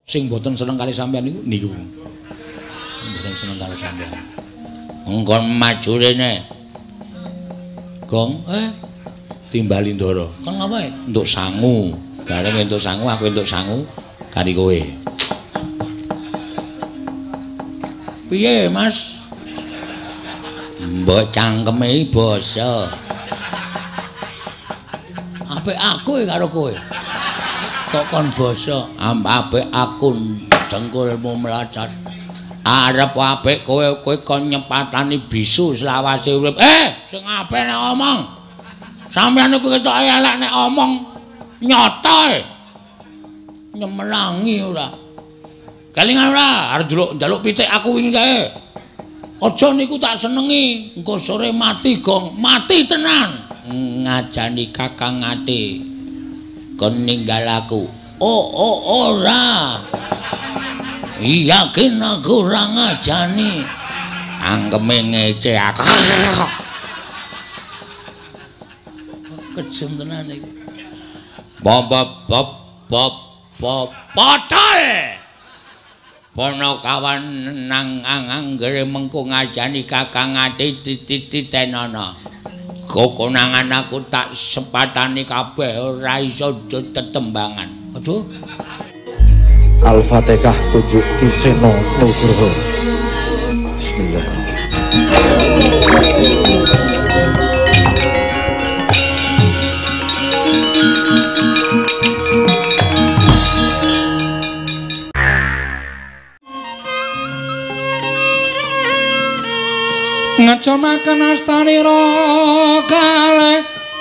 Sing mboten seneng kali sampean niku. Mboten seneng kali sampean. Engkon maju rene. Gong, timbali Ndara. Kan ngapae? Entuk sangu. Gareng entuk sangu, aku entuk sangu kari kowe. Piye, Mas? Mbok cangkeme basa. Apik aku karo kowe. Kok kon basa, apik aku dengkulmu melacat. Arep apik kowe kon nyepatani bisu selawase urip. Sing apik nek omong. Sampeyan iku ketok elek nek omong nyata. Nyemelangi ora. Kelingan ora, arep njaluk pitik aku wingi kae. Aja niku tak senengi, engko sore mati gong, mati tenan. Ngajani Kakang Ati. Kon ninggal aku. Ora. Yakin aku ora ngajani. Angkeme ngece aku. Kejem tenan iki. Potol. Ponokawan nang anggere mengko ngajani Kakang Ati titenono. Kokonangan aku tak sepatani kabeh ora iso tetembangan. Aduh. Al-Fatihah ujuk Tiseno Nugroho. Bismillahirrahmanirrahim. Ngajamaken astanira kalih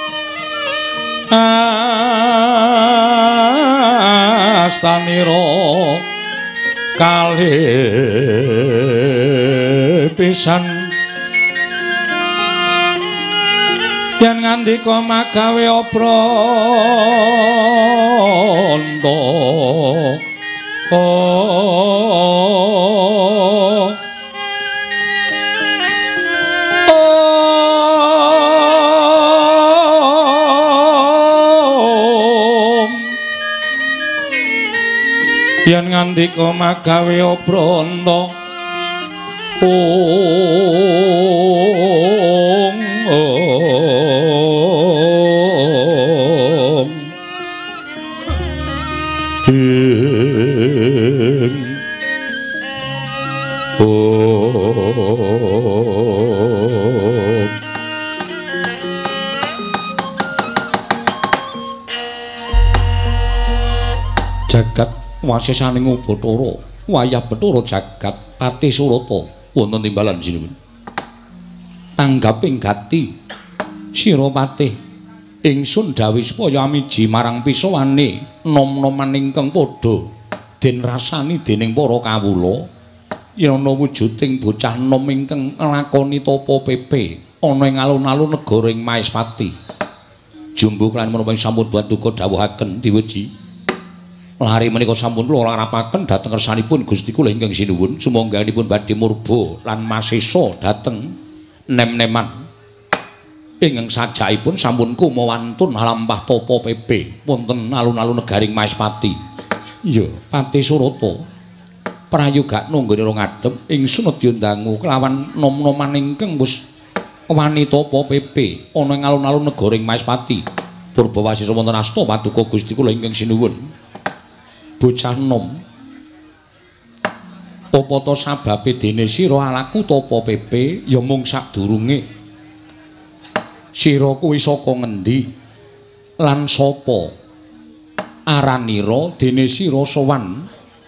astanira kalih pisan yen ngandika magawe obranta yen ngandika magawe obranta jagat wasisaning Bathara wayah Bathara jagat Pati Surata wonten timbalan sinuwun tanggaping gati sira patih ingsun dawuh supaya amiji marang pisawane nom-noman ingkang padha den rasani dening para kawula yen ana wujuding bocah nom ingkang nglakoni tapa pepe ana ing alun-alun negara ing Maespati jumbo lan menapa sampun duka dawuhaken diweji lari menika sampun kula larapaken dhateng kersanipun Gusti kula ingkang sinuwun sumangganipun badhe murba lan masesa dhateng nem-neman ingkang sajaipun sampun kumawantun halampah tapa pepe wonten alun-alun negaring Maespati. Iya, Pati Surata. Prayoga nunggone ora ngadhep ingsun nedya ndangu kelawan nom-noman ingkang wis wani tapa pepe ana ing alun-alun negaring Maespati. Purba wasisa wonten asta paduka Gusti kula ingkang sinuwun. Bocah nom apa ta sababe dene sira alaku tapa pepe ya mung sadurunge sira kuwi saka ngendi lan sapa aranira dene sira sowan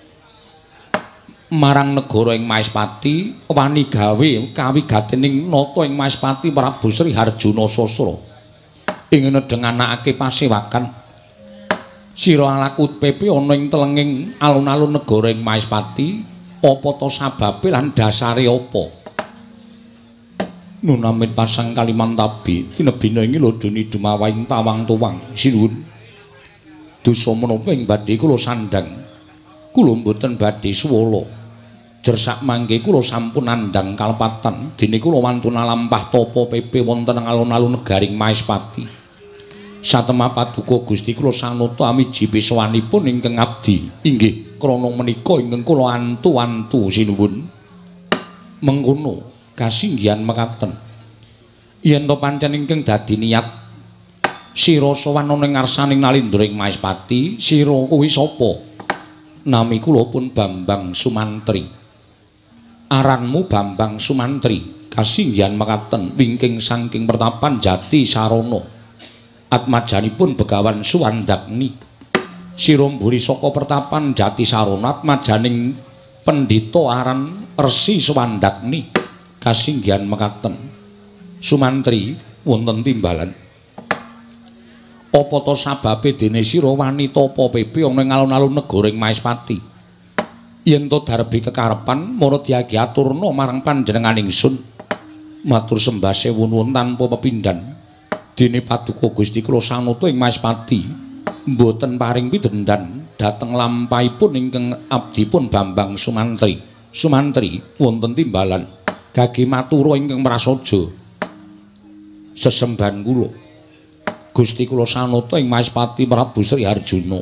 marang negara ing Maespati wani gawe kawigatening nata ing Maespati Prabu Sri Harjuna Sasra ing nedheng anakake pasewakan sira alaku pepe ana ing telenging alun-alun negara ing Maespati apa ta sababe lan dasare apa nunamit pasang kalimantabi tinebina ing lodoni dumawahing tawang tuwang sinuwun dosa menapa ing badhe kula sandhang kula mboten badhe swala jer sak mangke kula sampun andhang kalepatan dene kula wantun lampah tapa pepe wonten alun-alun negaring Maespati. Satemah paduka Gusti kula sanata amiji pisawanipun ingkang abdi inggih krana menika ingkang kula antu-antu sinuwun mengkono kasinggihan mekaten yen to pancen ingkang dadi niat sira sowan ana ing ngarsaning Nalindra ing Maespati sira kuwi sapa nami kula pun Bambang Sumantri aranmu Bambang Sumantri kasinggihan mekaten wingking saking pertapan Jati Sarana atmajanipun Begawan Suwandagni sira mburi saka pertapan Jati Sarana atmajaning pendhita aran Resi Suwandagni kasinggihan mekaten Sumantri wonten timbalan apa to sababe dene sira wanita apa pepe ana ing alun-alun negara ing Maespati yen to darbi kekarepan mara diagi aturna marang panjenengan ingsun matur sembah sewu-nuwun tanpa pepindhan dene paduka Gusti kula Sanata ing Maespati mboten paring pidendhan dhateng lampahipun ingkang abdipun Bambang Sumantri Sumantri wonten timbalan gage matura ingkang prasaja sesembahan kula Gusti kula Sanata ing Maespati Prabu Sri Harjuna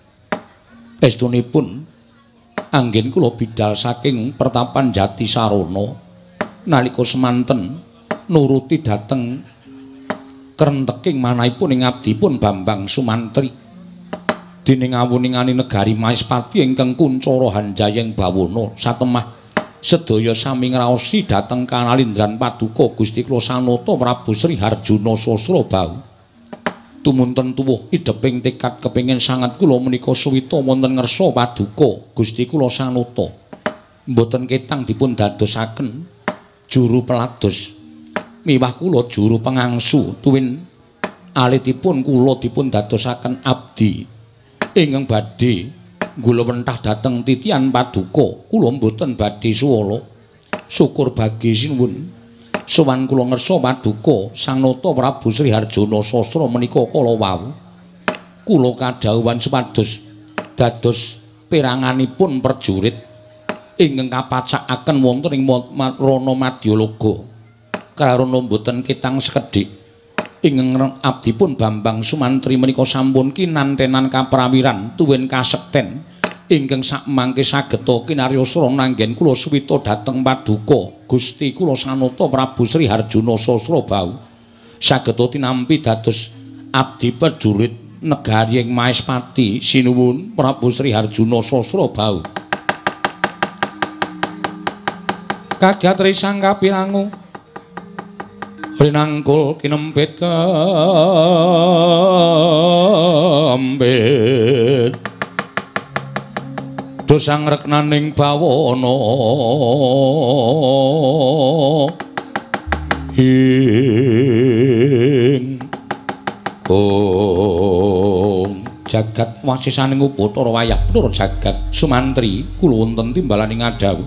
estunipun anggen kula bidhal saking pertapan Jati Sarana nalika semanten nuruti dhateng krenteking manahipun ing abdipun Bambang Sumantri dening awuningane negari Maespati ingkang kuncara Hanjayeng Bawana satemah sedaya sami ngraosi dhateng kanalindran paduka Gusti kula Sanata Prabu Sri Harjuna Sasrabau tumunten tuwuh ideping tekad kepengin sanget kula menika suwita wonten ngersa paduka Gusti kula Sanata mboten ketang dipun dadosaken juru pelados miwah kula juru pengangsu tuwin alitipun kula dipun dadosaken abdi ingkang badhe nggula wentah dhateng titian paduka kula mboten badhe suwala syukur bagi sinuwun sowan kula ngersa paduka Sanata Prabu Sri Harjuna Sastra menika kala wau kula kadhawuhan supados dados peranganipun prajurit ingkang kapacakaken wonten ing Rana Madyalaga karana mboten ketang sekedhik ingkang abdipun Bambang Sumantri menika sampun kinantenan kaprawiran tuwin kasekten ingkang sakmangke sageta kinaryosra nanggen kula suwita dhateng paduka Gusti kula Sanata Prabu Sri Harjuna Sasrabau sageta tinampi dados abdi prajurit negari ing Maespati sinuwun Prabu Sri Harjuna Sasrabau kagat risang kapirangu rinangkul kinempit kambit dosang reknaning bawana ing jagat wasisaning Ubathara wayah tur jagat Sumantri kula wonten timbalaning adhawu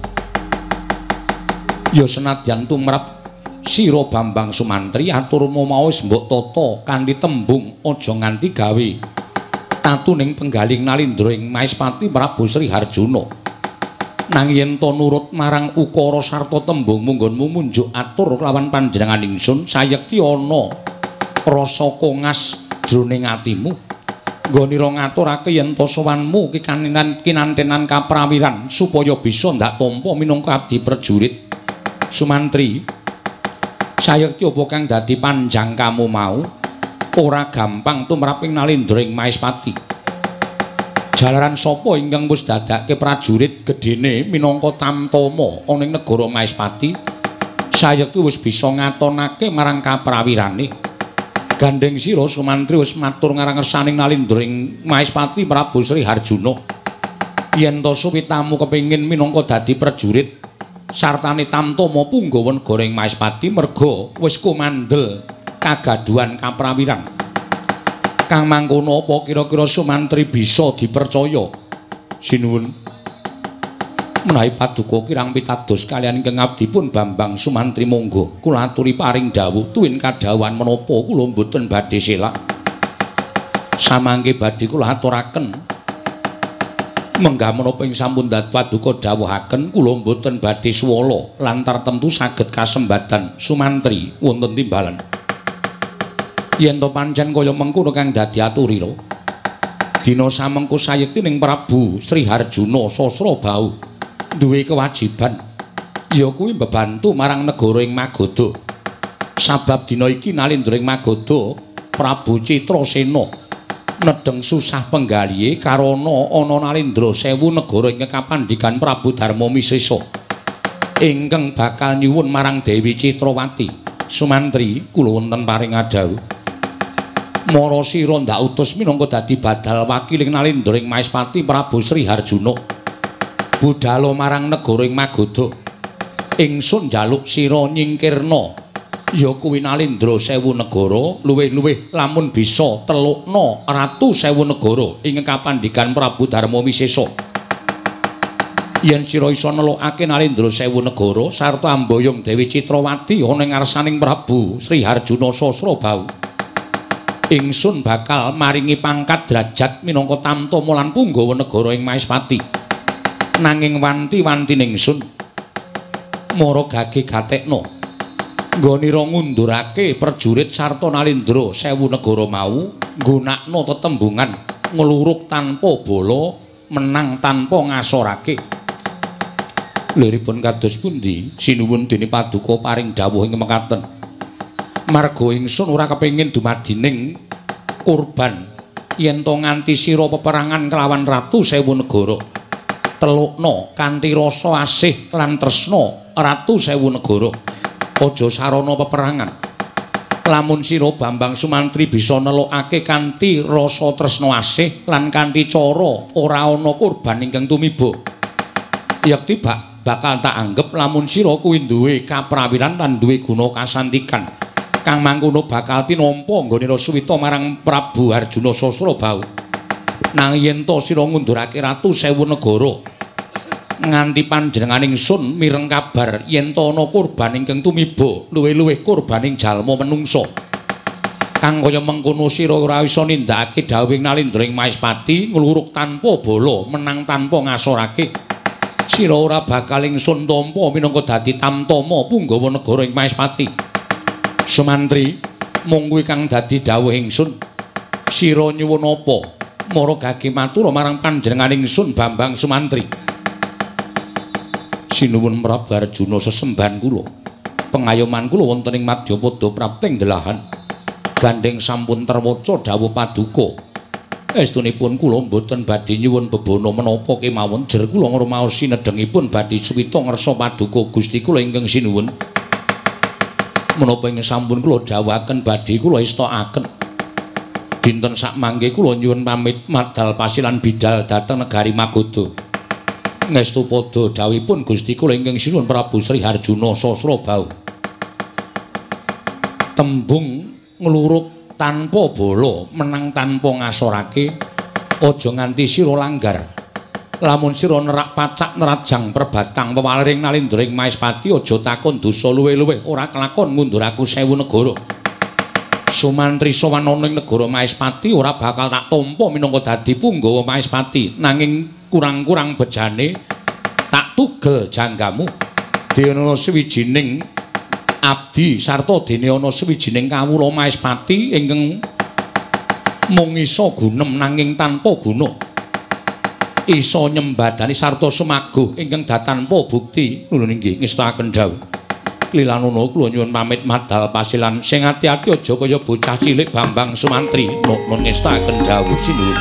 ya senadyan tumrap sira Bambang Sumantri aturmu maos mbok tata kanthi tembung aja nganti gawe tatuning penggaling Nalindra ing Maespati Prabu Sri Harjuna nanging yen to nurut marang ukara sarta tembung munggonmu munjuk atur kelawan panjenengan ingsun sayekti ana rasa kongas jroning atimu nggonira ngaturake yen to sowanmu kinantenan kaprawiran supaya bisa ndak tampa minangka abdi prajurit Sumantri sayekti apa kang dadi panjang kamu mau ora gampang tumraping Nalindra ing Maespati jalaran sapa ingkang wis dadake prajurit gedene minangka tamtama ana ing negara Maespati sayekti wis bisa ngatonake marang kaprawirane gandeng sira Sumantri wis matur ngarang ngersaning Nalindra ing Maespati Prabu Sri Harjuna yen to suwitamu kepengin minangka dadi prajurit sartane tamtama punggawa negara ing Maespati merga wis kumandel kagaduhan kaprawiran kang mangkono apa kira-kira Sumantri bisa dipercaya sinuwun menawi paduka kirang pitados kaliyan ingkang abdipun Bambang Sumantri monggo kula aturi paring dawuh tuwin kadhawuhan menapa kula mboten badhe selak samangke badhe kula aturaken menggah menapa ing sampun paduka dawuhaken kula mboten badhe swala lantar tentu saged kasembadan Sumantri wonten timbalan yen to pancen kaya mengkono kang dadi aturira Dina samengko sayektining Prabu Sri Harjuna Sasrabau duwe kewajiban ya kuwi mbebantu marang negara ing Magadha. Sabab dina iki Nalendra ing Magadha Prabu Citrasena nedeng susah penggalihe karana ana Nalendra 1000 negara ing kapandikan Prabu Darma Misesa ingkang bakal nyuwun marang Dewi Citrawati. Sumantri kula wonten paring adhawuh mara sira ndak utus minangka dadi badal wakiling Nalendra ing Maespati Prabu Sri Harjuna budhal marang negara ing Magadha. Ingsun njaluk sira nyingkirna ya kuwi Nalendra 1000 negara luwih-luwih lamun bisa telukna ratu 1000 negara ing kapandikan Prabu Darma Wisesa. Yen sira isa nelokake Nalendra 1000 negara sarta amboyong Dewi Citrawati ana ing ngarsaning Prabu Sri Harjuna Sasrabau, ingsun bakal maringi pangkat derajat minangka tamtama lan punggawa negara ing Maespati. Nanging wanti-wantine ingsun mara gage gatekna nggonira ngundurake prajurit sarta Nalendra 1000 negara mau nggunakna tetembungan ngluruk tanpa bala menang tanpa ngasorake. Liripun kados pundi sinuwun dene paduka paring dawuh ing mekaten. Marga ingsun ora kepengin dumadining kurban yen to nganti sira peperangan kelawan ratu 1000 negara telukna kanthi rasa asih lan tresna ratu 1000 negara aja sarana peperangan. Lamun sira Bambang Sumantri bisa nelokake kanthi rasa tresna asih lan kanthi cara ora ana kurban ingkang tumiba, yakti bakal tak anggep lamun sira kuwi duwe kaprawiran lan duwe guna kasantikan kang mangkono bakal tinampa nggone Suwita marang Prabu Harjuna Sasrabau. Nang yen to sira ngundurake ratu 1000 negara nganti panjenengan ingsun mireng kabar yen to ana kurban ingkang tumiba luwih-luwih kurbaning jalma menungsa kang kaya mengkono sira ora isa nindakake dawuhing Nalendra ing Maespati ngluruk tanpa bala menang tanpa ngasorake. Sira ora bakal ingsun tampa minangka dadi tamtama punggawa negara ing Maespati. Sumantri mung kuwi kang dadi dawuh ingsun. Sira nyuwun apa? Mara gage matur marang panjenengan ingsun Bambang Sumantri. Sinuwun Prabu Arjuna sesembahan kula. Pengayoman kula wonten ing Madyapada prapting delahan. Gandeng sampun terwaca dawuh paduka. Estunipun kula mboten badhe nyuwun bebana menapa kemawon jer kula ngrumaos sinedhengipun badhe suwita ngersa paduka Gusti kula ingkang sinuwun. Menapa ing sampun kula dawuhaken badhe kula istakaken. Dinten sak mangke kula nyuwun pamit madal pasilan bidal dhateng negari Magadha. Ngestu padha dawuhipun Gusti kula ingkang sinuwun Prabu Sri Harjuna Sasrabau. Tembung ngluruk tanpa bala menang tanpa ngasorake aja nganti sira langgar. Lamun sira nerak pacak nerajang perbatang pewaling Nalendra ing Maespati aja takon dosa luwih-luwih ora kelakon ngunduraku 1000 negara. Sumantri sowan ana ing negara Maespati ora bakal tak tampa minangka dadi punggawa Maespati, nanging kurang-kurang bejane tak tugel janggamu. Dene ana sawijining abdi sarta dene ana sawijining kawula Maespati ingkang mung isa gunem nanging tanpa guna. Isa nyembadani sarta sumaguh ingkang datanpa bukti. Lho nggih ngestakaken dawuh. Klilanuna kula nyuwun pamit madal pasilan sing ati-ati aja kaya bocah cilik Bambang Sumantri. Nun ngestakaken dawuh sinuwun.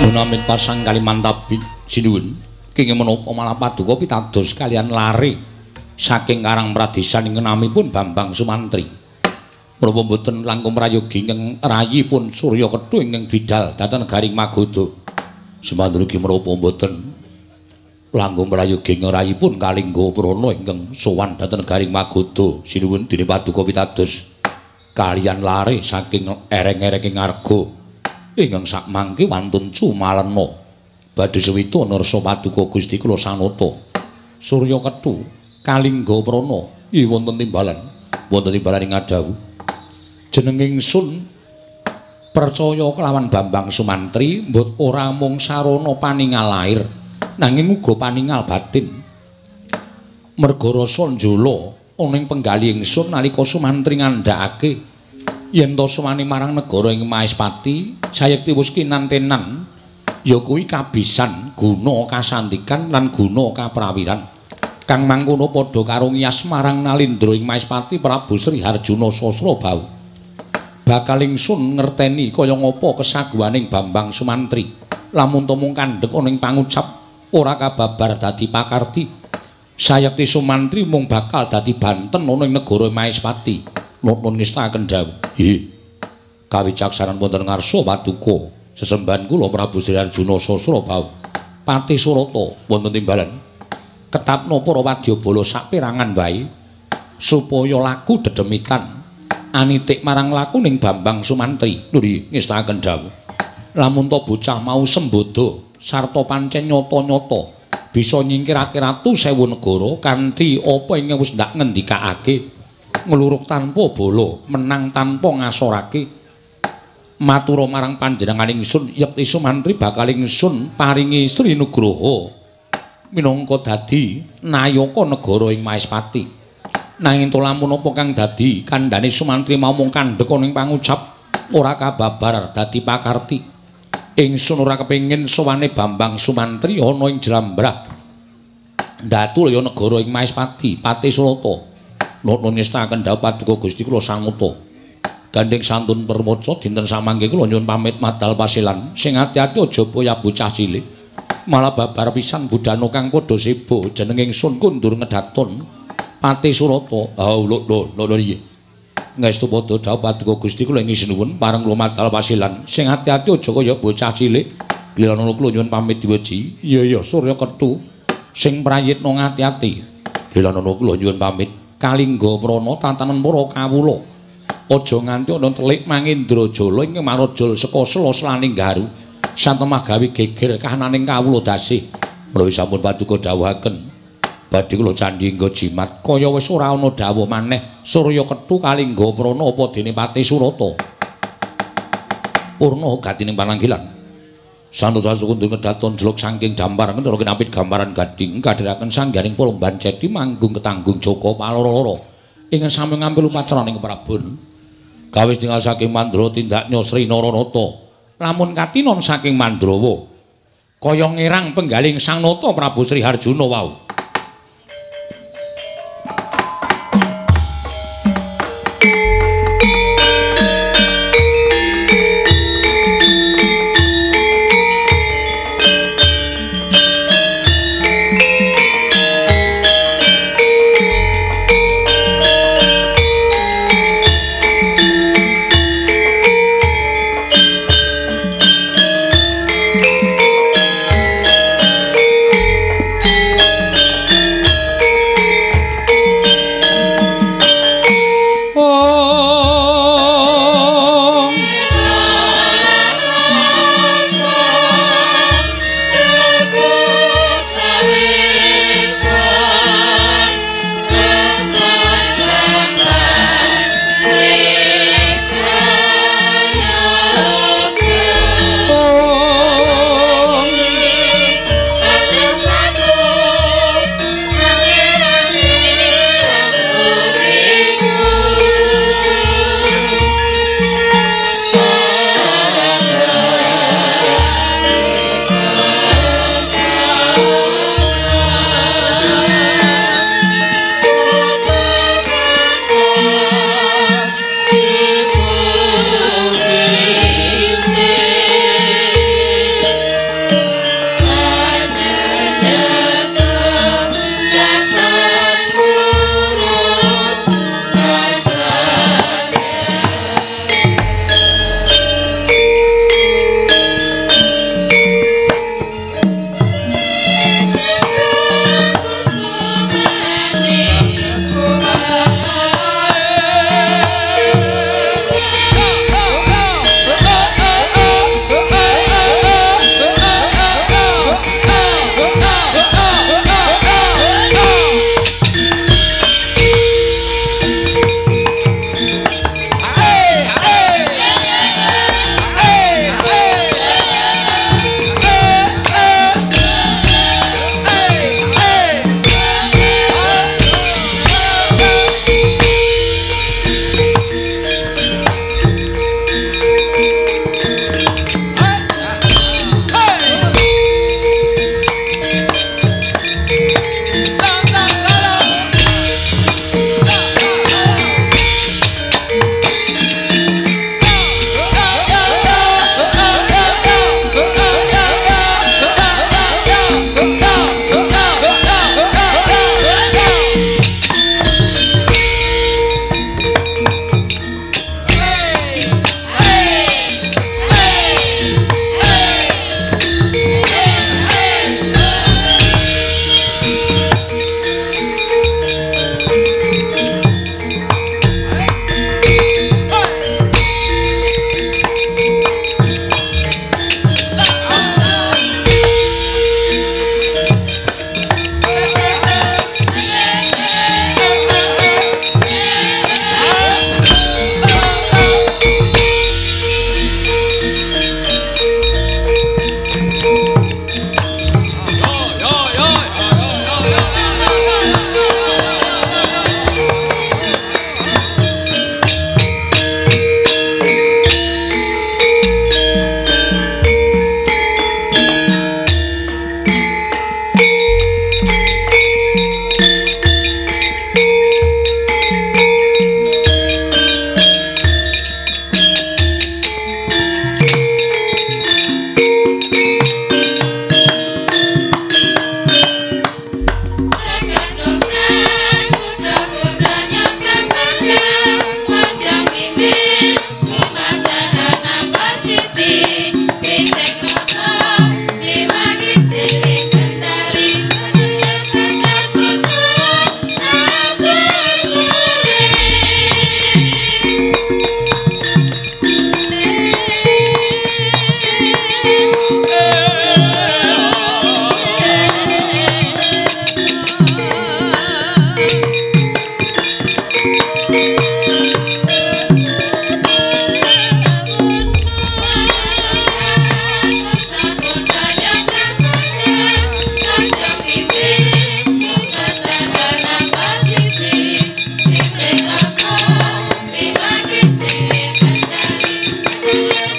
Munamit pasang kali mantapi sinuwun kenging menapa malah paduka pitados kalian lare saking Karang Pradesan ing namipun Bambang Sumantri. Menapa mboten langkung prayogi ingkang rayipun Surya Kethu ingkang bidal dhateng Garing Magoda. Sumandrugi menapa mboten langkung prayogi ingkang rayipun Kalingga Prana ingkang sowan dhateng Garing Magoda sinuwun dene paduka pitados kalian lare saking ereng-erenging arga ingkang sakmangke wantun cumalena badhe sewita nersa paduka Gusti kula sanata Surya Kethu Kalingga Prana wonten timbalan ing Adawu jeneng ingsun percaya kelawan Bambang Sumantri mbot ora mung sarana paningal lahir nanging uga paningal batin merga rasa njala ana ing penggali ingsun nalika Sumantri ngandhakake yen to sumani marang negara ing Maespati sayekti wis kinantenan ya kuwi kabisan guna kasantikan lan guna kaprawiran kang mangkono padha karo ngiyas marang Nalindra ing Maespati Prabu Sri Harjuna Sasrabau bakal ingsun ngerteni kaya ngapa kesaguhaning Bambang Sumantri lamun to mung kandhek ana ing pangucap ora kababar dadi pakarti sayekti Sumantri mung bakal dadi banten ana ing negara Maespati nuwun ngestaken dawuh nggih kawicaksanan wonten ngarsa paduka sesembahan kula Prabu Sri Harjuna Sasrabau Pati Surata wonten timbalan ketapna para wadyabala saperangan wae supaya laku dedemitan anitik marang laku ning Bambang Sumantri nggih ngestaken dawuh lamun to bocah mau sembodo sarta pancen nyata-nyata bisa nyingkirake ratu sewu negara kanthi apa ing wis ndak ngendikake ngluruk tanpa bala menang tanpa ngasorake matura marang panjenengan ingsun yekti Sumantri bakal ingsun paringi Sri Nugraha minangka dadi nayaka negara ing Maespati nanging to lamun apa kang dadi kandhane Sumantri mau mung kandhek ning pangucap ora kababar dadi pakarti ingsun ora kepengin sowane Bambang Sumantri ana ing jlambrah ndatu ya negara ing Maespati Pati Surata nuwun ngestaken dawuh paduka Gusti kula sanguta gandeng santun perwaca dinten samangke kula nyuwun pamit madal pasilan sing ati-ati aja boya bocah cilik malah babar pisan budana kang padha sebo jeneng ingsun kundur ngedaton Pati Surata. Lho iya. Ngestu padha dawuh paduka Gusti kula ing sinuwun pareng kula madal pasilan. Sing ati-ati aja kaya bocah cilik. Glirana kula nyuwun pamit diweji. Iya Surya Kethu sing prayitna ngati-ati. Glirana kula nyuwun pamit. Kalingga Prana tatanen para kawula. Aja nganti ana telik Mangindrajala ing marajul seka sela-selaning garu. Santemah gawe geger kahananing kawula dasih. Menawi sampun paduka dawuhaken badhe kula candhi nggo jimat kaya wis ora ana dawuh maneh Surya Kethu Kalingga Prana apa dene Pati Surata purna gatining pananggilan santosa sukundur ngedaton jeluk saking dampar ngendara kinapit gambaran gading kadhiraken sanggaring Palomban Cedi manggung ketanggung Joko paloro-loro ingkang sami ngambil upacara ing prabon gawis tinggal saking Mandrawa tindaknya Sri Naranata lamun katinon saking Mandrawa kaya ngirang penggaling Sang Nata Prabu Sri Harjuna wau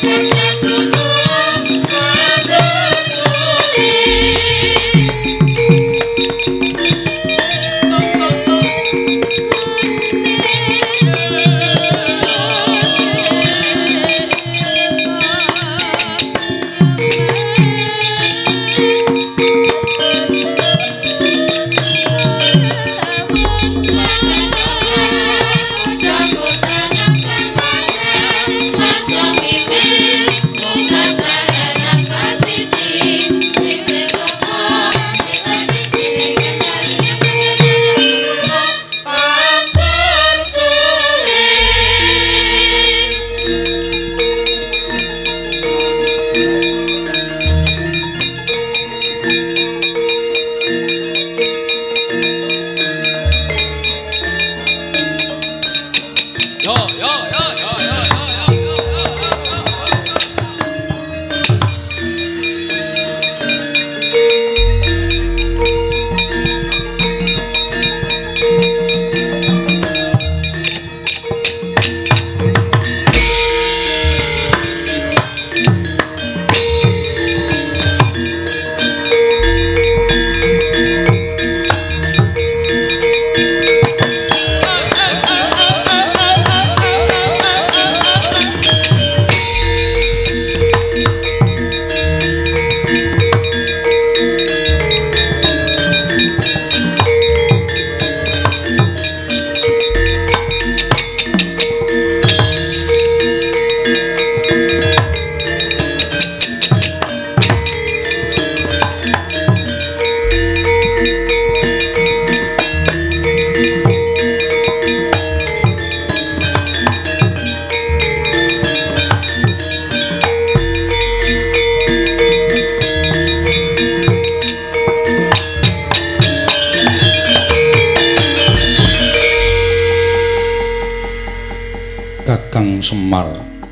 Semar.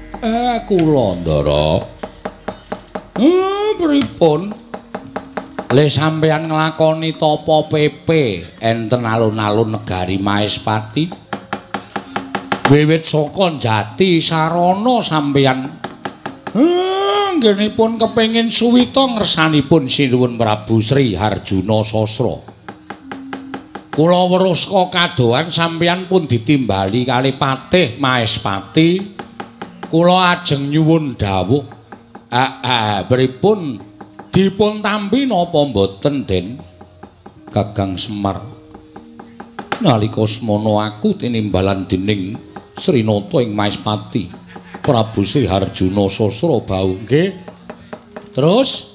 Kula Ndara. Pripun? Le sampeyan nglakoni tapa PP enten alun-alun negari Maespati. Wiwit saka Jati Sarana sampeyan nggenipun kepengin suwita ngersanipun Sinuwun Prabu Sri Harjuna Sasra. Kula weruh saka kadohan sampeyan pun ditimbali kali Patih Maespati. Kula ajeng nyuwun dawuh. Pripun dipun tampi napa mboten, Den? Kakang Semar. Nalika semana aku tinimbalan dening Srinata ing Maespati. Prabu Sri Harjuna Sasra bau nggih. Terus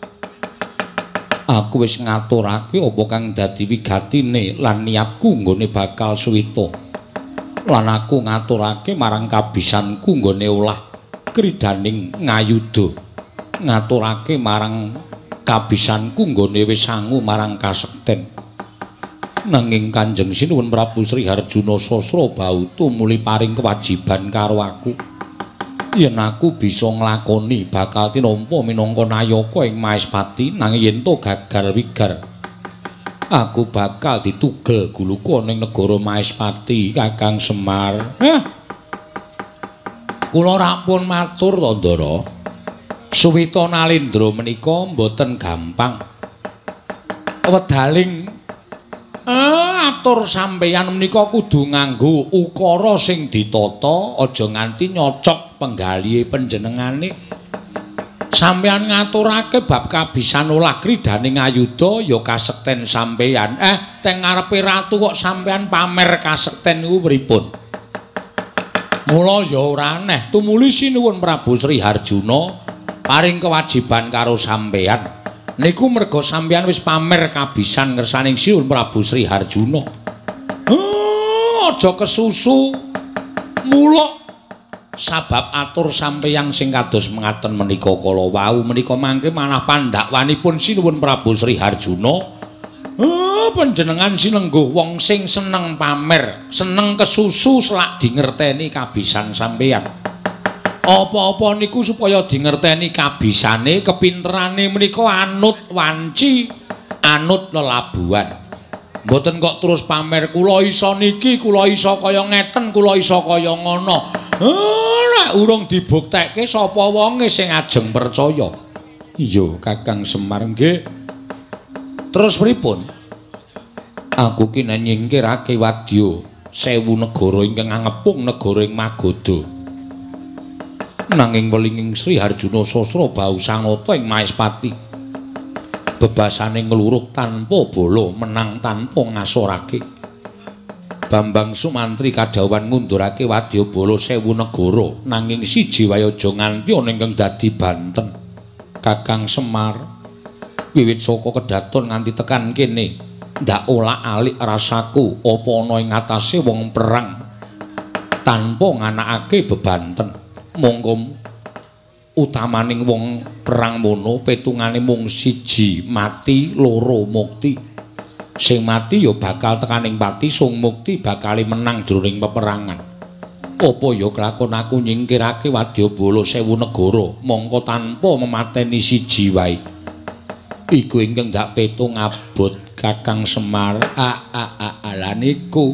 aku wis ngaturake apa kang dadi wigatine lan niatku nggone bakal suwita. Lan aku ngaturake marang kabisanku nggone olah kridaning ngayuda. Ngaturake marang kabisanku nggone wis sangu marang kasekten. Nanging Kanjeng Sinuwun Prabu Sri Harjuna Sasra bau tumuli paring kewajiban karo aku. Yen aku bisa nglakoni bakal tinampa minangka nayaka ing Maespati, nanging yen to gagal wigar aku bakal ditugel guluka ning negara Maespati, Kakang Semar. Kula rampun matur to, Ndara. Suwita Nalendra menika mboten gampang. Wedaling atur sampeyan menika kudu nganggo ukara sing ditata, aja nganti nyocok penggalihe panjenengane. Sampeyan ngaturake bab kabisan olah kridaning ayuda ya kasekten sampeyan. Teng ngarepe ratu kok sampeyan pamer kasekten niku pripun? Mula ya ora aneh tumuli Sinuwun Prabu Sri Harjuna paring kewajiban karo sampeyan. Niku merga sampeyan wis pamer kabisan ngersaning Sinuwun Prabu Sri Harjuna. Aja kesusu. Mula sabab atur sampeyan sing kados mengaten menika kala wau menika mangke manah pandakwanipun Sinuwun Prabu Sri Harjuna. Panjenengan sinengguh wong sing seneng pamer, seneng kesusu selak dingerteni kabisan sampeyan. Apa-apa niku supaya dingerteni kabisane, kepinterane menika anut wanci, anut lelabuhan. Mboten kok terus pamer kula iso niki, kula iso kaya ngeten, kula iso kaya ngono. nek urung dibuktekke sapa wonge sing ajeng percaya. Iya, Kakang Semar nggih. Terus pripun? Aku ki nek nyingkirake wadya 1000 negara ingkang angepung negara ing Magoda. Nanging welinging Sri Harjuna Sasra bau sanata ing Maespati. Bebasane ngluruh tanpa bala menang tanpa ngasorake. Bambang Sumantri kadhawan ngundurake wadya bala 1000 negara nanging siji wae aja nganti ana ingkang dadi banten. Kakang Semar wiwit saka kedaton nganti tekan kene ndak olak-alik rasaku apa ana ing atase wong perang tanpa nganakake bebanten. Monggo utamaning wong perang mono petungane mung siji mati loro mukti. Sing mati ya bakal tekaning pati, sing mukti bakal menang jroning peperangan. Apa ya kelakon aku nyingkirake wadyabala 1000 negara mongko tanpa memateni siji wae. Iku ingkang dak petung abot Kakang Semar. Lah niku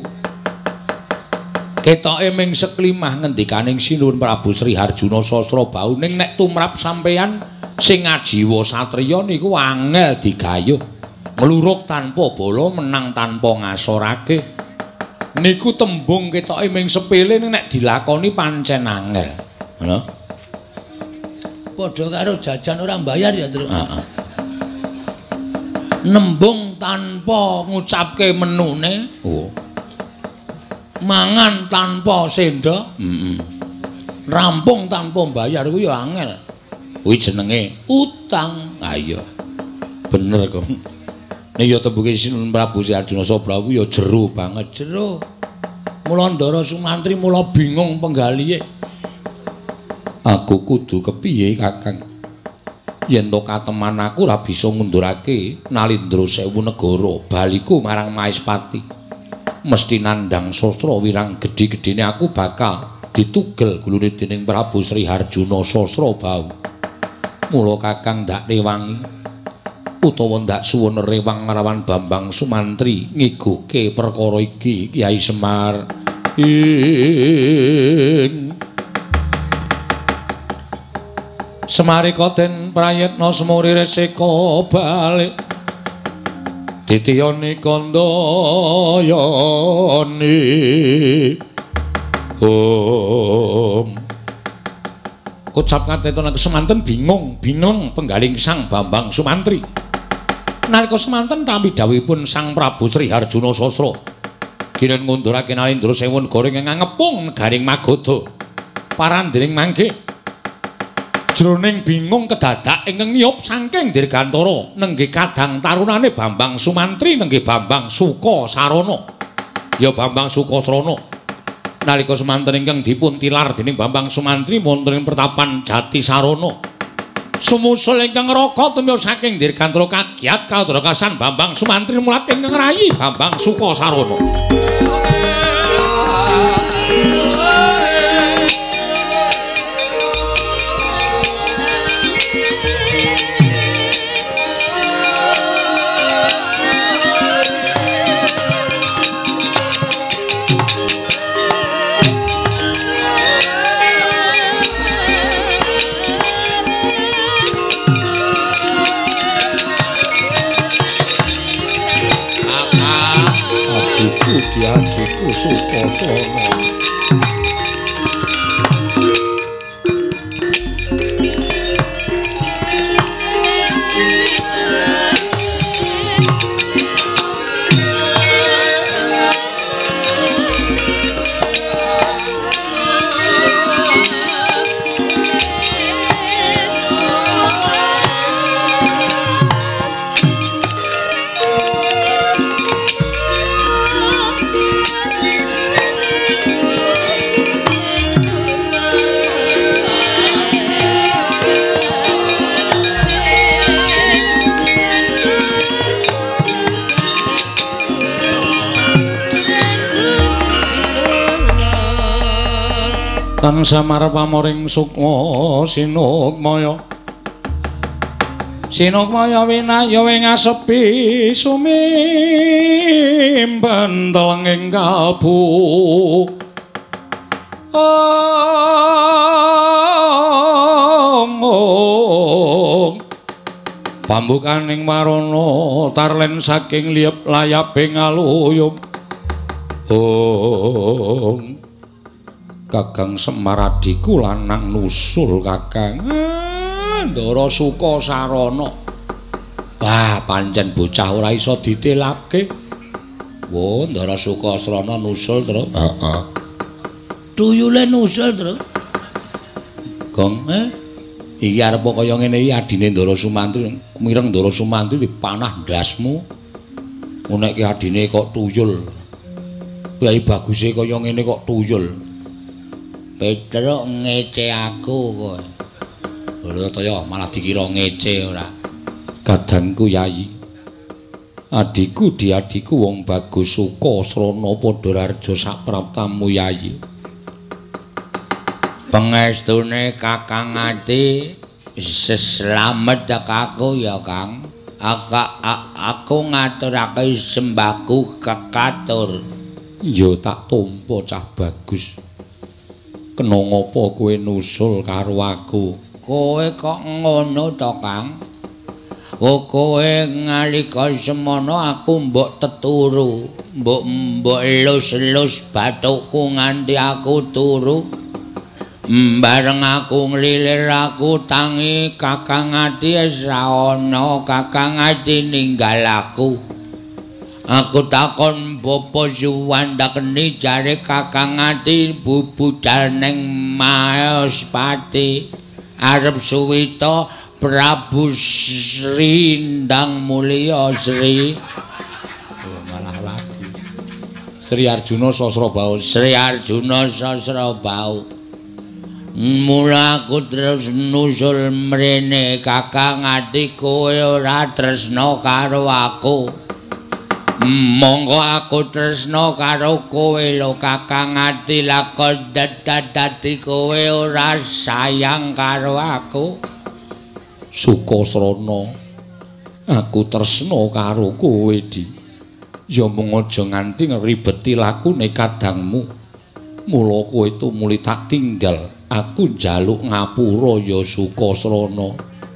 ketoke ming seklimah ngendikaning Sinuwun Prabu Sri Harjuna Sasra Bau ning nek tumrap sampeyan sing ajiwa satriya niku angel digayuh. Ngluruk tanpa bala menang tanpa ngasorake. Niku tembung ketoke ming sepele nek dilakoni pancen angel. Lho. Padha karo jajan ora mbayar ya, Tru. Nembung tanpa ngucapke menune. Oh. Mangan tanpa sendok. Rampung tanpa mbayar kuwi ya angel. Kuwi jenenge utang. Ah iya. Bener kok. Nek ya tembuke Sinuwun Prabu Sri Harjuna Sasra kuwi ya jero banget. Jero. Mula Ndara Sumantri mula bingung penggalihe. Aku kudu kepiye, Kakang? Yen to kateman aku ora bisa ngundurake Nalindra 1000 negara baliku marang Maespati. Mesti nandhang sastra wirang gedhe-gedhene aku bakal ditugel gulune dening Prabu Sri Harjuna Sasra Bau. Mula Kakang ndak rewangi utawa ndak suwun rewang nglawan Bambang Sumantri ngiguke perkara iki, Kyai Semar. Semari koden prayetna semuri reseka balik ditiyane kandayane ucap kateton semanten bingung penggaling Sang Bambang Sumantri. Nalika semanten tampi dawuhipun Sang Prabu Sri Harjuna Sasra kinen ngundurake Nalindra 1000 negara ing ngepung negaring Magoda. Parandening mangke jroning bingung kedadak ingkang niyup saking Dirgantara nenggih kadang tarunane Bambang Sumantri nenggih Bambang Sukasarana. Ya Bambang Sukasarana nalika semanten ingkang dipun tilar dening Bambang Sumantri wonten ing pertapan Jatisarana. Sumusul ingkang raka tumiyup saking Dirgantara kagiat kadrakasan Bambang Sumantri mulat ingkang rayi Bambang Sukasarana. Adikku Sukasana. Kang Semar pamoring sukma sinukmaya winaya wing asepi sumimben telenging kalbu ngong pambukaning warana tarlen saking liep layape ngaluyum Kakang Semar adiku lanang nusul Kakang Ndara Sukasarana wah pancen bocah ora iso ditelapke wo Ndara Sukasarana nusul terus heeh tuyule nusul terus Gong iki arep kaya ngene iki adine Ndara Sumantri mireng Ndara Sumantri dipanah ndasmu nek iki adine kok tuyul Kyai baguse kaya ngene kok tuyul Petruk ngece aku kowe ora kaya malah dikira ngece ora kadangku Yayi adiku diadiku wong bagus Sukasrana padha raja sapraptamu Yayi Pengestune Kakang Ati slamet aku ya Kang. Aku ngaturake sembahku kekatur. Ya tak tampa cah bagus. Kena ngapa kowe nusul karo aku? Kowe kok ngono to Kang? Kowe nalika semono aku mbok teturu, mbok elus-elus bathukku nganti aku turu. Bareng aku nglilir aku tangi Kakang Ati ora ana Kakang Ati ninggal aku. Aku takon bapa Suwandakeni jare Kakang Ati budal ning Mayospati arep suwita Prabu Sri Ndang Mulya Sri. Malah lagu. Sri Arjuna Sasrabau, Sri Arjuna Sasrabau. Mula aku terus nusul mrene Kakang Ati kowe ora tresna karo aku. Monggo aku tresna karo kowe lho Kakang Ati lakon dadi kowe ora sayang karo aku. Sukasrana aku tresna karo kowe Di. Ya mung aja nganti ngribeti lakune kadangmu. Mula kowe tumuli tak tinggal. Aku njaluk ngapura ya Sukasrana.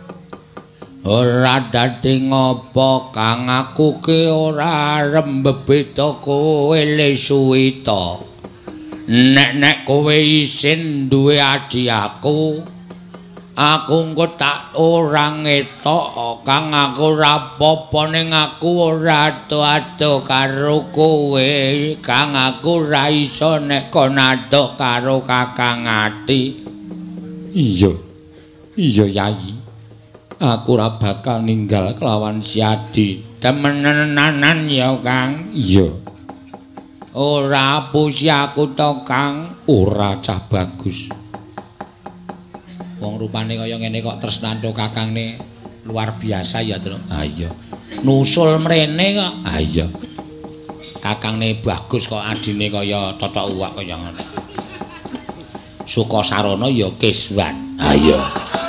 Ora dadi ngopo Kang aku ki ora rembebeta kowe le suwita. Nek kowe isin duwe adhi aku engko tak ora ngetok Kang aku ora apa ning aku ora ado-ado karo kowe Kang aku ora iso nek kon ado karo Kakang Ati. Iya Yayi aku ora bakal ninggal kelawan si Adi temenanan ya Kang. Iya ora apusi aku to Kang. Ora cah bagus. Wong rupane kaya ngene kok tresnando kakangne luar biasa ya, Tru. Ah iya. Nusul mrene kok. Ah iya. Kakangne bagus kok adine kaya totok uwak kaya ngono. Sukasarana ya kiswan. Ah iya.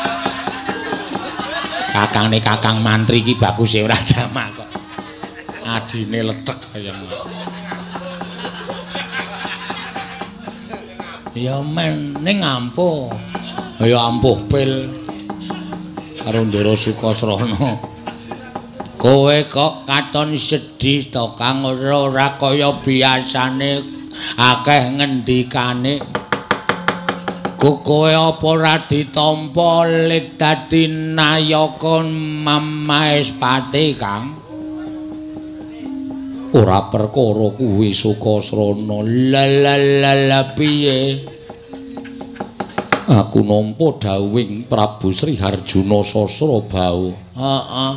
Kakangne Kakang Mantri iki baguse ora jamak kok. Adine letek kaya ngono. Ya men ning ampuh. Ya ampuh pil karo Ndara Sukasrana. Kowe kok katon sedih to Kang ora kaya biasane akeh ngendikane. Kowe apa ora ditampa lit dadi nayaka Maespati Kang? Ora perkara kuwi Sukasrana. La piye? Aku nampa dawuhing Prabu Sri Harjuna Sasrabau. Heeh.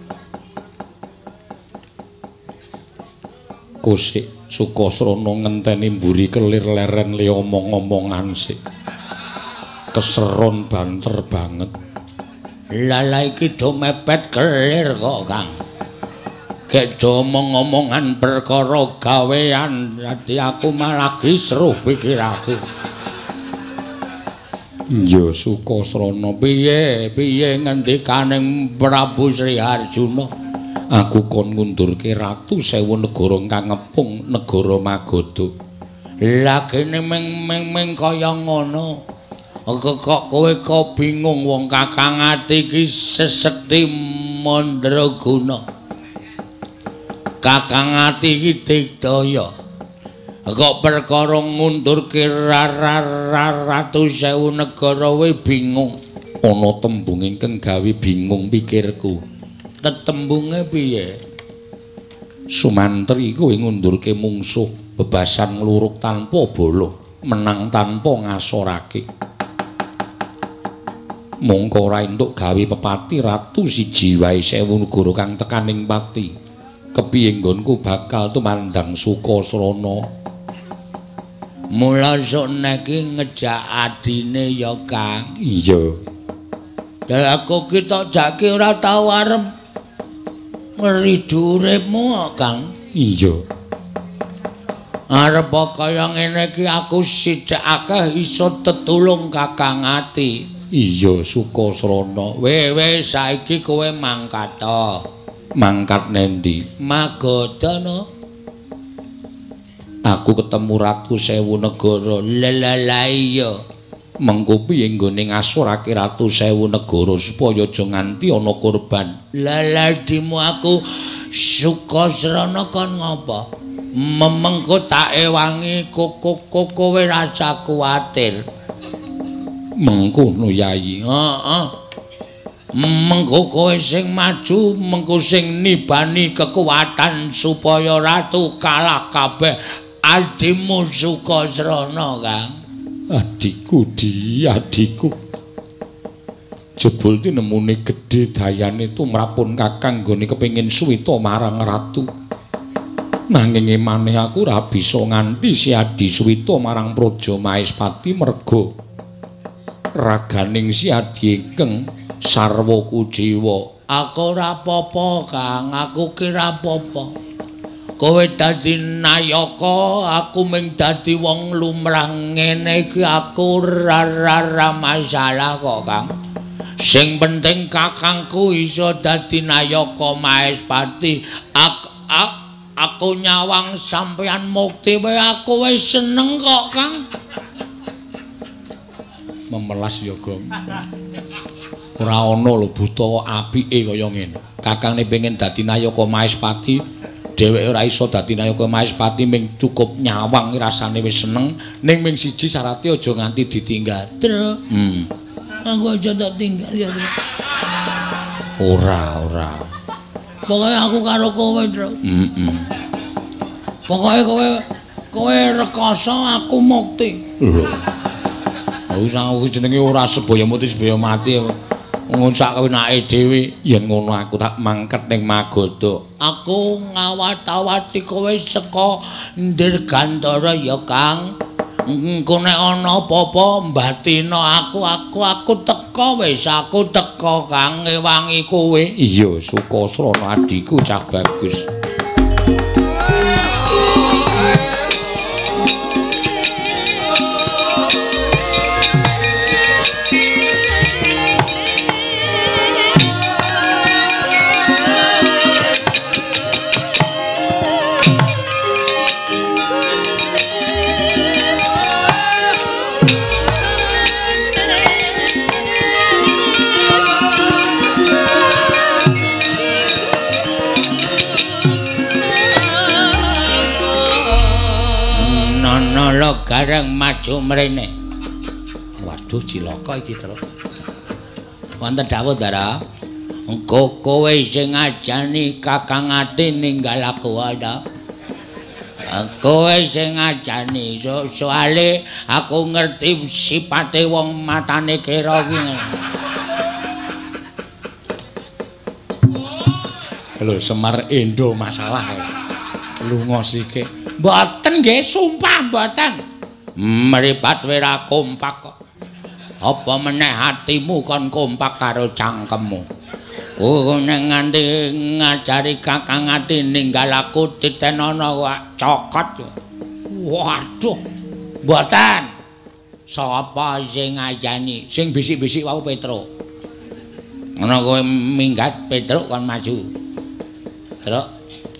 Kosik Sukasrana ngenteni mburi kelir leren li omong-omongan sik. Keseron banter banget. Lala iki do mepet kelir kok, Kang. Gek do omong-omongan perkara gawean, dadi aku malah lagi seru pikiraku. Ya Sukasrana piye ngendikaning Prabu Sri Harjuna. Aku kon ngundurke ratu sewu negara kang ngepung negara Magadha. Lah kene meng kaya ngono. Kok kowe kok bingung wong Kakang Ati iki sesekti mandraguna. Kakang Ati iki digdaya. Kok perkara ngundurke ratus sewu negara we bingung. Ana tembung ingkang gawe bingung pikirku. Tetembunge piye? Sumantri kowe ngundurke mungsuh bebasan ngluruk tanpa bala, menang tanpa ngasorake. Mongko ora entuk gawe pepati ratu siji wae sewu negara kang tekaning pati. Kepiye nggonku bakal tumandang Sukasrana. Mula sok niki ngejak adine ya Kang. Iya. Lah aku ki tok jake ora tau arep ngridu uripmu Kang. Iya. Arep kaya ngene iki aku sithik akeh iso tetulung Kakang Ati. Iya Sukasrana. Wis saiki kowe mangkat to. Mangkat nendi? Magoda no. Aku ketemu Ratu Sewu Negara. Lah iya. Mengko piye nggone ngasorake Ratu Sewu Negara supaya aja nganti ana korban. Lah dimu aku Sukasrana kon ngopo? Mengko tak ewangi kowe rasa kuwatir. Mengkono Yayi. Heeh. Mengko kowe sing maju, mengko sing nibani kekuatan supaya ratu kalah kabeh. Adimu Sukasrana, Kang. Adikku, adikku. Jebul tinemune gedhe dayane tumrapun Kakang nggone kepengin suwita marang ratu. Nanging maneh aku ora bisa nganti si Adi suwita marang Praja Maespati merga raganing si Adi ingkang sarwa kujiwa. Aku ora apa-apa, Kang. Aku kira apa-apa. Kowe dadi nayaka, aku mung dadi wong lumrah ngene iki aku ora masalah kok, Kang. Sing penting kakangku iso dadi nayaka Maespati. Aku nyawang sampeyan mukti wae aku wis seneng kok, Kang. Memelas ya, Gong. Ora ana lho buta apike kaya ngene. Kakangne pengen dadi nayaka Maespati. Dheweke ora iso dadi nayaka Maespati ming cukup nyawang rasane wis seneng ning ming siji syaraté aja nganti ditinggal. Tru. Aku aja tak tinggal ya. Ora. Pokoke aku karo kowe, Tru. Pokoke kowe rekoso aku mukti. Lho. Aku jenenge ora sebaya muti sebaya mati. Ngosak wenake dhewe yen ngono aku tak mangket ning Magoda. Aku ngawat-awati kowe saka Ndirgantara ya, Kang. Engko nek ana apa-apa mbatina aku teko wis aku teko Kang ngewangi kowe. Iya, Sukasrana adikku cah bagus. Gareng maju mrene. Waduh cilaka iki, Tru. Wonten dawuh, Ndara. Engko kowe sing ngajani Kakang Ati ninggal aku ada. Kowe sing ngajani soale aku ngerti sipate wong matane kira ki. Lho Semar Endo masalah. Lunga sithik. Mboten nggih, sumpah mboten. Mripat wira kompak kok. Apa meneh atimu kon kompak karo cangkemmu. Nek nganti ngajari Kakang Ati ninggal aku titenana cokot. Waduh. Mboten. Sapa sing ngajani? Sing bisik-bisik wau Petruk. Ana kowe minggat Petruk kon maju. Truk.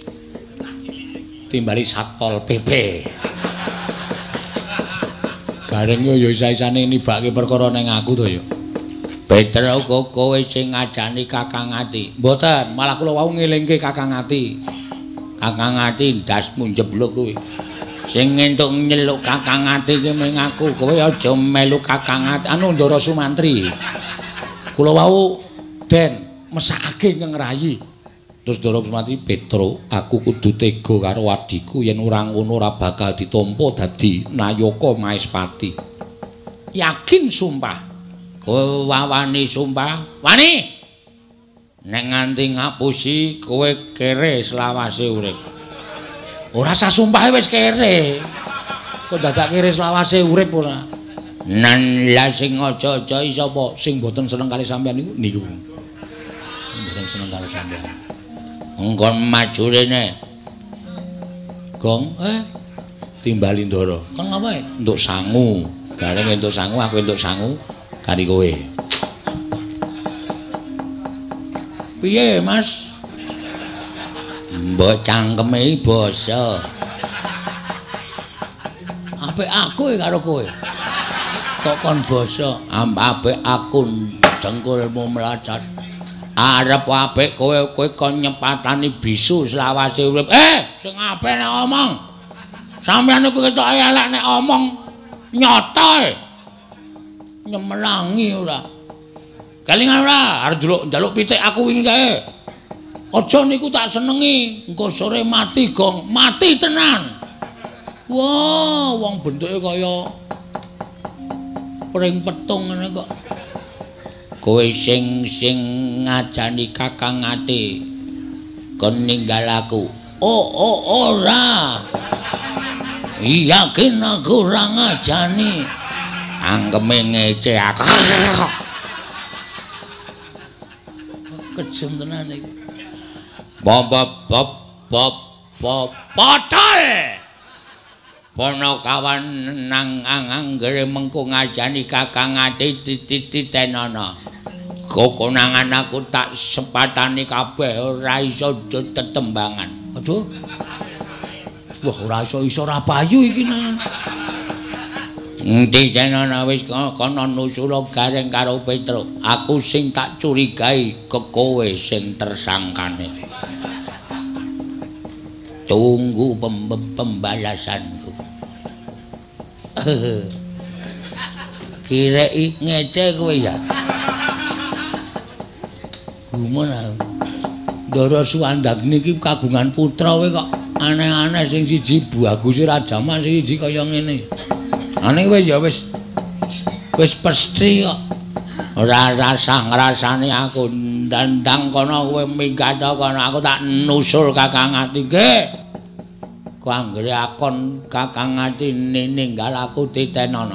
Timbali Satpol PP. bareng yo isa-isane nibake perkara ning aku to yo. Petra kowe sing ngajani Kakang Ati. Mboten, malah kula wau ngelingke Kakang Ati. Kakang Ati ndasmu njebluk kuwi. Sing entuk nyeluk Kakang Ati ki mung aku, kowe aja melu Kakang Ati. Anu Ndara Sumantri. Kula wau den mesakake ngrayi. Terus Ndara Sumantri, Petro, aku kudu tega karo adiku yen ora ngono ora bakal ditampa dadi Nayaka Maespati. Yakin sumpah. Kowe wani sumpah? Wani. Nek nganti ngapusi kowe kere selawase urip. Ora sah sumpah wis kere. Kok dadak kere selawase urip ora. Nan la sing aja-aja sapa sing mboten seneng kali sampean niku. Mboten seneng kali sampean. Engkon maju rene. Gong, timbali Ndara. Kang ngapae? Entuk sangu. Gareng entuk sangu, aku entuk sangu kari kowe. Piye, Mas? Mbok cangkeme basa. Apik aku karo kowe. Kok kon basa? Apik aku dengkulmu melacat. Arep apik kowe kon nyepatani bisu selawase urip. Sing apik nek omong. Sampeyan iku ketoke elek nek omong nyata. Nyemelangi ora. Kelingan ora arep njaluk pitik aku wingi kae. Aja niku tak senengi, engko sore mati gong, mati tenan. Wah, wong bentuke kaya pring petung ngene kok. Kowe sing ngajani Kakang Ati kon ninggal aku. Ora. Yakin aku ora ngajani. Anggeme ngece aku. Kejem tenan iki. Potol. Ponokawan nang anggere mengko ngajani Kakang Ati titenono. Kokonangan aku tak sepatani kabeh ora iso tetembangan. Aduh. Wah ora iso ora payu iki nang. Titenono wis kono nusula gareng karo Petro. Aku sing tak curigai kowe sing tersangkane. Tunggu pembalasanku. Kirei ngece kowe ya. Gimana? Ndara Suwandagni iki kagungan putra kowe kok aneh-aneh sing siji Bagus Rajaman sing siji kaya ngene. Aneh wis ya wis pesti kok. Ora rasane aku ndandang kono kowe minggat kono aku tak nusul Kakang Ati nggih. Ku anggere akon Kakang Ati ninggal aku titenono.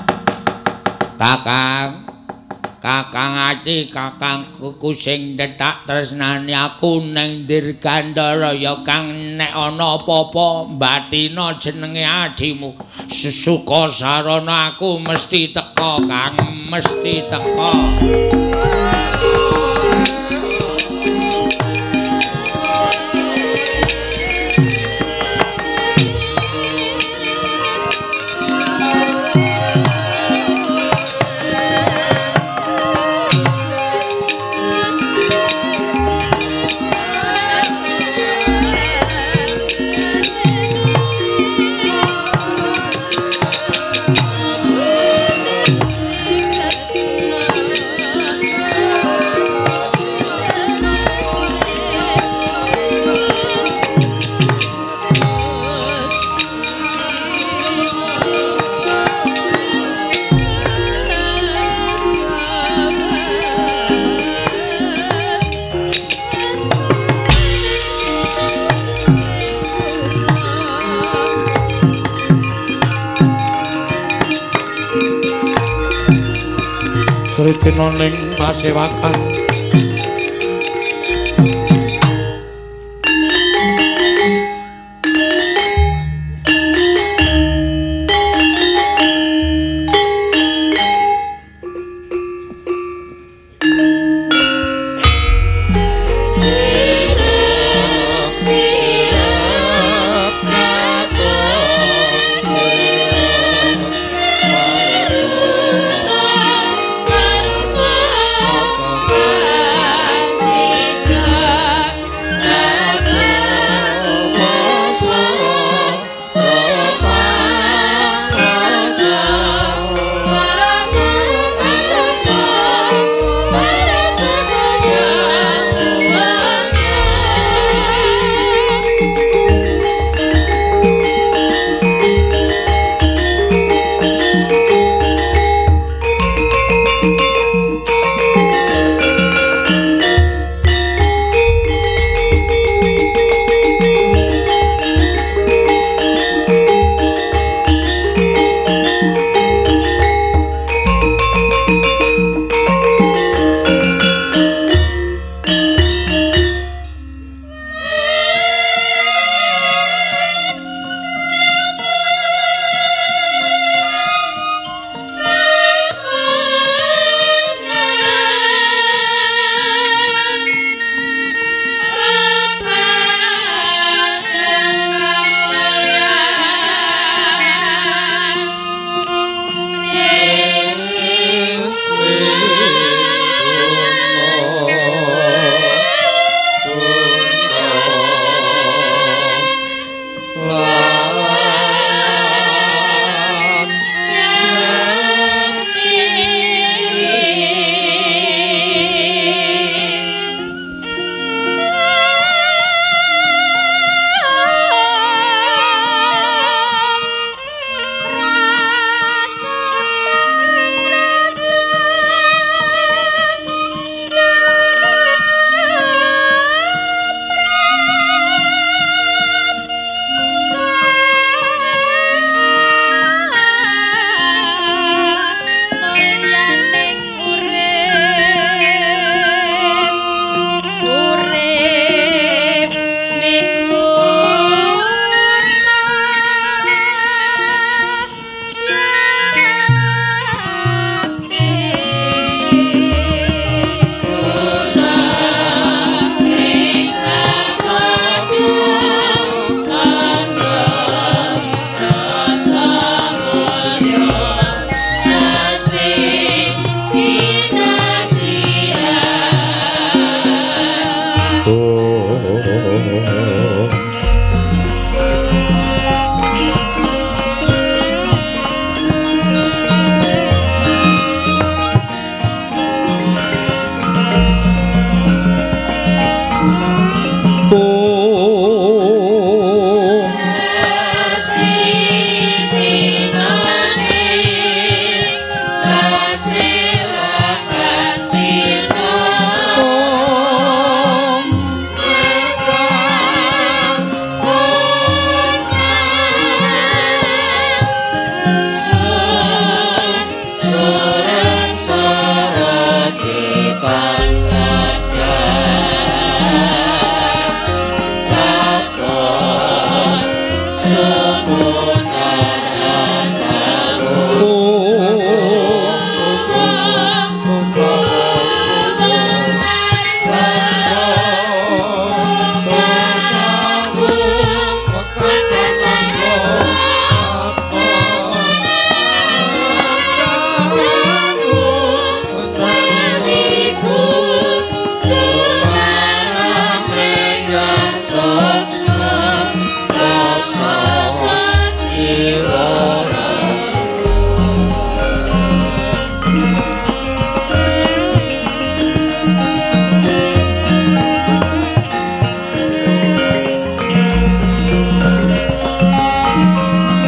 Kakang Ati kakangku sing detak tresnani aku ning Dirgandara ya Kang nek ana apa-apa batina jenenge adimu Suka sarana aku mesti teka Kang mesti teka. Sritina ning pasewakan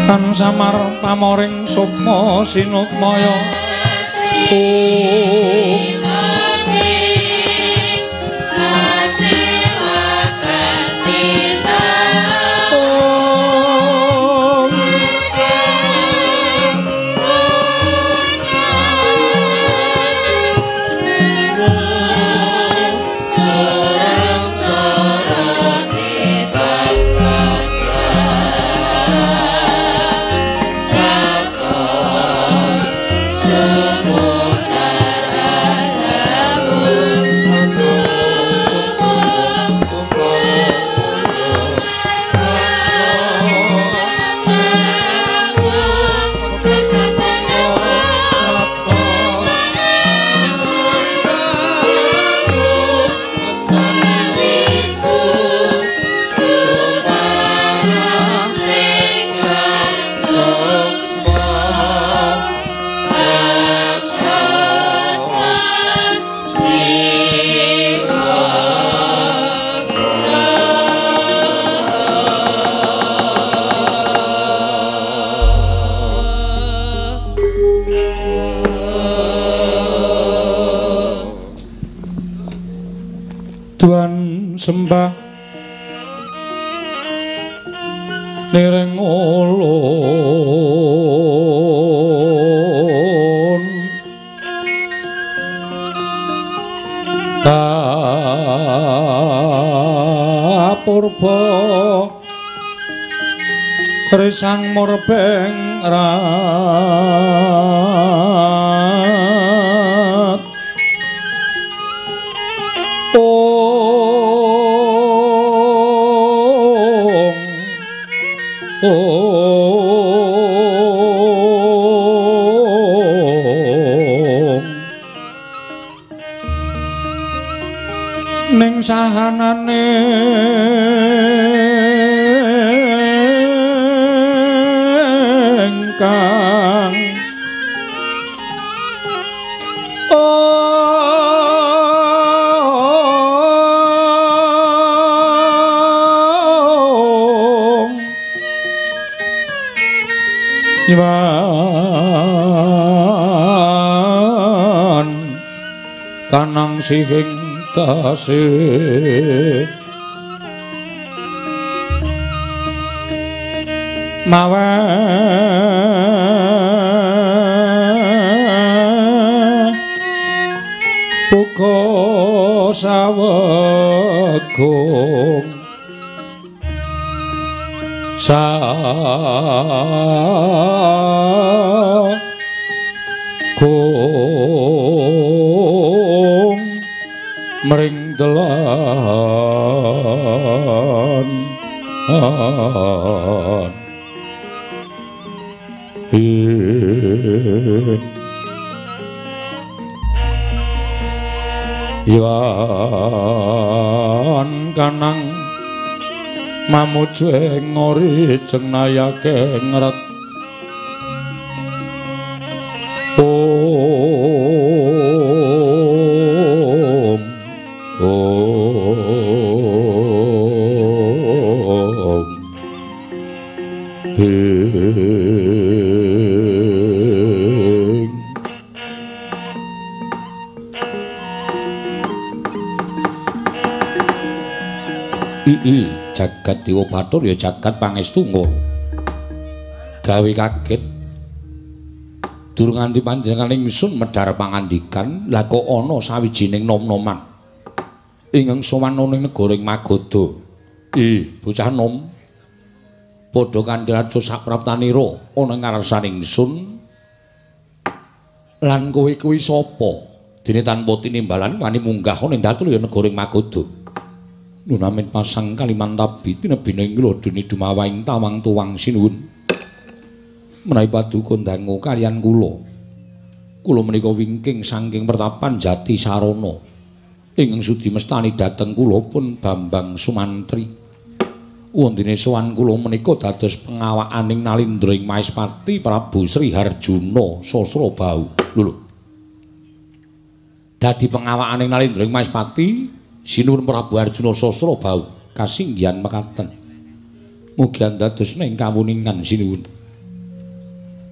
Tan samar pamoring sukma sinukmaya sembah nireng ulun purba risang murbeng rat ning sahanane kang Iwan kanang sihing tasih mawa buka sawegung sagung mring telan Iwan kanang mamuju ing ngori jenayake ngret jagat Dewa Bathara ya jagat pangestu ngono. Gawe kaget. Durung nganti panjenengan ingsun medhar pangandikan, lah kok ana sawijining nom-noman ingkang sowan ning negara Magoda. Bocah nom padha kanthi raja sapraptanira ana ngarsaning ingsun. Lan kowe kuwi sapa? Dene tanpa tinimbalan wani munggah ning datul ya negara Magoda. Nunamin pasang kaliman tabi tinebina ing lodene dumawaing tawang tuwang sinuwun menawi paduka ndangu kaliyan kula menika wingking saking pertapan Jati Sarana ingkang sudi mestani dhateng kula pun Bambang Sumantri wondene sowan kula menika dados pengawakaning Nalindraing Maespati Prabu Sri Harjuna Sasrabau lho dadi pengawakaning Nalindraing Maespati Sinuwun Prabu Arjuna Sasrabau kasinggihan mekaten. Mugi dados ing kawuningan sinuwun.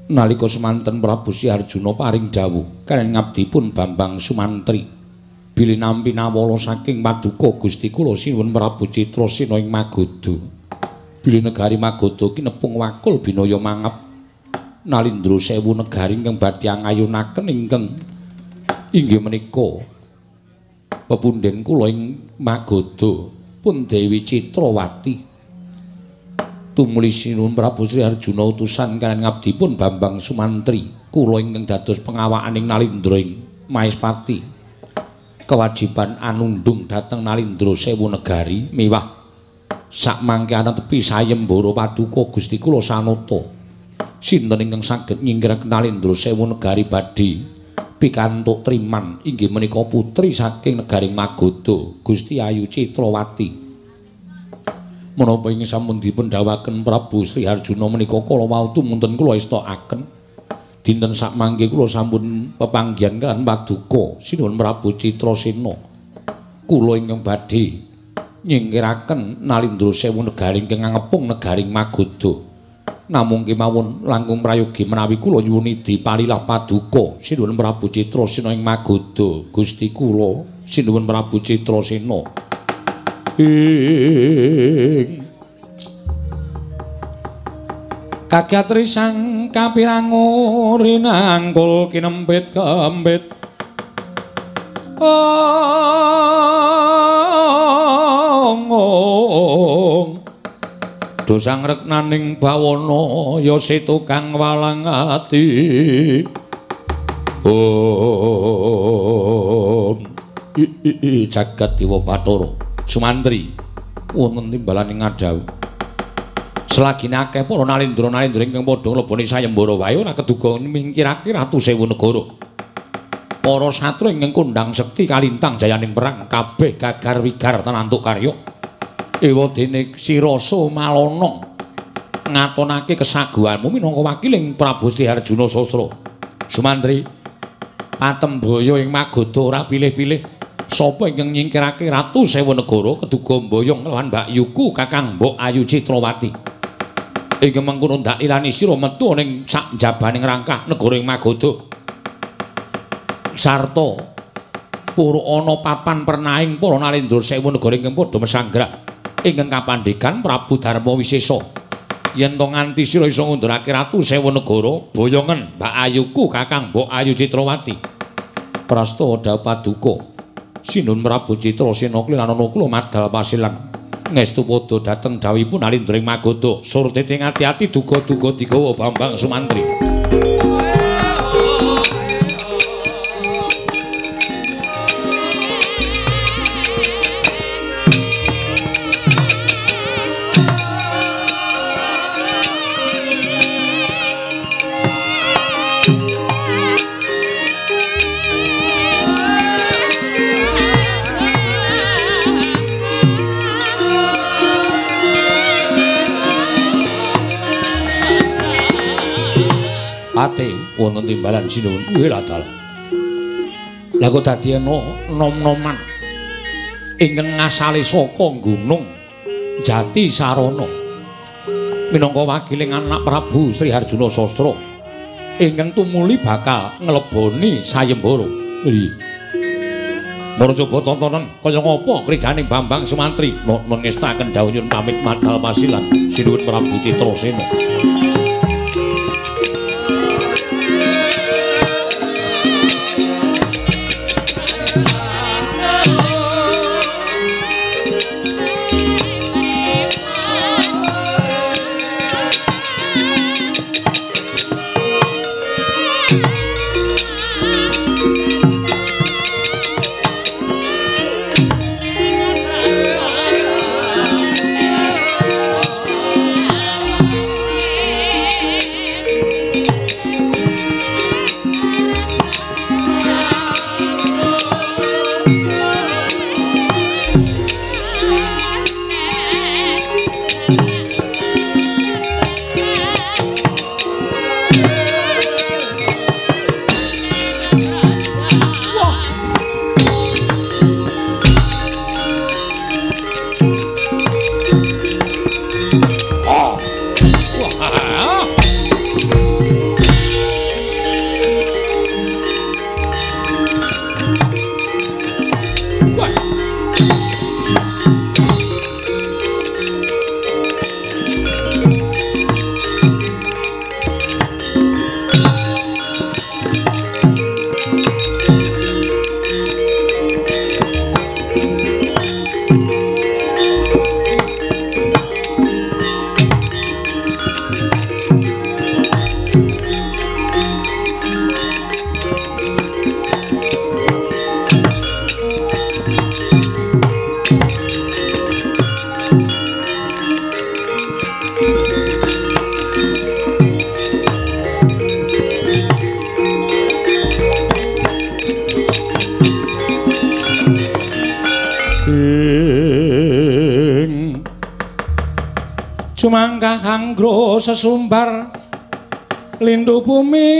Nalika semanten Prabu Sri Arjuna paring dawuh kaliyan ngabdipun Bambang Sumantri bilih nampi nawala saking Paduka Gusti kula sinuwun Prabu Citrasena ing Magoda. Bilih negari Magoda kinepung wakul binaya mangap Nalindra Sewu negari ingkang badhe angayunaken ingkang inggih menika pepundhen kula ing Magoda pun Dewi Citrawati. Tumuli sinuwun Prabu Sri Arjuna utusan kaliyan ngabdipun Bambang Sumantri kula ingkang dados pengawakaning Nalindra ing Maespati kewajiban anundung dhateng Nalindra Sewu negari miwah sakmangke ana tepi sayembara Paduka Gusti kula Sanata sinten ingkang saged nyingkiraken Nalindra Sewu negari badhe pikantuk triman inggih menika putri saking negaring Magoda Gusti Ayu Citrawati. Menapa ing sampun dipun dawuhaken Prabu Sri Arjuna menika kala wau tumunten kula estokaken dinten sakmangke kula sampun pepanggihan kaliyan Paduka sinuwun Prabu Citrasena kula ingkang badhe nyingkiraken Nalindra Sewu negari ingkang ngepung negaring Magoda namung kemawon langkung prayogi menawi kula nyuwun diparilah Paduka sinuwun Prabu Citrasena ing Magoda Gusti kula sinuwun Prabu Citrasena kagatri sang kapirangu rinangkul kinempit kempit dosang reknaning bawana ya setukang walang ati jagat dewa Bathara Sumantri wonten timbalaning ngadhau selagine akeh para nalindra ingkang padha ngleboni sayembara wae ora keduga mingkirake Ratu Sewu negara para satru ingkang kondhang sekti kalintang jayaning perang kabeh gagar wigar tanantuk karya ewadene Sirasa Malana ngatonake kesaguhanmu minangka wakiling Prabu Sri Arjuna Sastra Sumantri patembaya ing Magoda ora pilih-pilih sapa ingkang nyingkirake Ratu Sewu negara keduga mboyong lawan Mbak Yuku Kakang Mbok Ayu Citrawati ing mengkono ndak ilani sira metu ning sak jabaning rangkah negara ing Magoda sarta pura ana papan pernahing para Nalindra Sewu negara ingkang padha mesanggrah ingkang kapandhegan Prabu Darma Wisesa yen to nganti sira isa ngundurake Ratu Sewu negara boyongen Mbak Ayuku Kakang Mbok Ayu Citrawati prasta dawuh Paduka sinuwun Prabu Citrasena kliranana kula madal pasilan ngestu padha dhateng dawuhipun Nalindra ing Magoda surti ing ati-ati duga-duga digawa Bambang Sumantri. Ate wonten timbalan sinuwun wiladala. Lah kok dadi ana nom-noman ingkang ngasale saka Gunung Jati Sarana minangka wakiling anak Prabu Sri Arjuna Sastra ingkang tumuli bakal ngleboni sayembara. Mara coba tontonan kaya ngapa kridaning Bambang Sumantri nun ngestaken dawuh nyuwun pamit madal pasilan sinuwun Prabu Citrasena. Sumangga kanggo sesumbar lindu bumi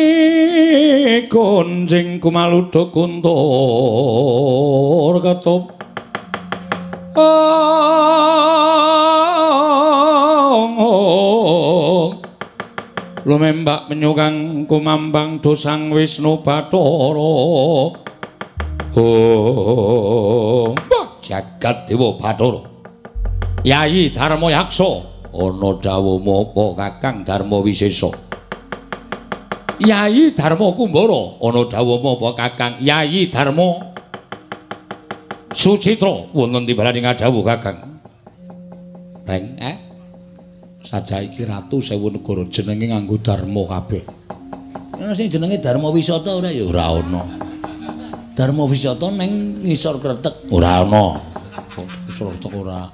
konjing kumaludha kuntur ketop lumembak menyukang kumambang dosang Wisnu Bathara jagat dewa Bathara Yayi Darma Yaksa ana dawuh apa Kakang Darma Wisesa Yayi Darma Kumbara ana dawuh apa Kakang Yayi Darma Sucitra wonten timbalaning dawuh Kakang Reng sajaiki Ratu Sewu Negara jenenge nganggo Darma kabeh ana sing jenenge Darma Wisata ora ya ora ana Darma Wisata ning ngisor Kretek ora ana ngisor Kretek ora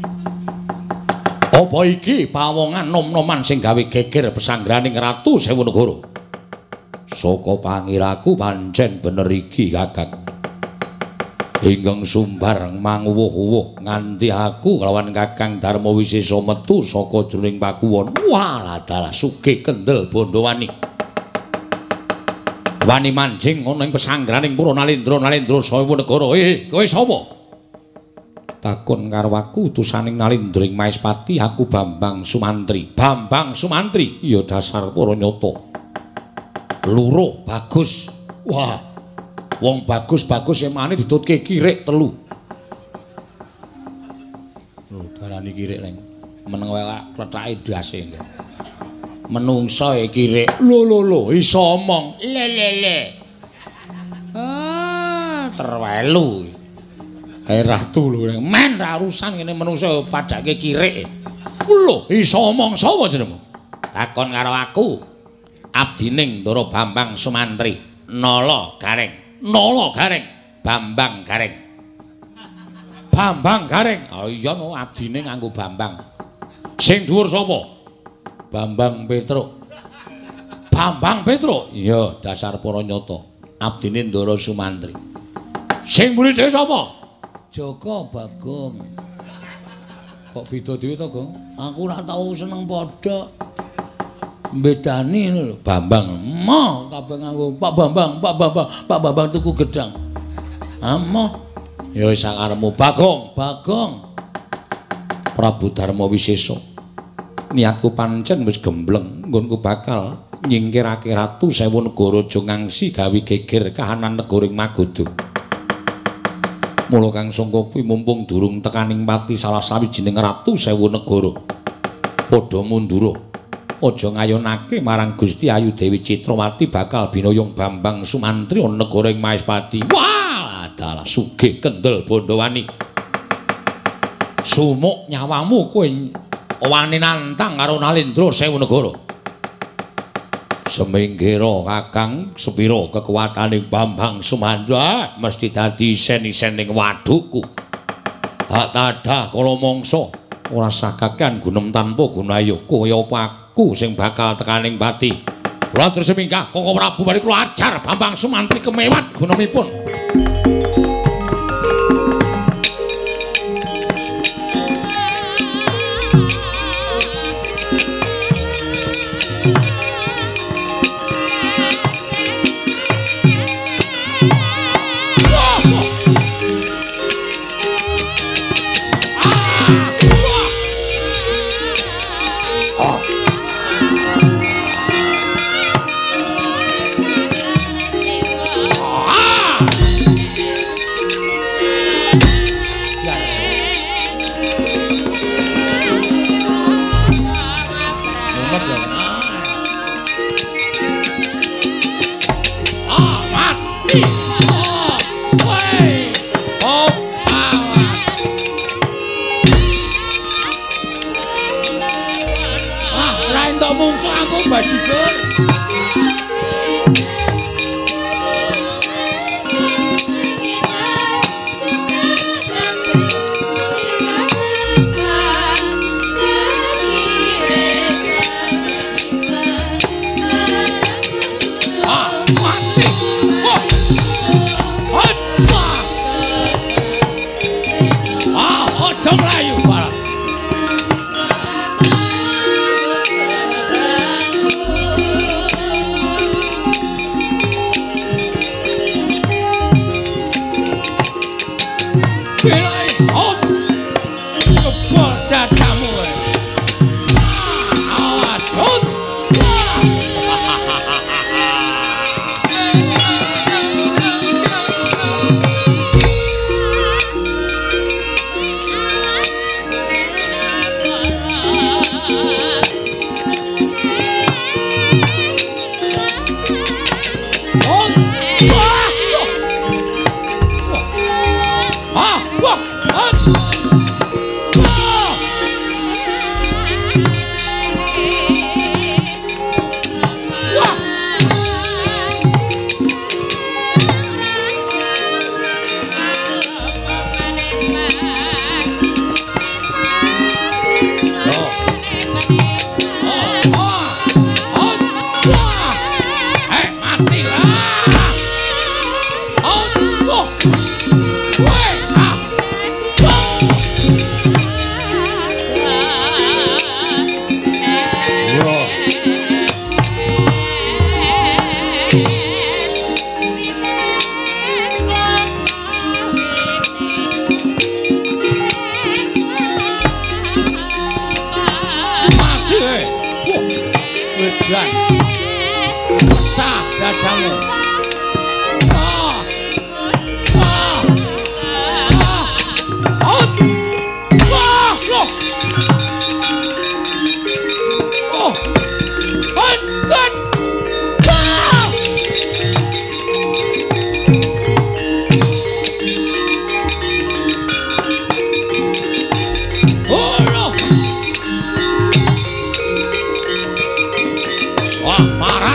apa iki pawongan nom-noman sing gawe geger pesanggraning Ratu Sewu Negara? Saka pangiraku pancen bener iki, Kakang. Ingkang sumbar manguwuh-uwuh nganti aku kelawan Kakang Darma Wisesa metu saka jroning pakuwon. Walah dalah sugih kendel Bondowani. Wani manjing ana ing pesanggraning Pura Nalendra Sewu Negara. Kowe sapa? Takon karo aku utusaning Nalendring Maespati aku Bambang Sumantri. Bambang Sumantri ya dasar para nyata. Luruh bagus. Wah. Wong bagus-bagus emane ditutke kirik 3. Lho darani kirik reng. Meneng wae klethake dase. Menungso e kirik. Lho iso omong. Le. Terwelu. Ratu lho men ra urusan ngene menungso padake kirik. Lho iso omong sapa jenengmu? Takon karo aku. Abdining Ndara Bambang Sumantri. Nala Gareng. Bambang Gareng. Bambang Gareng. Oh iya no abdine nganggo Bambang. Sing dhuwur sapa? Bambang Petruk. Bambang Petruk. Iya dasar para nyata. Abdine Ndara Sumantri. Sing mburi dhewe sapa? Joko Bagong. Kok beda dhewe to, Gong? Aku ora tau seneng padha. Bedani lho, Bambang. Mo kabeh nganggo Pak Bambang tuku gedang. Amoh. Ya wis sakarepmu, Bagong. Prabu Darma Wisesa. Niatku pancen wis gembleng, nggonku bakal nyingkirake Ratu Sewu Negara aja ngangsi gawe geger kahanan negoring Magoda. Mula Kang Sangka kuwi mumpung durung tekaning pati salah sawijining Ratu Sewu Negara. Padha mundura. Aja ngayonake marang Gusti Ayu Dewi Citrawati bakal binoyong Bambang Sumantri ana negara ing Maespati. Wah, dalah sugih kendel Bondowani. Sumuk nyawamu kowe wani nantang karo Nalendra Sewu Negara. Seminggira Kakang sepira kekuwataning Bambang Sumantri mesti dadi isen-isen ning wadukku. Hak tadah kala mangsa ora sakakan gunem tanpa gunayu kaya aku sing bakal tekaning pati. Kula terus minggah Koko Prabu bari kula ajar Bambang Sumantri kemewat gunemipun. Sigur. Melayu barang. Pilih hop kebal dadamu. Awas hop. Pecah dadamu. Wah, parat.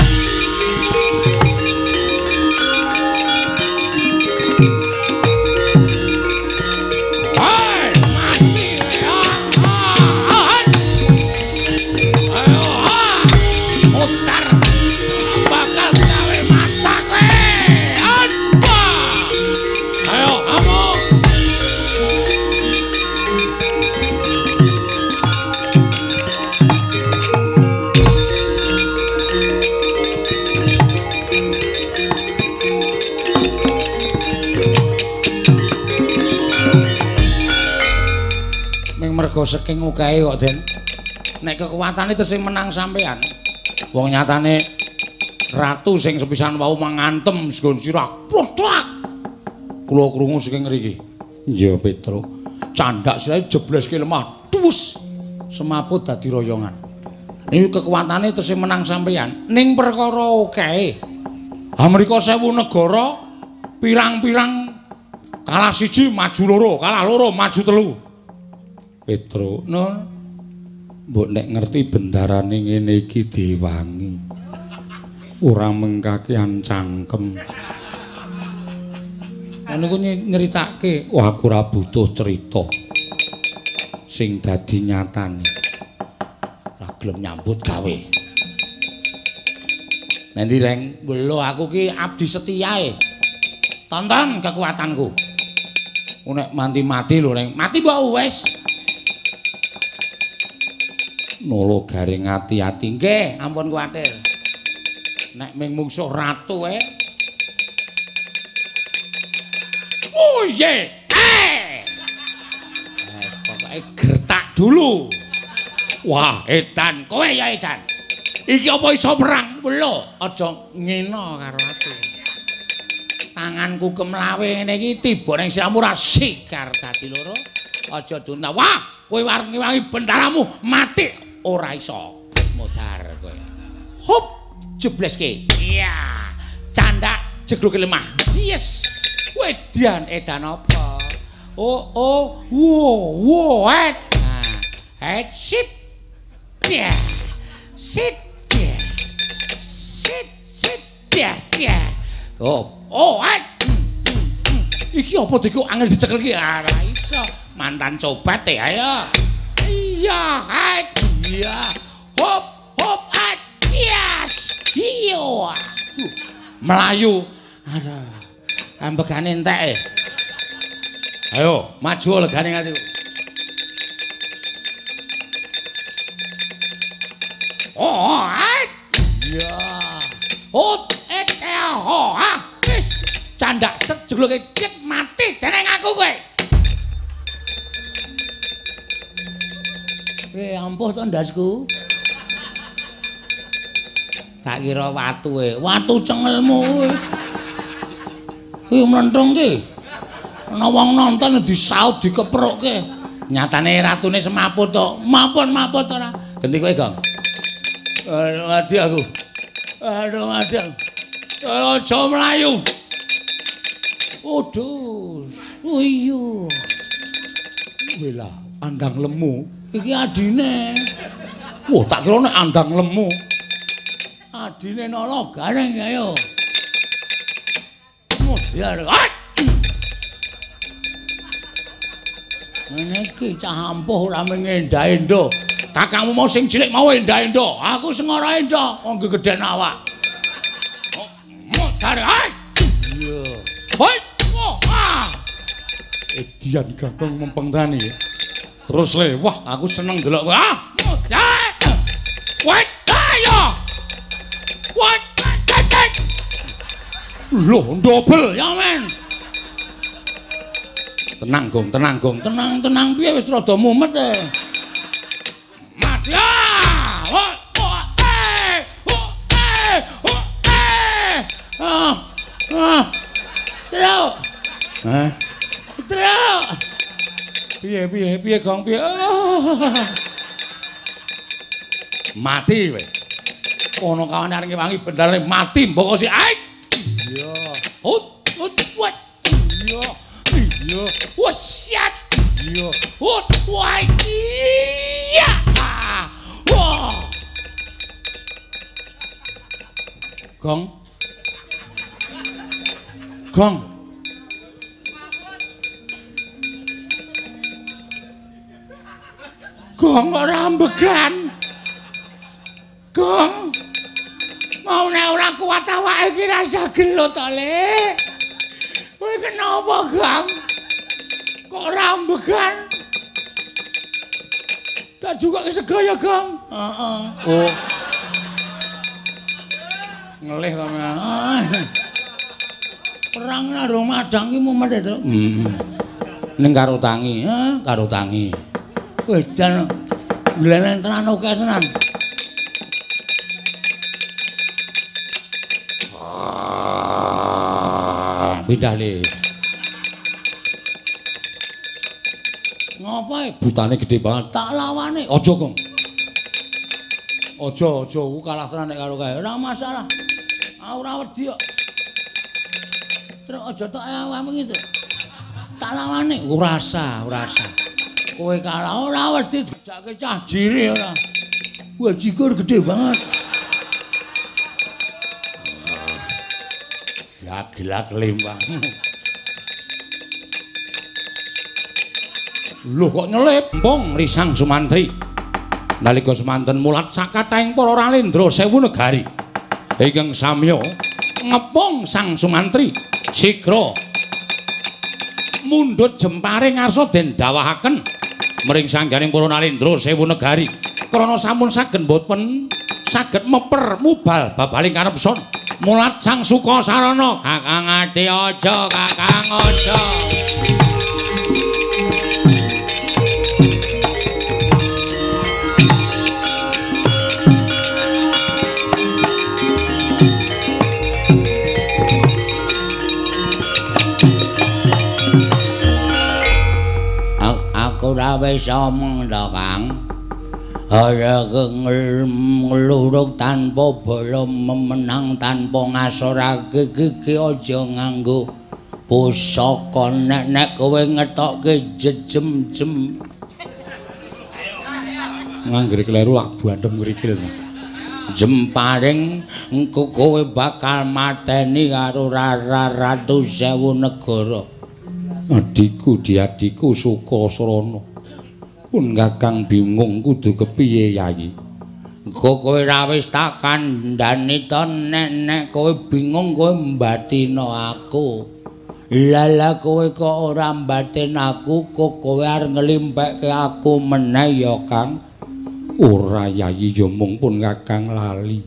Mergo saking ukahe kok, Den. Nek kekuatane tesih menang sampean. Wong nyatane ratu sing sepisan wau mangantem sgon sirah. Plodak. Kula krungu saking mriki. Iya, Petro. Candak sirahe jebleske lemah. Tuwus. Semaput dadi royongan. Niki kekuatane tesih menang sampean. Ning perkara ukahe. Amerika 1000 negara pirang-pirang kalah siji maju loro, kalah loro maju telu. Petro, Nun, mbok nek ngerti bendarane ngene iki diwangi. Ora mengkakean cangkem. Ngono ku nyeritake, wah aku ora butuh cerita. Sing dadi nyatane. Ora gelem nyambut gawe. Nanti Reng, lho aku ki abdi setiae. Tonton kekuatanku. Nek mati lho Reng, mati mbok wis. Nolo garing ati-ati nggih, ampun kuwatir. Nek ming mungsuh ratu Oh ye. Pokoke gertak dulu. Wah, edan, kowe ya edan. Iki apa iso perang? Lho, aja ngena karo aku. Tanganku kemlawe ngene iki tiba ning siramu ra sikar dadi loro. Aja dunta. Wah, kowe wangi-wangi bendaramu mati. Ora iso modar kowe. Hop jebleske. Iya. Candak jegluke lemah. Yes. Wedan edan apa? Wo, head. Nah, head sit. Yeah. Sit. Yeah. Oh, iki apa diku angel dicekel iki? Ora iso. Mantan cobat ayo. Iya, iya. Hop, hop, yes. Iya. Melayu. Ada. Ambegane entek. Ayo, maju legane ati. Oh, iya. Wis candak set jegluke cek mati dening aku kowe. Ampuh to ndasku. Tak kira watu cengelmu kowe. Kuwi mlenthung ki. Ana wong nonton disaut dikeprokke. Nyatane ratune semaput to. Mapun-maput ora. Genti kowe, Gong. Mati aku. Aduh, mati. Aja mlayu. Waduh. Oh iya. Wela, andang lemu. Iki adine. Wah, tak kira nek andang lemu. Adine nolo gareng ayo. Modiar. Ngene iki cah ampuh ora mengendha-endha. Kakangmu mau sing cilik mau endha-endha. Aku sing ora endha, wong gedhen awak. Modiar. Iya. Hoi. Edian ganteng mempeng tani. Terus le, wah aku seneng delok kowe. Modiar. Wait, ayo. Wait. Loh, ndobel ya men. Tenang, Gong, tenang piye wis rada mumet e. Mati. Truk. Truk. Piye Gong, piye? Mati kowe. Ono kawane areng wangi bendare mati mbok si aik. Iya. What? Iya. Iya. Wasyat. Iya. Wah. Iya. Wah. Gong. Gong ora ambegan. Gong. Mau nek ora kuat awake iki rasa gelo to, Le. Kowe kenapa, Gong? Kok ora ambegan? Tak juga kesegaya, Gong. Heeh. Oh. Ngelih to, perang karo madang iki mumet to. Ning karo tangi, karo tangi. Wedan glenen tenan oke tenan. Pindah le. Ngapae? Butane gede banget. Tak lawane. Aja, Gong. Aja, ku kalah tenan nek karo kae. Ora masalah. Ora wedi kok. Truk aja tok awakmu iki, Truk. Tak lawane. Ora usah. Kowe kalah ora wedi dijake cah jire ora. Wah, jikur gede banget. Ya gelak lembangmu. Lho kok nyelip? Empong risang Sumantri. Nalika semanten mulat sakataing para ralendra 1000 negari. Ingkang samya ngepong sang Sumantri sigra mundhut jempare ngarsa den dawahaken mring sangganing para nalendra 1000 negari. Krana sampun saged boten saged meper mubal babaling karepson. Mulat sang Sukasarana, Kakang ati aja, Kakang aja. Aku ora wis omong to, Kang. Ora ngeluruk tanpa bala memenang tanpa ngasorake iki aja nganggo pusaka nek kowe ngetokke jejem-jem. Nganggere kleru lak bandem ngrikil. Jemparing engko kowe bakal mateni karo Ratu Sewu Negara. Adikku diadiku Sukasrana. Pun Kakang bingung kudu kepiye Yayi. Engko kowe ra wis tak kandhani to nek kowe bingung kowe mbatina aku. Lala kowe kok ora mbatin aku kok kowe arep nglimpeke aku meneh ya Kang. Ora Yayi ya mung pun Kakang lali.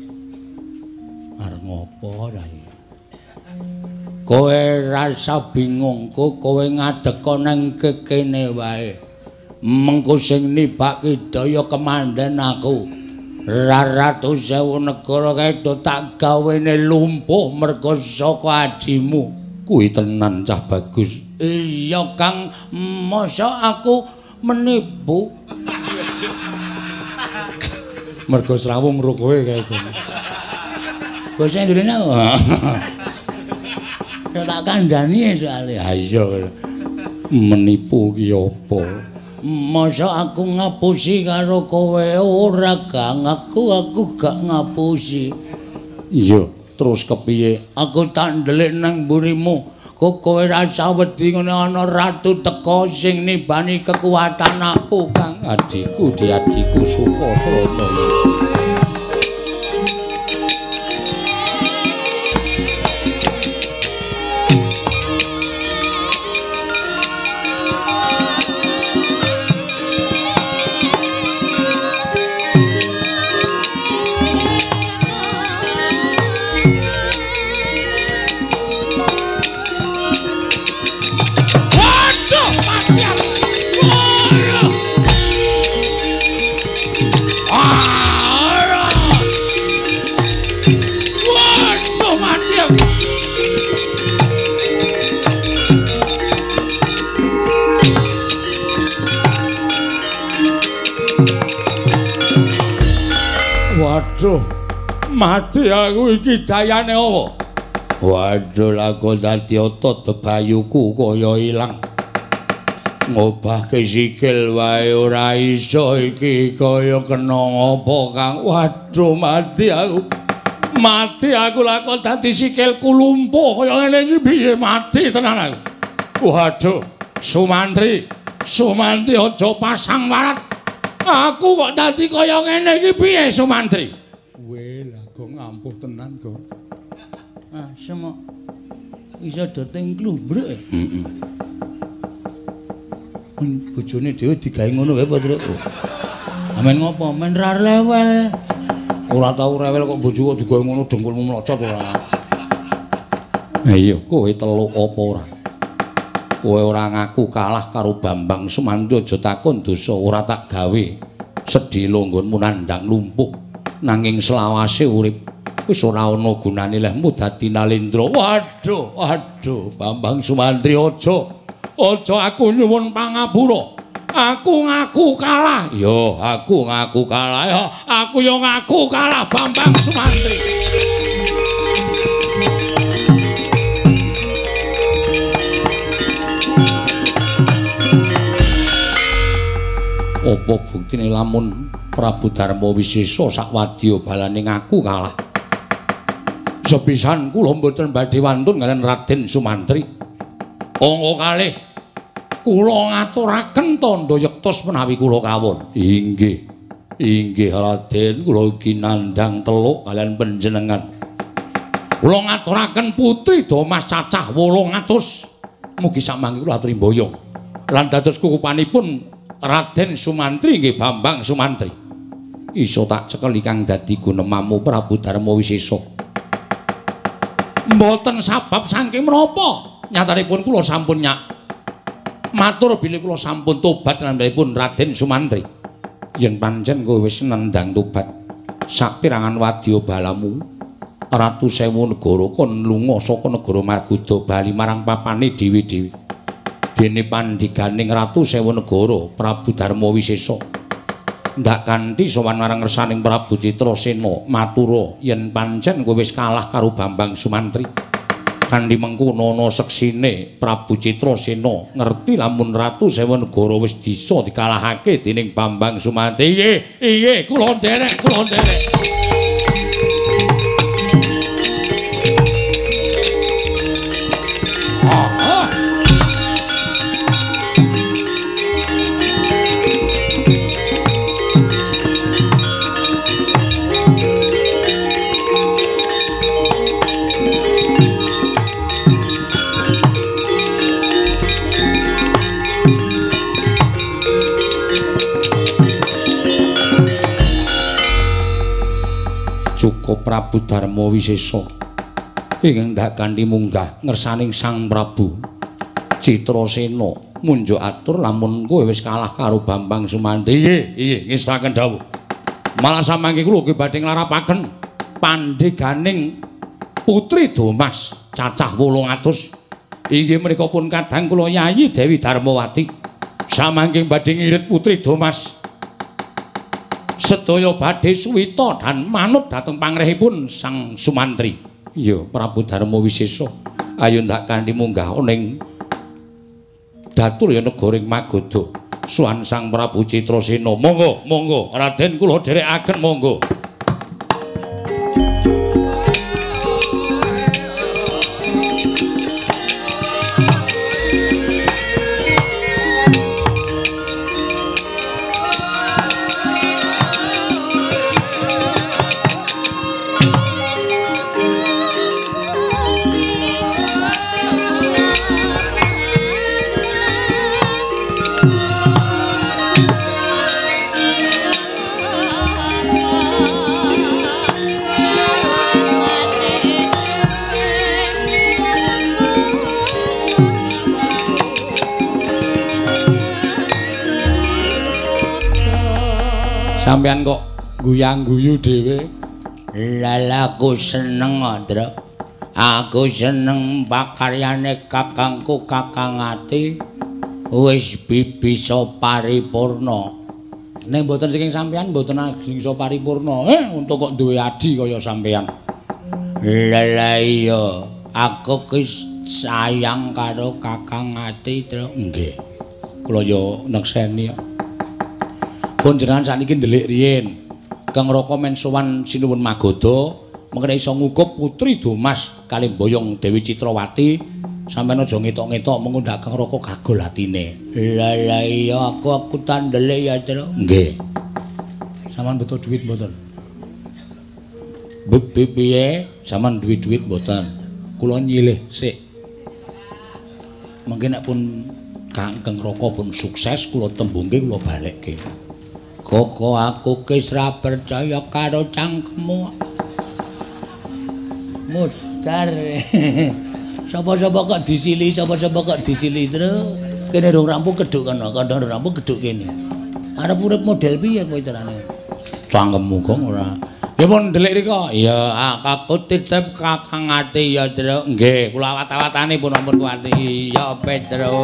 Arep ngopo Yayi? Kowe rasa bingung kok kowe ngadeka nang kekene wae. Mengko sing nibake daya kemandan aku. Ratu Sewu Negara kae do tak gawene lumpuh merga saka adimu. Kuwi tenan cah bagus. Iya Kang, masa aku menipu? Merga srawung ro kowe kae. Basa Indonesia. Ya tak kandhani soalé. Ha iya. Menipu ki apa? Masa aku ngapusi karo kowe ora Kang, aku gak ngapusi. Iya, terus kepiye? Aku tak ndelik nang mburimu. Kok kowe rasa wedi ngene ana ratu teka sing nibani kekuatan aku Kang. Adikku diadiku Sukasrana. Waduh, mati aku iki dayane apa? Waduh lakon dadi otot bebayuku kaya ilang. Ngobahke sikil wae ora iso iki kaya kena apa Kang. Waduh, mati aku. Mati aku lakon dadi sikilku lumpuh kaya ngene iki piye mati tenan aku. Waduh, Sumantri. Sumantri aja pasang warat. Aku kok dadi kaya ngene iki piye Sumantri? Weh, lah kok ngampuh tenan kok. Ah, semok iso doting klumbruk. Heeh. Bojone dhewe digawe ngono wae, Pak. Amen ngopo? Men ra rewel. Ora tau rewel kok bojo kok digawe ngono dengkulmu mlocot ora. Iya, kowe teluk apa ora? Kowe ora ngaku kalah karo Bambang Sumantri aja takon dosa ora tak gawe sedhela nggonmu nandhang lumpuh nanging selawase urip wis ora ana gunane lehmu dadi Nalendra. Waduh, Bambang Sumantri aja aku nyuwun pangapura. Aku ngaku kalah. Yo, aku ngaku kalah. Yo, aku yo ngaku kalah Bambang Sumantri. Apa buktine lamun Prabu Darma Wisesa sak wadya balane ngaku kalah? Sepisan kula mboten badhe wantun kaliyan Raden Sumantri. Angka kalih kula ngaturaken tandha yektos menawi kula kawon. Inggih Raden, kula ugi nandhang teluk kaliyan panjenengan. Kula ngaturaken putri Damas cacah 800. Mugi samangke kula aturi mboyong. Lan dados kukupanipun Raden Sumantri nggih Bambang Sumantri. Iso tak cekel kang dadi gunemamu Prabu Darma Wisesa. Mboten sabab saking menapa nyatanipun kula sampun matur bilih kula sampun tobat nambanipun Raden Sumantri. Yen pancen kowe wis nendang tobat sapirangan wadya balamu Ratu Sewu Negara kon lunga saka negara Margoda bali marang papane dhewe-dhewe. Dene pandhiganing Ratu Sewu Negara Prabu Darma Wisesa ndak kanthi sowan marang ngersaning Prabu Citrasena matura yen pancen kowe wis kalah karo Bambang Sumantri. Kanthi mengkono ana seksine Prabu Citrasena ngerti lamun Ratu Sewu Negara wis bisa dikalahake dening Bambang Sumantri. Iye, kula nderek. cukup Prabu Darma Wisesa ingkang ndak kanthi munggah ngersaning Sang Prabu Citrasena munjuk atur lamun kowe wis kalah karo Bambang Sumantri. Nggih, ngestaken dawuh. Malah samangke kula ugi badhe nglarapaken pandheganing Putri Domas cacah 800. Inggih menika pun kadang kula Yayi Dewi Darmawati samangke badhe ngirit Putri Domas sedaya badhe suwita dan manut dhateng pangrehipun Sang Sumantri. Iya, Prabu Darma Wisesa. Ayo ndak kanthi munggah ning datur ya negaring Magoda. Suwan Sang Prabu Citrasena. Monggo, monggo, Raden kula dherekaken monggo. Sampeyan kok guyang-guyu dhewe. Lala aku seneng, Ndra. Aku seneng pakaryane kakangku Kakang Ati wis bisa paripurna. Ning mboten saking sampeyan mboten bisa paripurna. Untuk kok duwe adi kaya sampeyan. Lala iya, aku ki sayang karo Kakang Ati, Ndra. Nggih. Kula ya nekseni kok. Pun jenengan sakniki ndelik riyin Kang Raka men sowan sinuwun Magoda mengko iso ngukup Putri Domas kali boyong Dewi Citrawati sampeyan aja ngetok-ngetok mengko ndak Kang Raka kagol atine. Lah iya aku tak ndelik ya, Tru. Nggih. Sampeyan butuh duit mboten? Piye? Sampeyan duwe duit mboten? Kula nyilih sik. Mungkin nek pun Kang Raka pun sukses kula tembungke kula balekke. Koko aku wis ra percaya karo cangkemmu. Mudar. Sapa-sapa kok disili, sapa-sapa kok disili, Tru. Kene rung rampung keduk kana, kandhane rampung keduk kene. Arep urip model piye kowe carane? Cangkemmu kok ora. Ya pun ndelik rika. Ya aku titip Kakang Ati ya, Tru. Nggih, kula awat-awatane pun ampun kuwati. Ya Petro.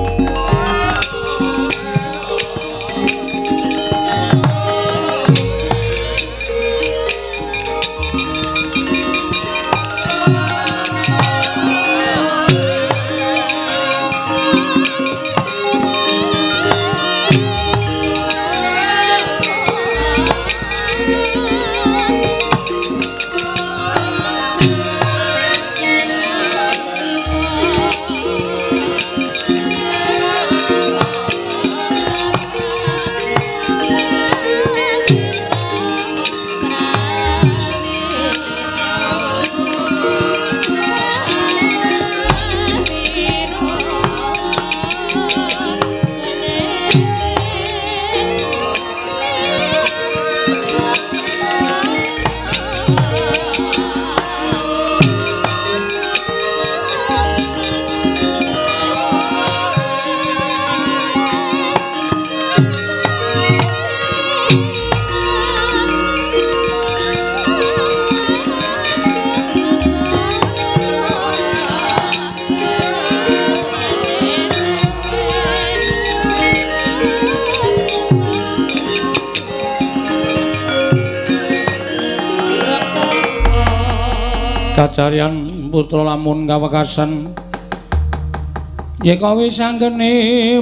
Kacarian putra lamun kawekasan yen kowe sanggene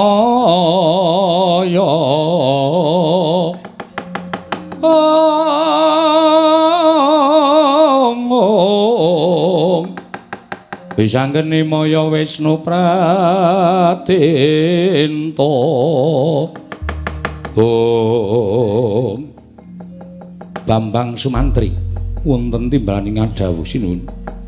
moyo sanggene moyo Wisnu Pratinta Bambang Sumantri wonten timbalaning dawuh sinuwun.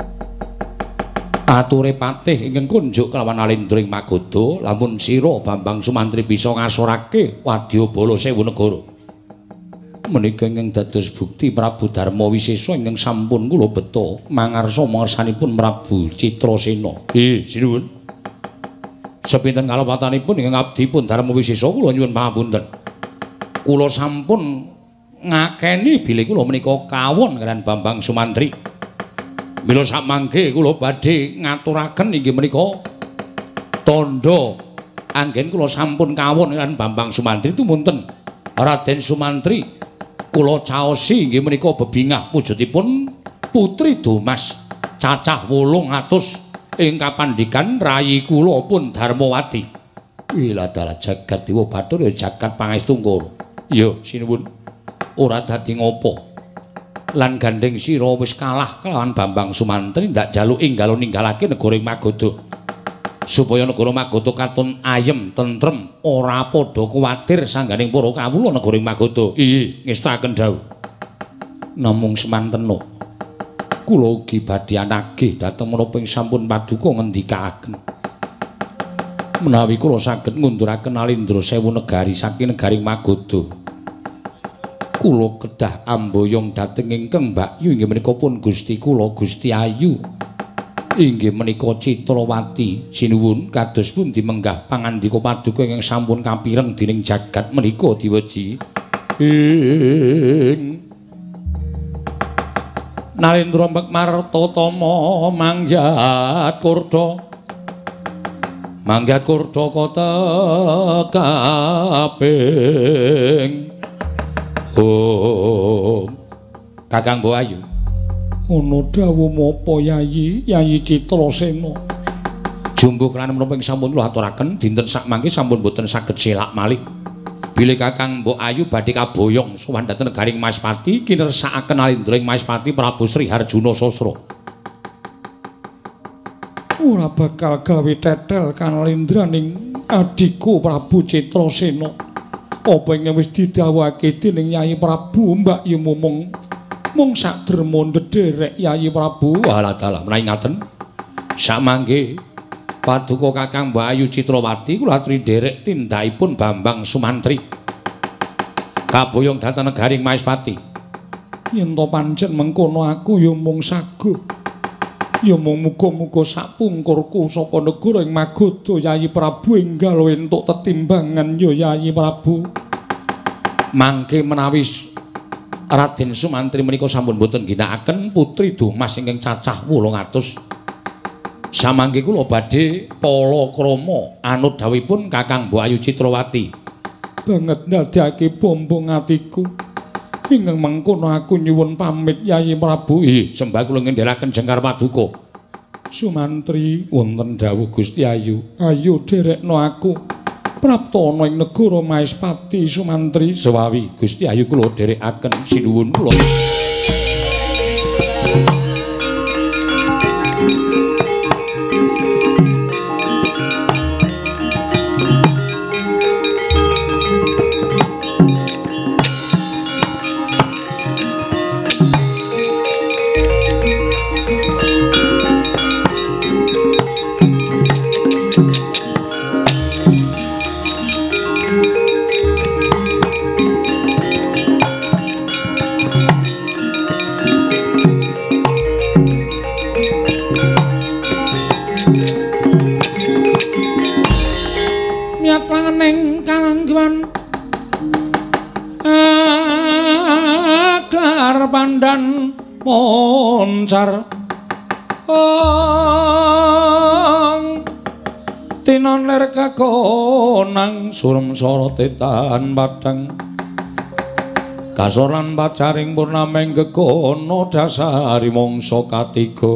Ature patih ingkang kunjuk kelawan alindring Magoda lamun sira Bambang Sumantri bisa ngasorake wadyabala 1000 negara. Menika ingkang dados bukti Prabu Darma Wisesa ingkang sampun kula beta mangarsa mangersanipun Prabu Citrasena. Sinuwun. Sepinten kalepatanipun ingkang abdi pun Darma Wisesa kula nyuwun pangapunten. Kula sampun ngakeni bilih kula menika kawon kaliyan Bambang Sumantri. Mila samangke kula badhe ngaturaken inggih menika tandha anggen kula sampun kawon kaliyan Bambang Sumantri tumunten Raden Sumantri kula caosi inggih menika bebingah wujudipun Putri Dumas cacah 800 ing kapandhikan rayi kula pun Darmawati. Ila dalah jagat Dewa Bathara jagat pangestu kula. Ya sinuwun ora dadi ngopo. Lan gandeng sira wis kalah kelawan Bambang Sumantri ndak jaluk enggal ninggalake negara Magoda. Supaya negara Magoda katon ayem tentrem ora padha kuwatir sangganing para kawula negara Magoda. Ngestaken dawuh. Namung semantena kula ugi badhe anagih dhateng menapa ing sampun paduka ngendikaaken. Menawi kula saged ngunduraken Alindra Sewu negari saking negari Magoda. Kula kedah amboyong dhateng ingkang Mbakyu inggih menika pun Gusti kula Gusti Ayu. Inggih menika Citrawati sinuwun kados pundi menggah pangandika paduka ingkang sampun kapireng dening jagat menika diweji. Nalendra Martatama manggyat kurda. Manggyat kurda kota kaping. Oh, Kakang Mbok Ayu. Ana dawuh mapa Yayi? Yayi Citrasena. Jumbuh kelana menapa ing sampun kula aturaken dinten sakmangke sampun boten saged selak malih. Bilih Kakang Mbok Ayu badhe kaboyong sowan dhateng negaring Maspati kinersakaken Alindra ing Maspati Prabu Sri Harjuna Sasra. Ora bakal gawe tetel kan Alindraning adhiku Prabu Citrasena. Apa ingkang wis didhawuhake dening Yayi Prabu Mbakyu mung sak derma ndederek Yayi Prabu. Walah dalah menawi ngaten. Samangke paduka Kakang Mbok Ayu Citrawati kula aturi nderek tindakipun Bambang Sumantri. Kaboyong dhateng negaring Maespati. Yen to pancen mengkono aku ya mung saguh. Ya mung muga-muga sapungkurku saka negara ing Magoda Yayi Prabu enggal entuk tetimbangan ya Yayi Prabu. Mangke menawi Raden Sumantri menika sampun boten ginakaken Putri Dumas ingkang cacah 800. Samangke kula badhe palakrama anut dawuhipun Kakang Mbok Ayu Citrawati. Banget ndadekake bombong atiku. Ingkang mengkono aku nyuwun pamit Yayi Prabu. Sembah kula ngendharaken jengkar paduka. Sumantri wonten dawuh Gusti Ayu. Ayo derekno aku. Prapta ana ing negara Maespati Sumantri. Sewawi Gusti Ayu kula derekaken sinuwun kula. Pandan moncar tinoner kakonang surem sorotetan padang kasoran pacaring purnameng gegono dasari mongso katiga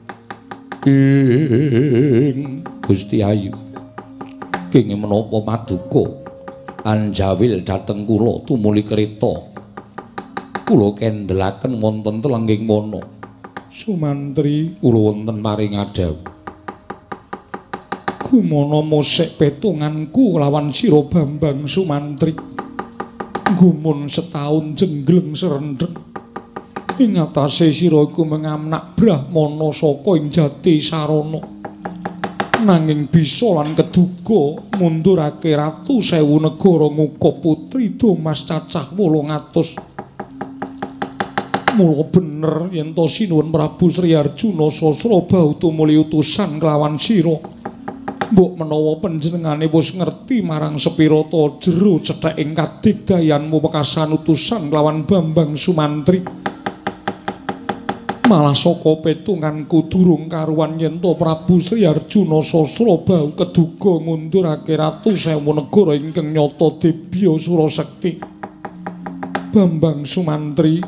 Gusti Ayu kenging menapa paduka anjawil dhateng kula tumuli kereta kula kendhelaken wonten telengging mono. Sumantri kula wonten maring adhawu. Gumana musik petunganku lawan sira Bambang Sumantri. Gumun setahun jengleng serendeng. Ing atase sira iku mengamnak Brahmana saka ing jati sarana. Nanging bisa lan keduga mundurake ratu sewu negara ngukup Putri Dumas cacah 800. Mula bener yen to sinuwun Prabu Sri Arjuna Sasrabau tumuli utusan kelawan sira. Mbok menawa panjenengane wis ngerti marang sepira ta jero cethèking kadigdayanmu wekasan utusan kelawan Bambang Sumantri. Malah saka petunganku durung karuan yen to Prabu Sri Arjuna Sasrabau keduga ngundurake Ratu Sewu Negara ingkang nyata Debya Surasekti. Bambang Sumantri,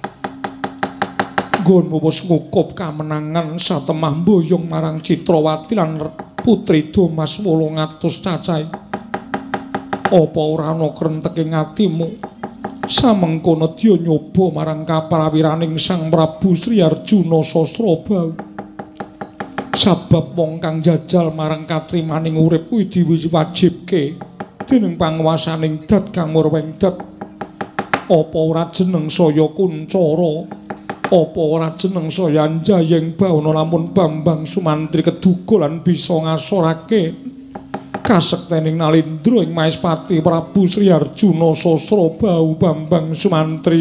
nggonmu wis ngukup kamenangan satemah mboyong marang Citrawati lan Putri Damas 800 cacahe. Apa ora ana krenteking atimu samengko nedya nyoba marang kaprawiraning Sang Prabu Sri Arjuna Sasrabau? Sabab wong kang jajal marang katrimaning urip kuwi diwajibke dening panguwasaning dat kang murweng dat. Apa ora jeneng saya Kuncara? Apa ora jeneng saya Anjayeng Bawana lamun Bambang Sumantri keduga lan bisa ngasorake kasektening Nalindra ing Maespati Prabu Sri Arjuna Sasrabau Bambang Sumantri.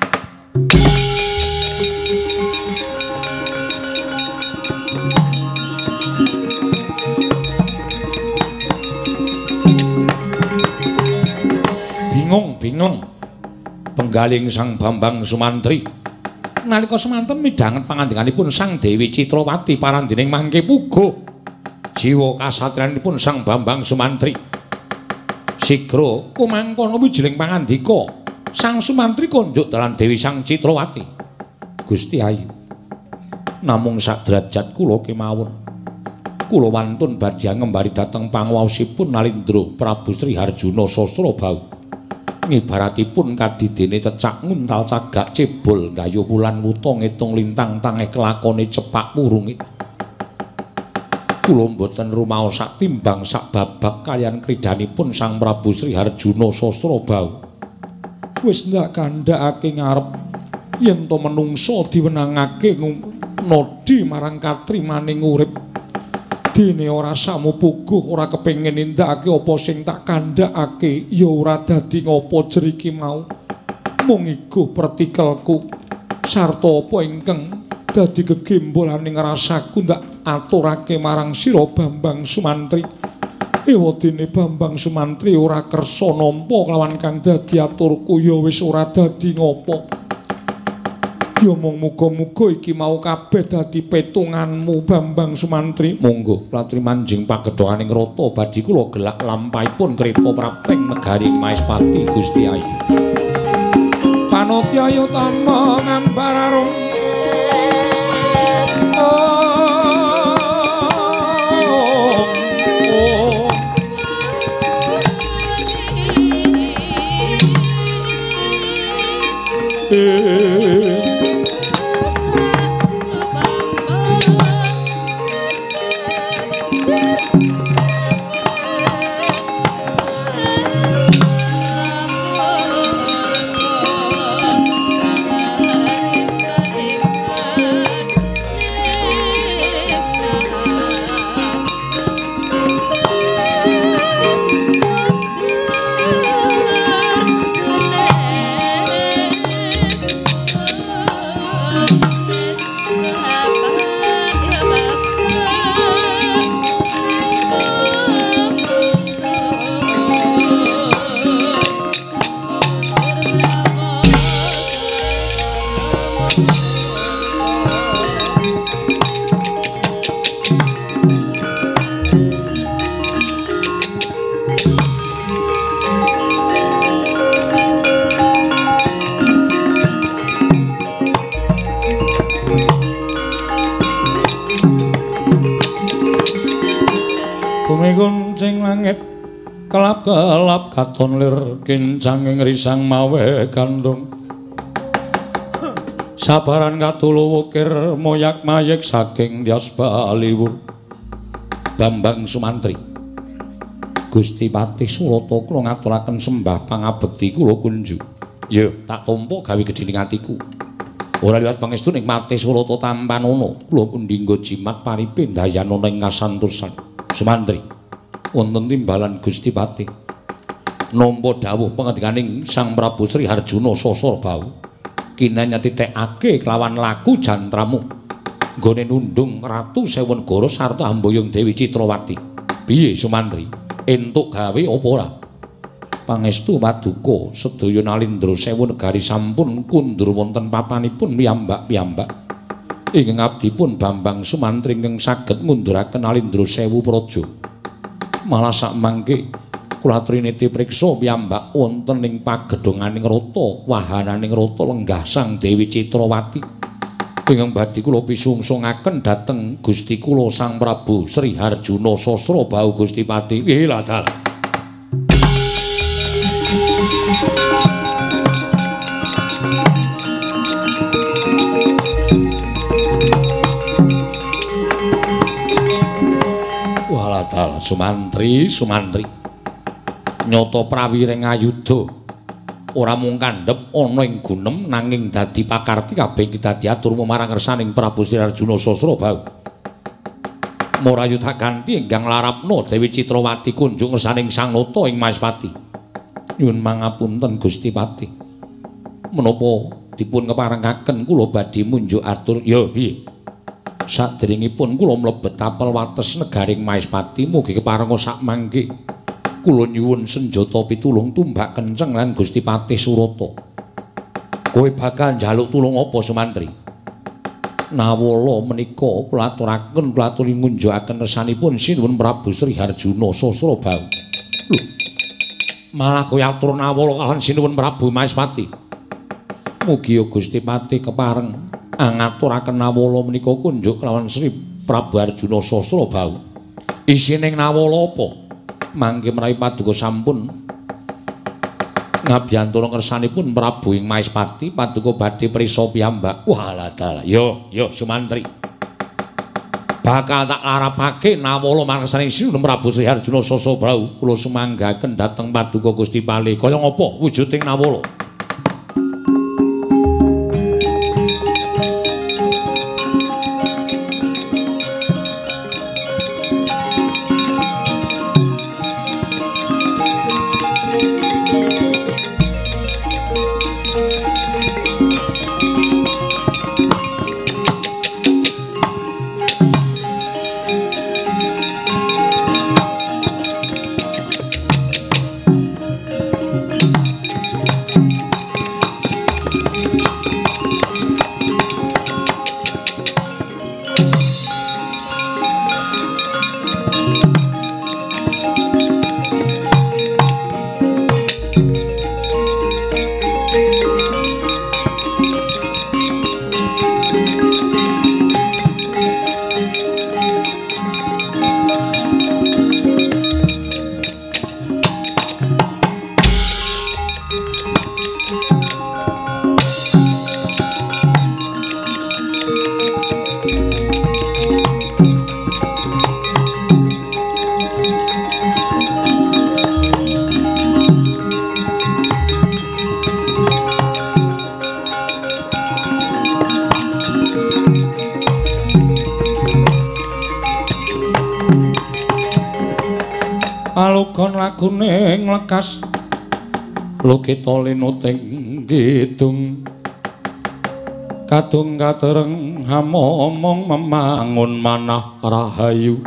Bingung penggaling Sang Bambang Sumantri nalika semanten midhanget pangandikanipun Sang Dewi Citrawati parandening mangke puguh jiwa kasatriyanipun Sang Bambang Sumantri. Sigra kumangkana wijining pangandika Sang Sumantri konjuk dalan Dewi Sang Citrawati. Gusti Ayu, namung sak derajat kula kemawon. Kula wantun badhe ngembari dhateng panguwasipun Nalindra Prabu Sri Arjuna Sasrabau. Ngibaratipun kadidene cecak nguntal cagak cebol gayo wulan wuta ngitung lintang tangeh kelakone cepak wurunge. Kula mboten rumaos sak timbang sak babak kaliyan kridanipun Sang Prabu Sri Arjuna Sasrabau. Wis ndak kandhakake ngarep yen to menungsa diwenangake nodi marang katrimaning urip. Dene ora samupuguh ora kepengin nindakake apa sing tak kandhakake ya ora dadi ngapa jeriki mau. Mung iguh pertikelku sarta apa ingkang dadi gegembolaning rasaku ndak aturake marang sira Bambang Sumantri. Ewadene Bambang Sumantri ora kersa nampa kelawan kang dadi aturku ya wis ora dadi ngapa. Ya mung muga-muga iki mau kabeh dadi petunganmu Bambang Sumantri. Monggo latri manjing pagedhoaning rata badhe kula gelak lampahipun kreta prapting negari Maespati Gusti Ayu. Panotyaya tama ngambararung kelap katon lir kincanging risang mawe gandung sabaran katulu wukir moyak mayek saking Dias Baliwur. Bambang Sumantri, Gusti Patih Surata kula ngaturaken sembah pangabekti kula kunju. Ya tak tampa gawe gedhening atiku. Ora liwat pangestu ning Patih Surata Tampanono kula pundingga jimat paripe dayana ing kasantosan. Sumantri, wonten timbalan Gusti Patih nampa dawuh pangandikaning Sang Prabu Sri Arjuna Sasrabau. kinanya titekake kelawan laku jantramu nggone nundung Ratu Sewenegara sarta Hamboyong Dewi Citrawati. Piye Sumantri? Entuk gawe apa ora? Pangestu Paduka sedaya Nalindra Sewenegari sampun kundur wonten papanipun piyambak-piyambak. Ingkang abdipun Bambang Sumantri ingkang saged ngunduraken Nalindra Sewu Praja. Malah sakmangke kula triniti priksa piyambak wonten ing pagedhonganing rata wahananing rata lenggah Sang Dewi Citrawati ingkang badhe kula pisungsungaken dhateng Gusti kula Sang Prabu Sri Harjuna Sasrabau Gusti Pati. Lah dalah walah Sumantri nyata prawiring ayuda ora mung kandhep ana ing gunem nanging dadi pakarti kabeh kita diatur marang ngersaning Prabu Sri Arjuna Sasrabau. Morayu tak ganti ingkang larapna Dewi Citrawati kunjung ngersaning Sang Nata ing Maespati. Nyuwun mangapunten Gusti Pati. Menapa dipun keparengaken kula badhe munjuk atur ya piye? Saderengipun kula mlebet tapel wates negaring Maespati mugi keparenga sakmangke kula nyuwun senjata pitulung tumbak kenceng lan Gusti Patih Surata. Kowe bakal njaluk tulung apa Sumantri? Nawala menika kula aturaken kula aturi ngunjukaken resanipun Sinuwun Prabu Sri Harjuna Sasrabau. Lho, malah kowe atur nawala kaliyan Sinuwun Prabu Maespati. Mugi Gusti Patih kepareng ngaturaken nawala menika kunjuk kelawan Sri Prabu Arjuna Sasrabau. Isining nawala apa? Mangke menawi paduka sampun ngabiyantara ngersanipun Prabu ing Maespati paduka badhe prisa piyambak. Walah dalah. Yo Sumantri. Bakal tak larapake nawala marang Sinuwun Prabu Sri Harjuna Sasrabau kula sumanggaken dhateng paduka Gusti Pali. Kaya ngapa wujuding nawala? Lagune nglekas Lokita linuting kidung kadung katereng hamomong memangun manah rahayu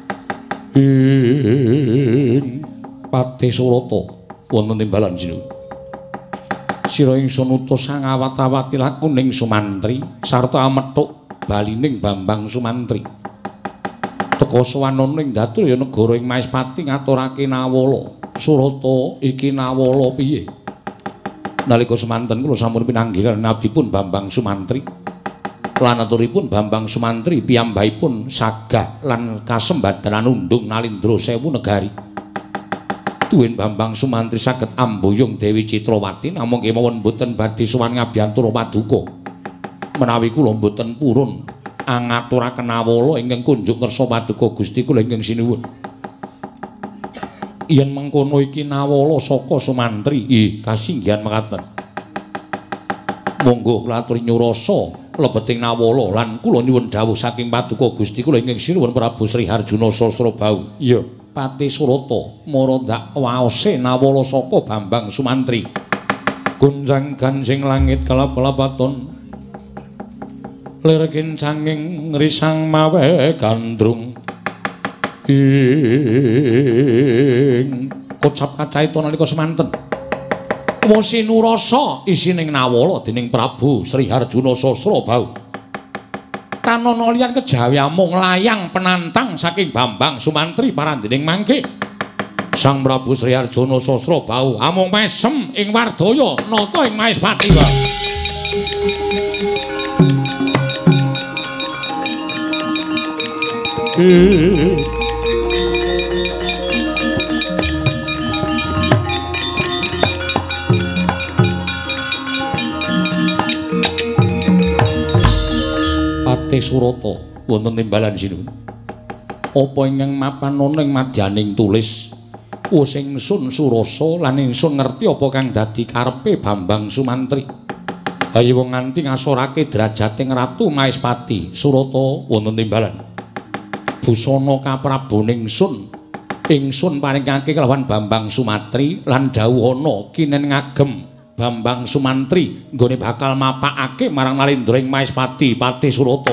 ing Patih Surata wonten timbalan sinuwun. Sira ingsun utus sang awat-awati lakuning Sumantri sarta amethuk balining Bambang Sumantri. Teka sawanana ing Daturya negara ing Maespati ngaturake nawala. Surata iki nawala piye? Nalika semanten kula sampun pinanggilan abdipun Bambang Sumantri. Lan aturipun Bambang Sumantri piyambakipun sagah lan kasembadanan undung Nalindra Sewenegari. Tuwin Bambang Sumantri saged amboyong Dewi Citrawati namung kemawon boten badhe sowan ngabiyantara paduka. Menawi kula boten purun ngaturaken nawala ingkang kunjuk kersa paduka Gusti kula ingkang sinuwun. Yen mengkono iki nawala saka Sumantri, kasinggihan mekaten. Monggo kula aturi nyurasa lebeting nawala lan kula nyuwun dawuh saking paduka Gusti kula ingkang sinuwun Prabu Sri Harjuna Sasrabau. Iya, Patih Surata mara ndak waose nawala saka Bambang Sumantri. Gunjang gansing langit kelap-kelapaton lirkin sanging risang mawe gandrung ing kocap kacaita nalika semanten Wasinurasa isining nawala dening Prabu Sri Harjuna Sasrabau tanana liyan kejawi amung layang penantang saking Bambang Sumantri parandening mangke Sang Prabu Sri Harjuna Sasrabau amung mesem ing wardaya nata ing Maespati wae. Patih Surata wonten timbalan sinuwun. Apa ingkang mapan ana ing madyaning tulis Wus ingsun Surasa lan ingsun ngerti apa kang dadi karepe Bambang Sumantri. Ayo wong nganti ngasorake drajating Ratu Maespati Surata wonten timbalan. Busana kaprabaning ingsun paringake kelawan Bambang Sumantri lan dawuhana kinen ngagem Bambang Sumantri nggone bakal mapakake marang Nalendra ing Maespati Patih Surata.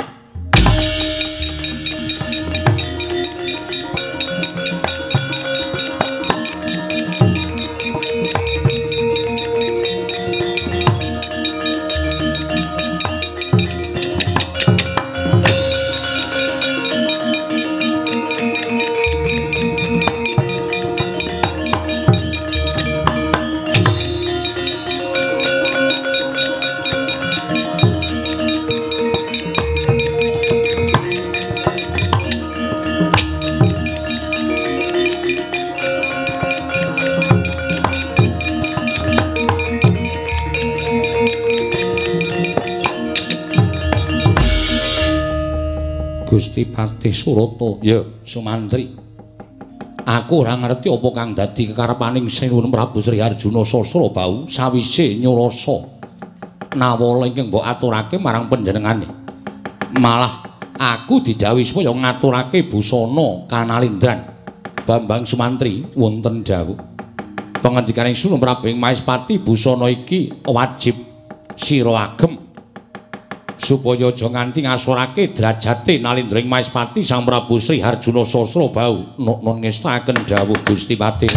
Gusti Patih Surata, ya Sumantri. Aku ora ngerti apa kang dadi kekarepaning Sinuwun Prabu Sri Harjuna Sasrabau sawise nyurasa nawala ingkang mbok aturake marang panjenengane. Malah aku didhawuhi supaya ngaturake busana kanalindran Bambang Sumantri wonten dawuh. Pangandikaning Sinuwun Prabu ing Maespati busana iki wajib sira agem supaya aja nganti ngasorake drajate Nalendra ing Maespati Sang Prabu Sri Harjuna Sasrabau. Nun ngestaken dawuh Gusti Patih.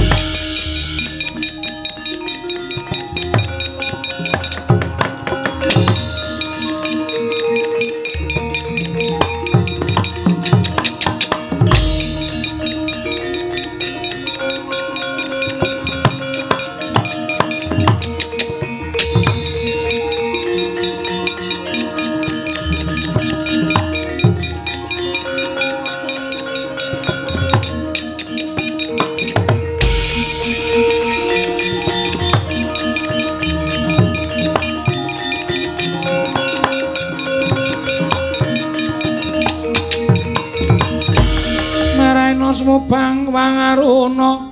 Mubang wangaruna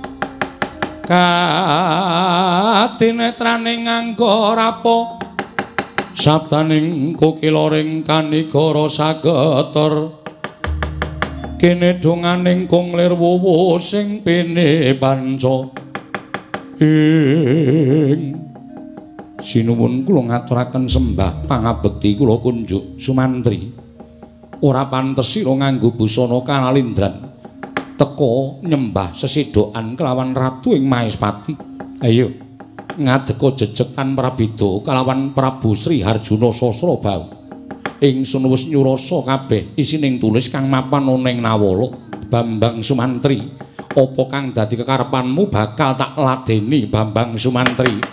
katinetraning nganggo rapo sabdaning kukiloring kanigara sageter kene donganing kunglir wuwu sing pene panca ing sinuwun kula ngaturaken sembah pangabekti kula kunjuk Sumantri ora pantes sira nganggo busana kanalindran teka nyembah sesedokan kelawan ratu ing Maespati. Ayo ngadeka jejekan prabeda kelawan Prabu Sri Harjuna Sasrabau. Ingsun wis nyurasa kabeh isining tulis kang mapan ana ing nawala Bambang Sumantri. Apa kang dadi kekarepanmu bakal tak ladeni Bambang Sumantri.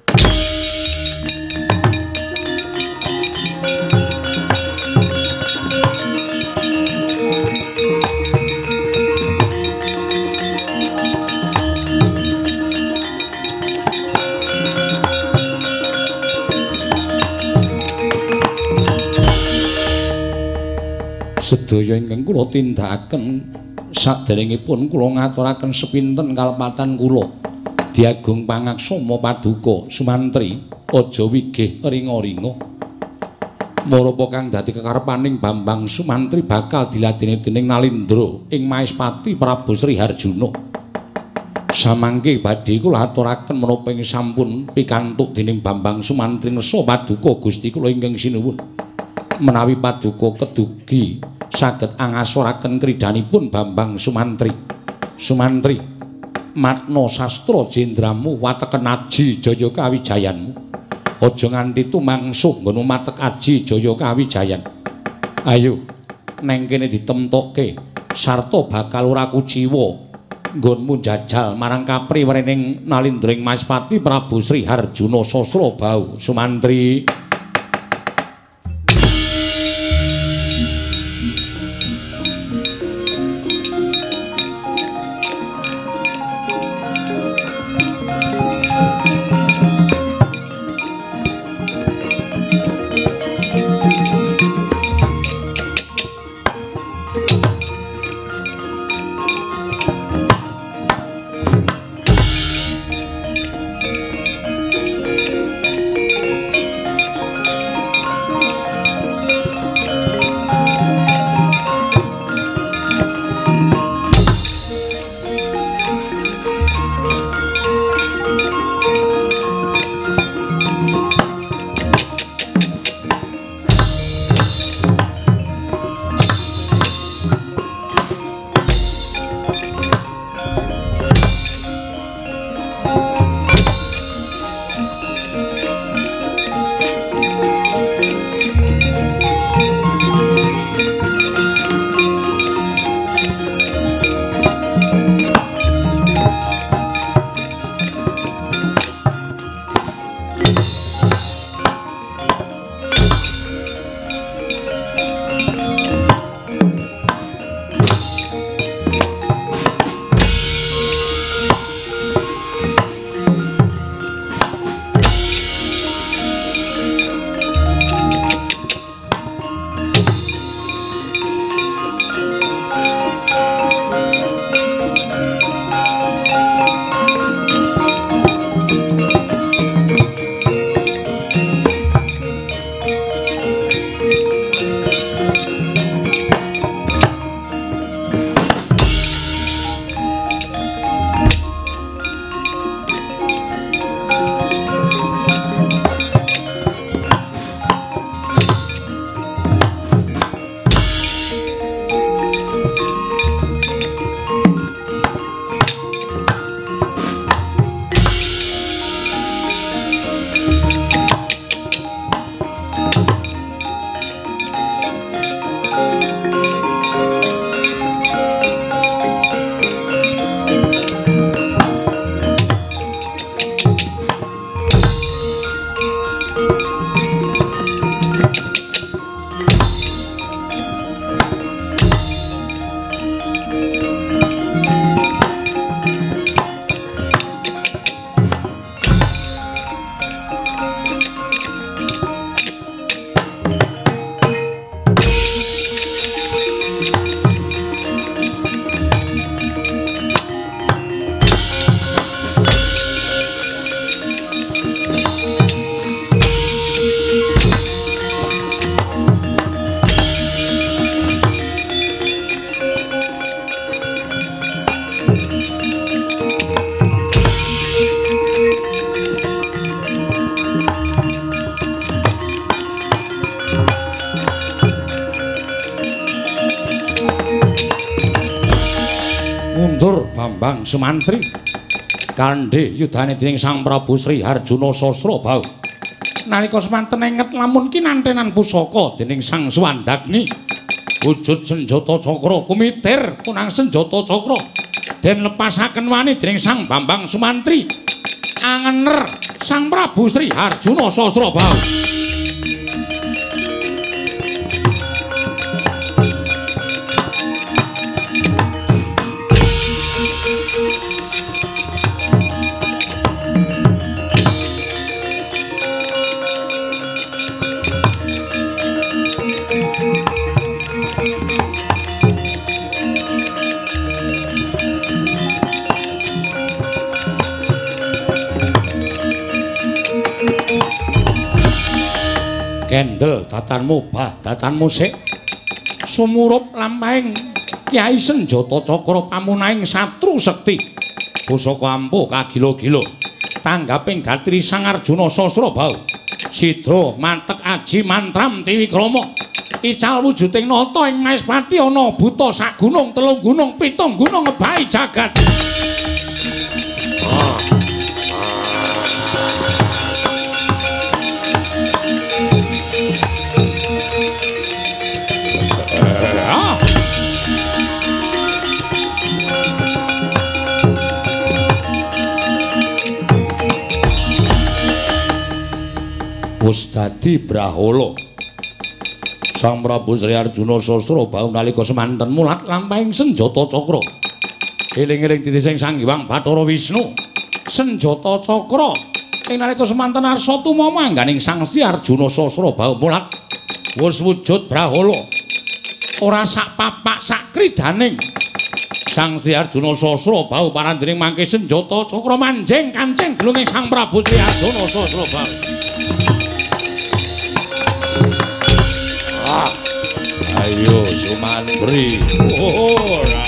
Sedaya ingkang kula tindakaken saderengipun kula ngaturaken sepinten kalepatan kula Diagung Pangaksama Paduka Sumantri aja wigih ringa-ringa marapa kang dadi kekarepaning Bambang Sumantri bakal diladeni dening Nalendra ing Maespati Prabu Sri Harjuna Samangke badhe kula aturaken menapa ing sampun pikantuk dening Bambang Sumantri Nersa Paduka Gusti kula ingkang sinuwun. Menawi Paduka kedugi saged angasuraken kridanipun Bambang Sumantri. Sumantri, matna sastra jendramu wateken aji jaya kawijayanmu. Aja nganti tumangsuh nggono matek aji jaya kawijayan. Ayo, neng kene ditemtokke sarta bakal ora kuciwa. Nggonmu jajal marang kapriwerening Nalindring Maspati Prabu Sri Harjuna Sasrabau. Sumantri. Bambang Sumantri kandhe yudhane dening Sang Prabu Sri Harjuna Sasrabau. Nalika semanten enget lamun kinantenan pusaka dening Sang Swandagni wujud senjata cakra kumitir kunang senjata cakra den lepasaken wani dening Sang Bambang Sumantri angener Sang Prabu Sri Harjuna Sasrabau. Kendel datanmu bah datanmu sik sumurup lampahing Kyai Senjata Cakra pamunahing satru sekti pusaka ampuh kagilo-gilo tanggaping gatri Sang Arjuna Sasrabau sidra mantek aji mantram Triwikrama ical wujuding nata ing Maespati ana buta sak gunung telung gunung pitung gunung ngebahi jagat wis dadi brahala Sang Prabu Sri Arjuna Sasrabau nalika semanten mulat lampahing senjata cakra eling-eling titising Sang Hyang Bathara Wisnu senjata cakra ing nalika semanten arsa tumama angganing Sang Sri Arjuna Sasrabau mulat wis wujud brahala ora sak papak sak kridaning Sang Sri Arjuna Sasrabau parandening mangke senjata cakra manjing kancing glunging Sang Prabu Sri Arjuna Sasrabau ayo Sumantri ora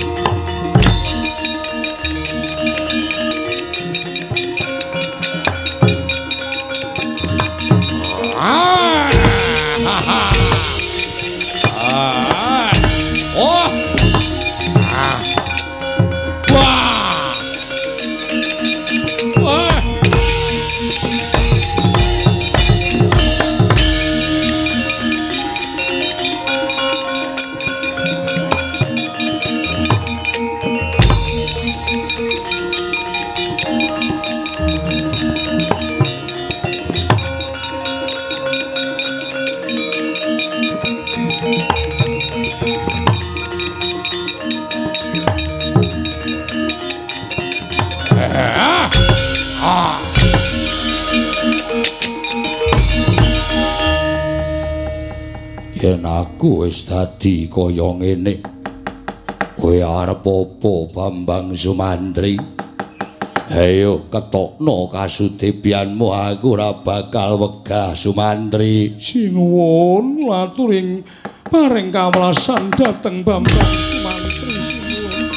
yen aku wis dadi kaya ngene kowe arep apa Bambang Sumantri ayo ketokno kasudebianmu aku ora bakal wegah Sumantri sinuwun laturing paring kawelasan dhateng Bambang Sumantri sinuwun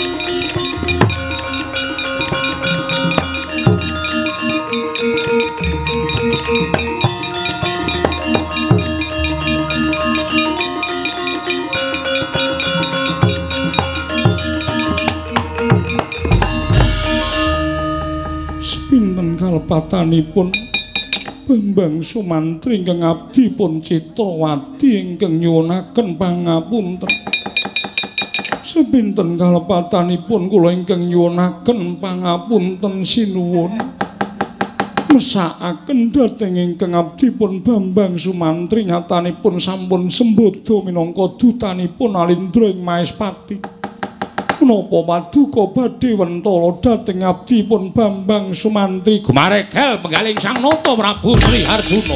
pinten kalpatanipun Bambang Sumantri ingkang abdi pun Citrawati ingkang nyuwunaken pangapunten sepinten kalpatanipun kula ingkang nyuwunaken pangapunten sinuwun mesakaken dhateng ingkang abdi pun Bambang Sumantri nyatanipun sampun sembodo minangka dutanipun Alindra ing Maespati napa paduka badhe wentala dhateng abdipun Bambang Sumantri gumaregel penggaling Sang Nata Prabu Sri Arjuna.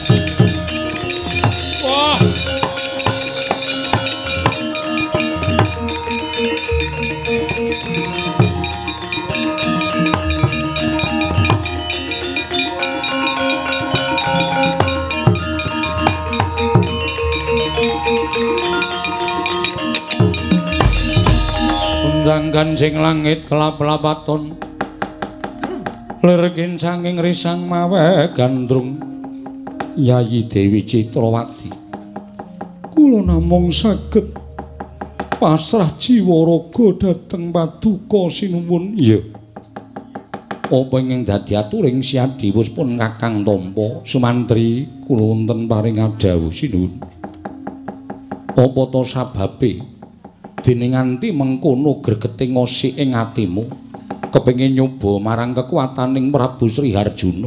Wah. Sanggan sing langit kelap-lapaton lergin sanging risang mawe gandrung Yayi Dewi Citrawati kula namung saged pasrah jiwa raga dhateng paduka sinuwun iya apa ingkang dadi aturing siadiwus pun Kakang Tampa Sumantri kula wonten paring adhawuh sinuwun apa to sababe dene nganti mengkono gregeting ngosik ing atimu kepengin nyoba marang kekuataning Prabu Sri Harjuna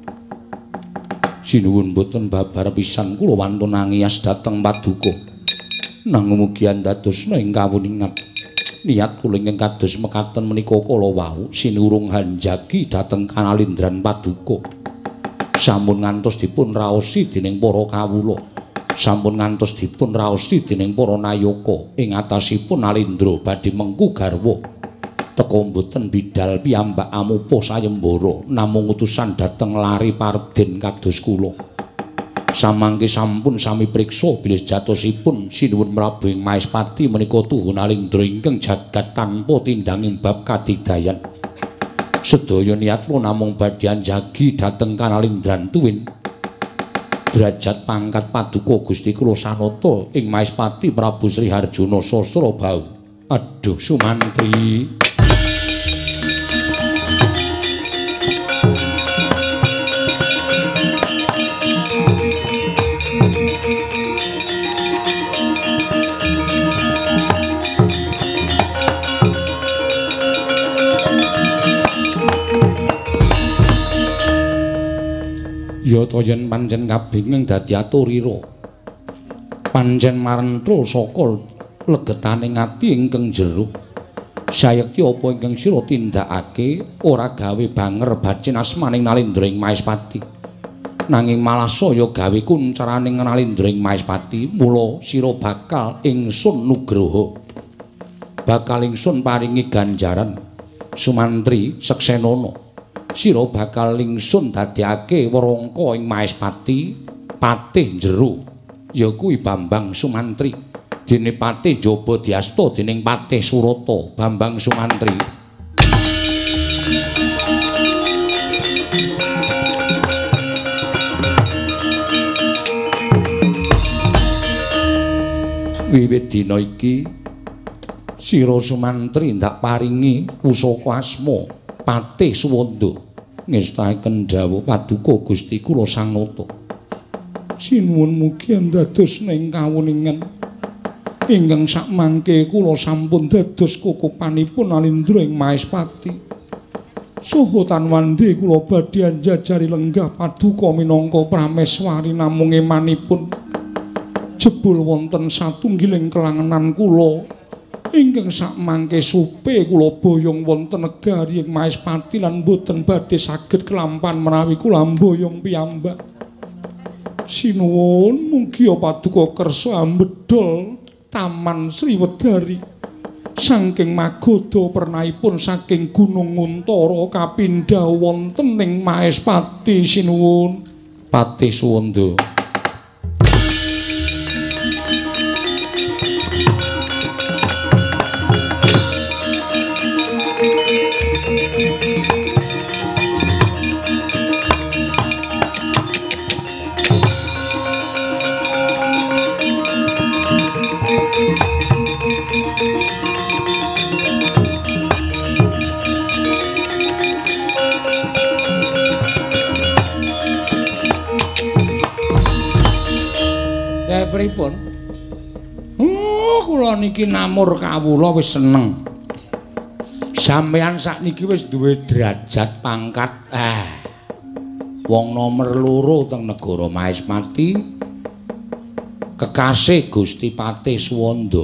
sinuwun boten babar pisan kula wantun nangias dhateng paduka nanging mugi andadosna ing kawuningan niat kula ingkang kados mekaten menika kala wau sinurung hanjagi dhateng kanalindran paduka sampun ngantos dipun raosi dening para kawula sampun ngantos dipun raosi dening para nayaka ing atasipun Alindra badhe mengku garwa teka mboten bidal piyambak amupa sayembara namung utusan dhateng lari Parden kados kula Samangke sampun sami priksa bilih jatosipun sinuwun Prabu ing Maespati menika tuhun alindra ingkang jagat tanpa tindanging bab kadidayan. Sedaya niat kula namung badhe anjagi dhateng Kanalindran tuwin. Derajat pangkat paduka Gusti kula sanata ing Maespati Prabu Sri Harjuna Sasra Bau. Aduh Sumantri. Ya ta yen pancen kabingeng dadi aturira. Pancen marentra saka legetaning ati ingkang jero. Sayekti apa ingkang sira tindakake ora gawe banger bacin asmaning Nalindra ing Maespati. Nanging malah saya gawe kuncaraning Nalindra ing Maespati, mula sira bakal ingsun nugraha. Bakal ingsun paringi ganjaran. Sumantri Seksenana. Sira bakal ingsun dadekake werangka ing Maespati patih jero ya kuwi Bambang Sumantri dene patih jaba diasta dening Patih Surata Bambang Sumantri. Wiwit dina iki sira Sumantri ndak paringi pusaka asma Patih Suwanda ngestaken dawuh paduka Gusti kula sangnata. Sinuwun mugi dados ning kawuningan ingkang sakmangke kula sampun dados kukupanipun Nalindra ing Maespati. Saha tanwandi kula badhe anjajari lenggah paduka minangka prameswari namung emanipun jebul wonten satunggiling kelangenan kula ingkang sakmangke supe kula boyong wonten negari ing Maespati lan boten badhe saged kelampan menawi kula boyong piyambak. Sinuwun mugi paduka kersa ambedol Taman Sriwedari saking magoda pernahipun saking Gunung Nguntara kapindhah wonten ing Maespati sinuwun. Patih Suwanda. Pripun? Kula niki namur kawula wis seneng. Sampeyan sakniki wis duwe derajat pangkat wong nomer 2 teng negara Maespati. Kekasih Gusti Patih Suwanda.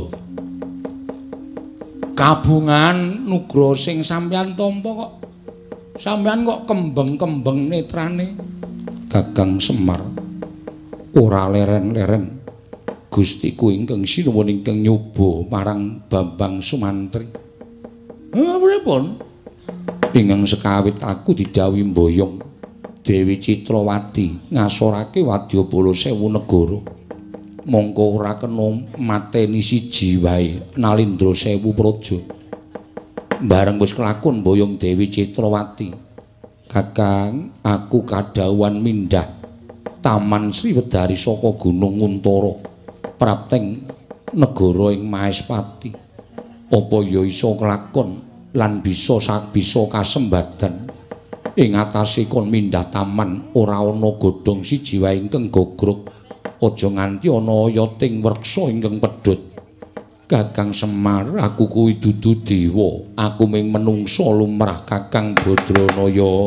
Kabungan nugra sing sampeyan tampa kok. Sampeyan kok kembeng-kembeng netrane. Gagang Semar ora leren-leren. Gustiku ingkang sinuwun ingkang nyoba marang Bambang Sumantri. Pripun? Ingkang sekawit aku didhawuhi mboyong Dewi Citrawati ngasorake wadyabala 1000 negara. Mongko ora kena mateni siji wae Nalindra 1000 praja. Bareng wis kelakon mboyong Dewi Citrawati. Kakang, aku kadhawuhan mindhah Taman Sriwedari saka Gunung Nguntara. Prapteng negara ing Maespati. Apa ya iso kelakon lan bisa kasembadan ing atase kon mindhah taman ora ana godhong siji wae ingkang gogrok. Aja nganti ana oyoting wreksa ingkang pedhot. Kakang Semar, aku kuwi dudu dewa, aku mung menungsa lumrah Kakang Badranaya.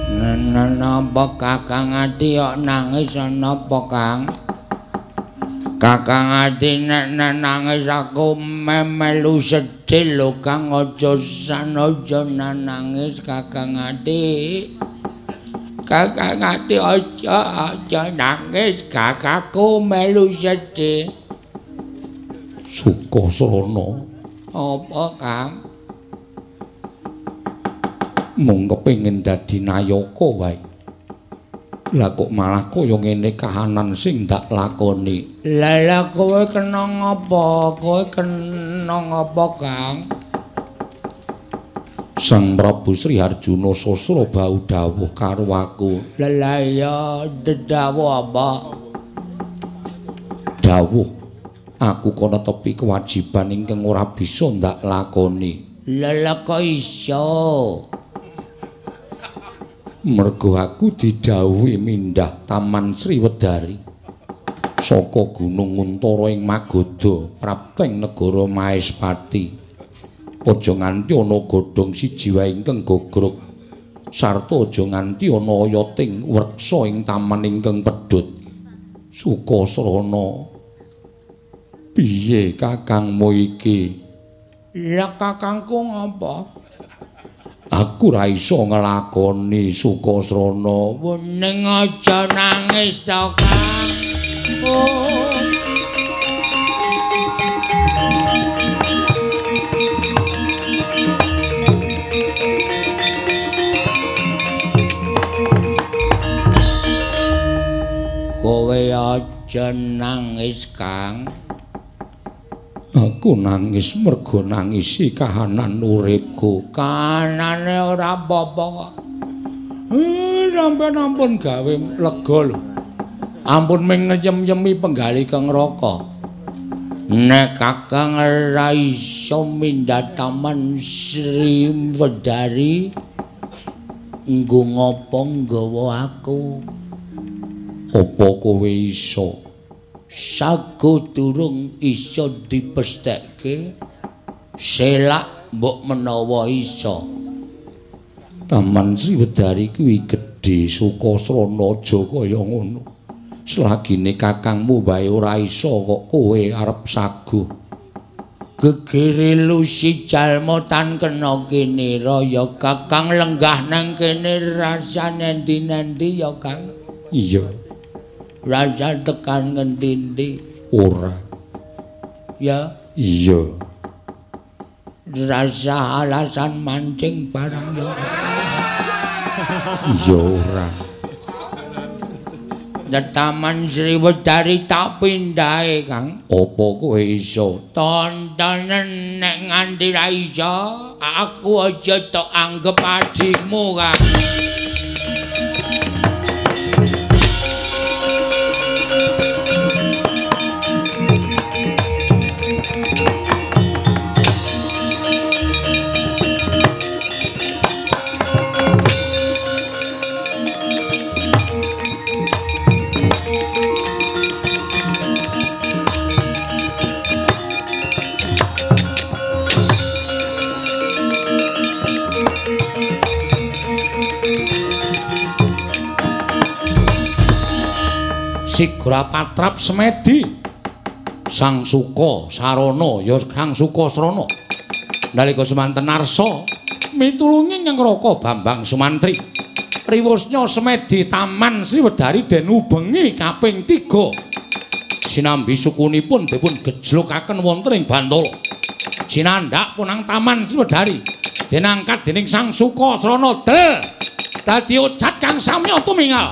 Napa Kakang ati kok nangis napa Kang? Kakang ati nek nangis aku memelu sedih lho Kang aja sanaja nangis Kakang ati. Kakang ati aja nangis kakakku melu sedih. Sukasrana. Apa Kang? Mung kepengin dadi nayaka wae. Lah kok malah kaya ngene kahanan sing ndak lakoni. Lah kowe kena ngapa? Kowe kena ngapa, Kang? Sang Prabu Sri Harjuna Sasra bau dawuh karo aku. Lah ya dedawuh apa? Dawuh aku kono tepi kewajiban ingkang ora bisa ndak lakoni. Lah kok iso? Mergo aku didhawuhi mindhah Taman Sriwedari saka Gunung Untara ing Magoda prapteng negara Maespati. Aja nganti ana godhong siji wae ingkang gogrog sarta aja nganti ana oyoting wreksa ing taman ingkang pedhot. Sukasrana. Piye kakangmu iki? Lah kakangku ngapa? Aku ra iso nglakoni Sukasrana. Ning aja nangis to, Kang. Oh. Kowe aja nangis, Kang. Aku nangis mergo nangisi kahanan uripku. Kahanane ora apa-apa kok. Sampeyan ampun gawe lega lho. Ampun ming ngeyem-yemi penggali kang raka. Nek Kakang ora iso mindhah Taman Sriwedari, nggo ngopo nggawa aku? Apa kowe iso? Sago durung iso dipesthekke, selak mbok menawa iso. Taman Sriwedari kuwi gedhe Sukasrana aja kaya ngono. Selagine kakangmu wae ora iso kok kowe arep saguh. Gegere lusi jalma tan kena kene ya Kakang lenggah nang kene rasane endi-endi ya Kang. Iya. Rasa tekan ngendi-endi? Ora. Ya. Iya. Rasa alasan mancing barang ya. Iya ora. Taman Sriwedari tak pindahe, Kang. Apa kowe iso? Tontonen nek nganti ra iso, aku aja tok anggap adikmu, Kang. Sigra patrap semedi Sang Sukasrana ya Sang Sukasrana nalika semanten arsa mitulungi Nyang Raka Bambang Sumantri riwusnya semedi Taman Sriwedari den ubengi kaping 3 sinambi sukunipun dipun gejlokaken wonten ing Bantala jinandhak punang Taman Sriwedari dinangkat dening Sang Sukasrana del dadi ocat kang samya tumingal.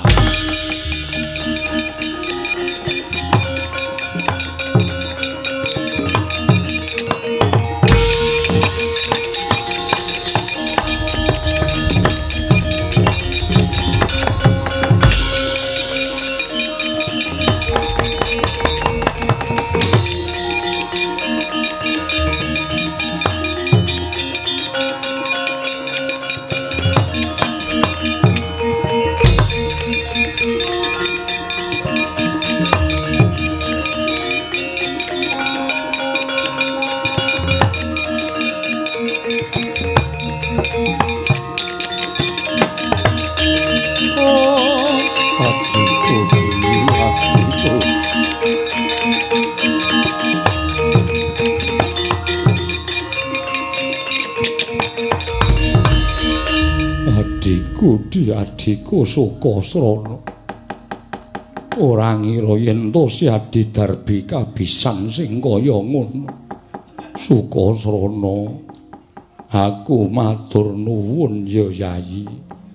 Kandhi adhiku Sukasrana. Ora ngira yen to si Adi Darbi kabisan sing kaya ngono. Sukasrana, aku matur nuwun ya Yayi.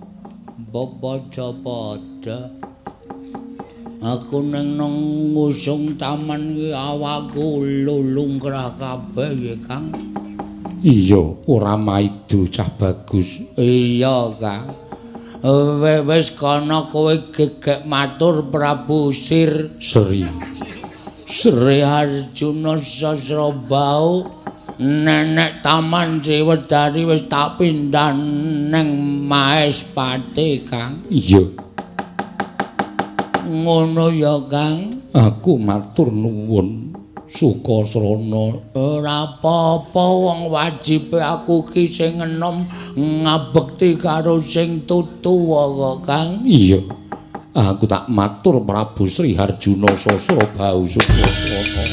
Padha-padha. Aku nang ngusung taman iki awakku lulungkrah kabeh ya Kang. Iya, ora maido cah bagus. Iya Kang. Wis kana kowe gegek matur Prabu Sri Harjuna Sasrabau nenek taman Sriwedari wis tak pindhah neng Mahespati Kang. Iya. Ngono ya Kang. Aku matur nuwun Sukasrana. Ora apa-apa wong wajibe aku ki sing enom ngabekti karo sing tutuwa kok Kang. Iya. Aku tak matur Prabu Sri Harjuna Sasrabau Sukasrana.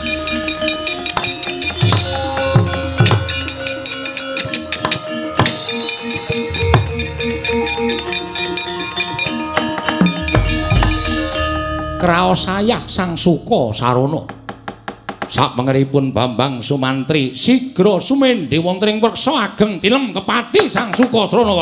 Kraos sayah Sang Sukasarana. Sapengeripun Bambang Sumantri sigra sumendhe wonten ing weksa ageng tilem kepati Sang Sukasrana.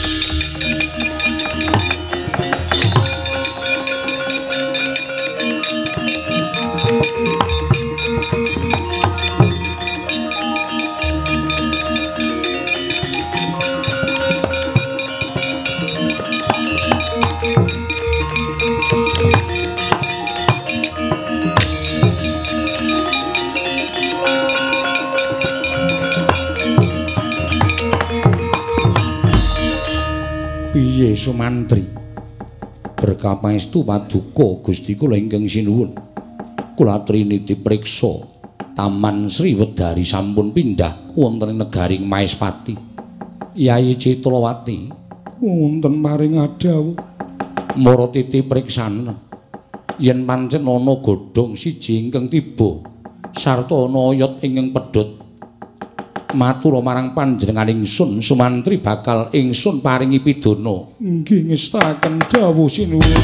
Piye Sumantri? Berkah pangestu paduka Gusti kula ingkang sinuwun. Kula triniti priksa Taman Sriwedari sampun pindah wonten ing negaring Mahespati. Yayi Citlawati wonten maring adhawu. Mara titi priksanen yen pancen ana godhong siji ingkang tiba sarta ana oyot ingkang pedhot. Matur marang panjenengan ingsun Sumantri bakal ingsun paringi pidana. Nggih ngestaken dawuh sinuwun.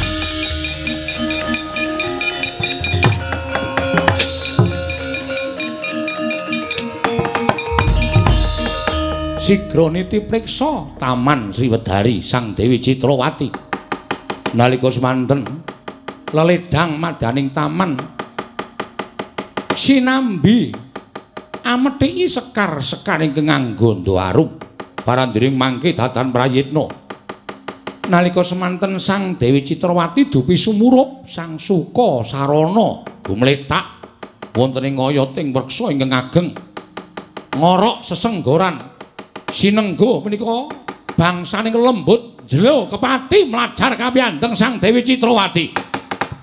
Sigra niti priksa Taman Sriwedari Sang Dewi Citlawati. Nalika semanten leledang madaning taman sinambi amethiki sekar-sekar ingkang nganggo ndawarum parandiring mangke datan prayitna. Nalika semanten Sang Dewi Citlawati dupi sumurup Sang Sukasarana gumletak wonten ing oyoting weksa ingkang ageng ngorok sesenggoran sinenggo menika bangsaning lembut jelo kepati mlajar kapiyandeng Sang Dewi Citlawati.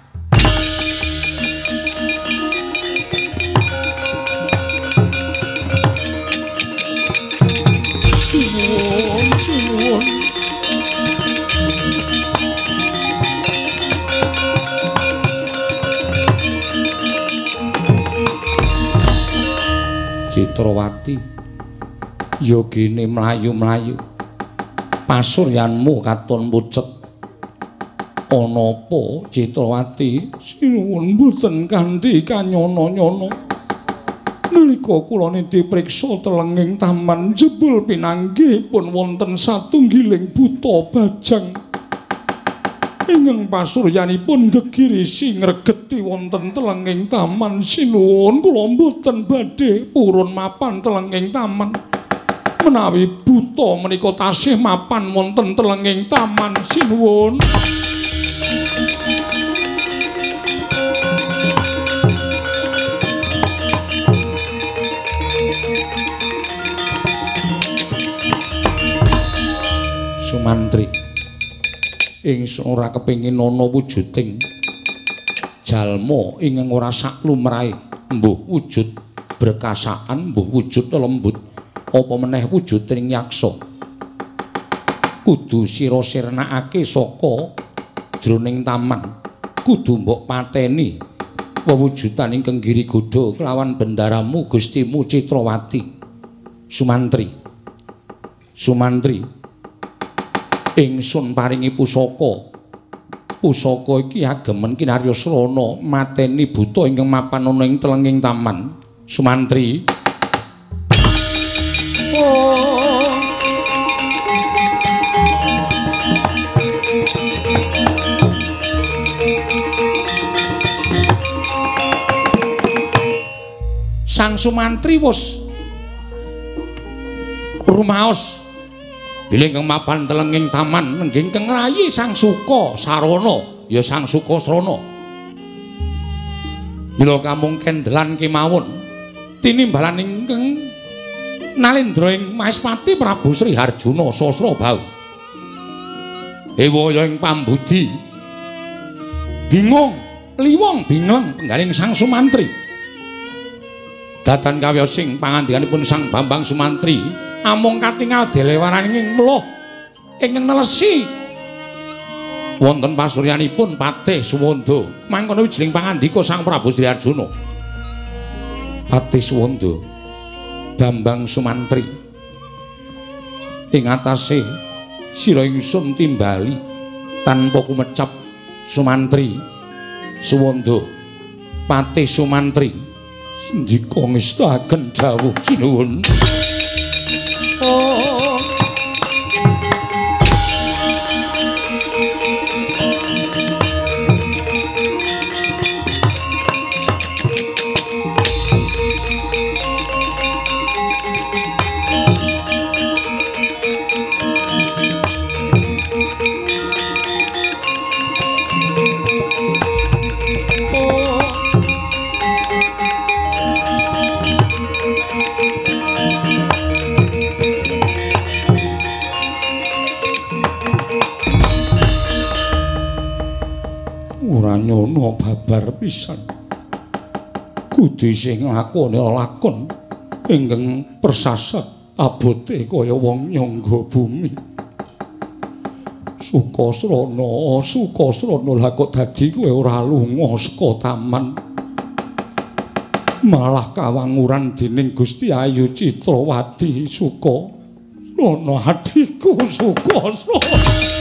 Citlawati, yogine mlayu-mlayu. Pasuryanmu katon pucet. Ana apa Citlawati? Sinuwun mboten kanthi kanyana-nyana. Nalika kula niti priksa telenging taman jebul pinanggihipun wonten satunggiling buta bajang. Ingkang pasuryanipun gegirisi ngregeti wonten telenging taman. Sinuwun kula mboten badhe purun mapan telenging taman. Menawi buta menika tasih mapan wonten telenging taman. Sinuwun. Sumantri, ingsun ora kepengin ana wujuding jalma ingkang ora saklumrahe, mbuh wujud berkasaan, mbuh wujud lembut, apa meneh wujuding yaksa. Kudu sira sirnakake saka jroning taman, kudu mbok pateni wewujudan ingkang girigodha kelawan bendaramu Gustimu Citlawati. Sumantri, ingsun paringi pusaka. Pusaka iki agemen kinarya srana mateni buta ingkang mapan ana ing telenging taman Sumantri. Sang Sumantri wis rumaos bilih kang mapan telenging taman nengging kang rayi Sang Suka Sarana ya Sang Sukasrana. Mila kamung kendelan kemawon tinimbalan ingkang nalendra ing Maespati Prabu Sri Harjuna Sasrabau. Ewaya ing pambudi bingung liwong bingleng penggaling Sang Sumantri. Datan kawiyosing pangandikanipun Sang Bambang Sumantri amung katingal delewaraning weluh ingkang nelesi wonten pasuryanipun Patih Suwanda. Mangkono wijining pangandika Sang Prabu Sri Harjuna. Patih Suwanda, Bambang Sumantri, ing atase sira ingsun timbali tanpa kumecap Sumantri Suwanda, Patih Sumantri, sendika ngestaken dawuh sinuwun. Nyono babar pisan kudu sing nglakoni lakon ingkang persasat abote kaya wong nyangga bumi. Sukasrana, Sukasrana lha kok dadi kowe ora lunga saka taman malah kawanguran dening Gusti Ayu Citrawati. Sukasrana adhiku Sukasrana.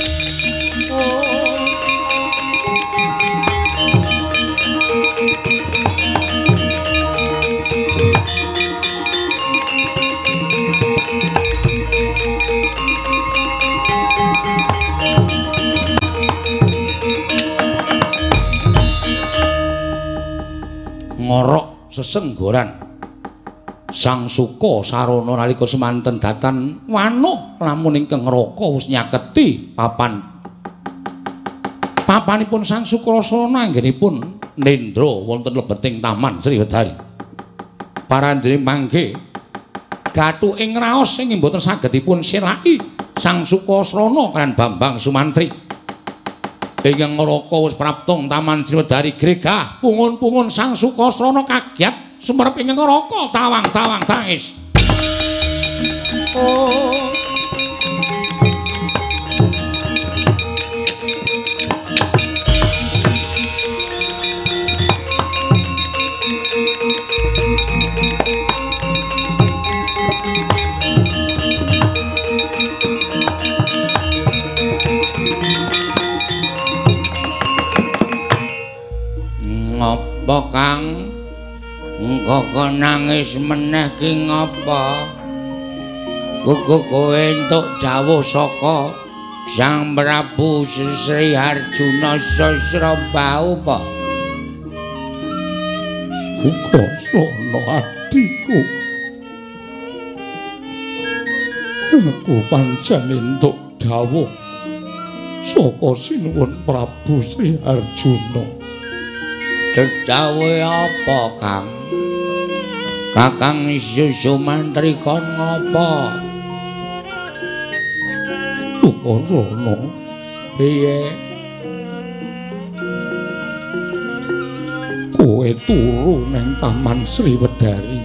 Ngorok sesenggoran Sang Suka Sarana nalika semanten datan wanuh lamun ingkang ngraka wis nyaketi papanipun Sang Sukrasana anggenipun nendra wonten lebeting taman Sriwedari. Parandene mangke gathu ing raos sing mboten saged dipun selaki Sang Sukasrana kan Bambang Sumantri. Ingkang ngraka wis praptong taman Sriwedari gregah pungun-pungun Sang Sukasrana kagiat sumerep ing ngraka tawang-tawang tangis. Ngapa Kang engko nangis meneh ki ngapa? Kowe entuk dawuh saka Sang Prabu Sri Harjuna Sasrabau apa? Sukasrana adhiku, aku pancen entuk dawuh saka sinuwun Prabu Sri Harjuna. Dawuhe apa, Kang? Kakang Sumantri kon ngapa? Sukasrana piye? Kowe turu nang taman Sriwedari.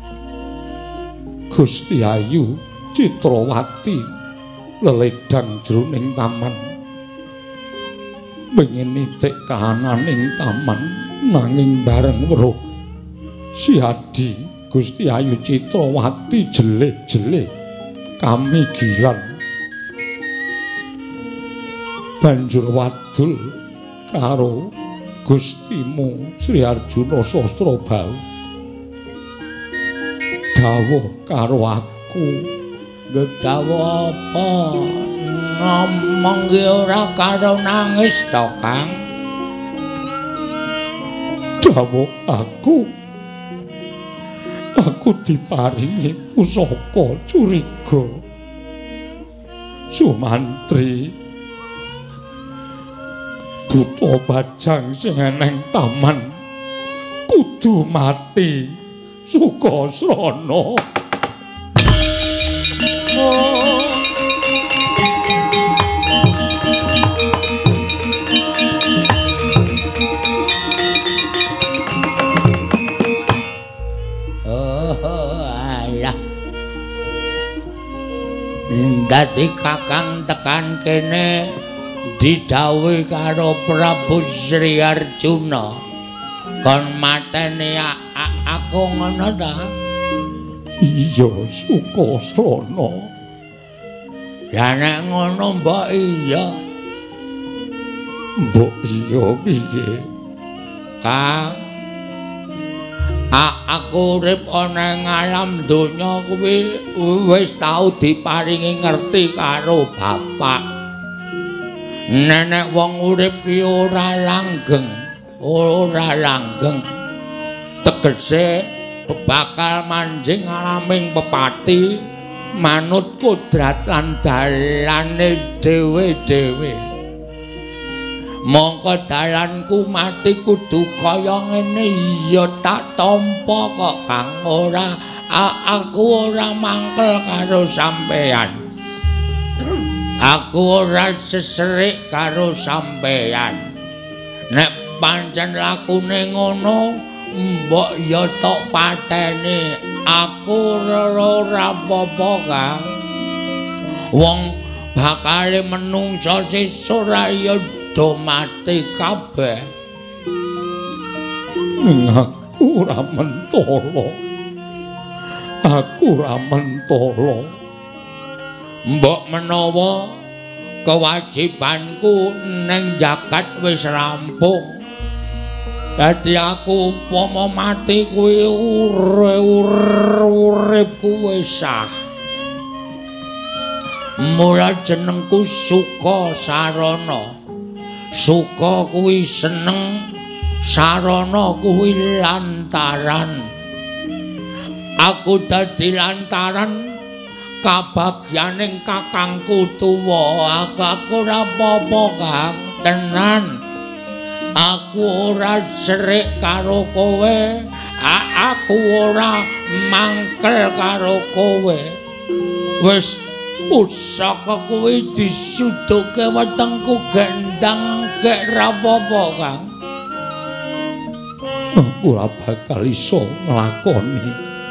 Gusti Ayu Citrawati leledang jroning taman. Pengin nitik kahanan ing taman nanging bareng weruh si Adi Gusti Ayu Citrawati jeleh-jeleh kamigilan. banjur wadul karo Gustimu Sri Arjuna Sastrabau dawuh karo aku. Dawuh apa? Ngomong ki ora karo nangis to, Kang. Dawuh aku diparingi pusaka curiga Sumantri buta bajang sing eneng taman kudu mati Sukasrana. Dadi Kakang tekan kene didhawuhi karo Prabu Sri Arjuna kon mateni aku ngono ta? Iya Sukasrana. Lah nek ngono mbok iya. Mbok iya piye? Kang aku urip ana ing alam donya kuwi wis tau diparingi ngerti karo bapak. Nenek wong urip ki ora langgeng, tegese bakal manjing alaming pepati manut kodrat lan dalane dhewe-dhewe. Mongko dalanku mati kudu kaya ngene ya tak tampa kok Kang. Aku ora mangkel karo sampeyan. Aku ora seserik karo sampeyan. Nek pancen lakune ngono mbok ya tok pateni. Aku ora apa-apa Kang. Wong bakale menungsa sesuk ora ya do mati kabeh. Aku ora mentala. Mbok menawa kewajibanku ning jagat wis rampung. Dadi aku umpama mati kuwi uripku wis sah. Mula jenengku Sukasrana. Suka kuwi seneng, sarana kuwi lantaran. Aku dadi lantaran kabagyaning kakangku tuwa. Aku ora apa-apa Kang, tenan. Aku ora serik karo kowe. Aku ora mangkel karo kowe. Wis pusaka kuwi disuduke wetengku gendang gek rapopo Kang. Ora bakal iso nglakoni.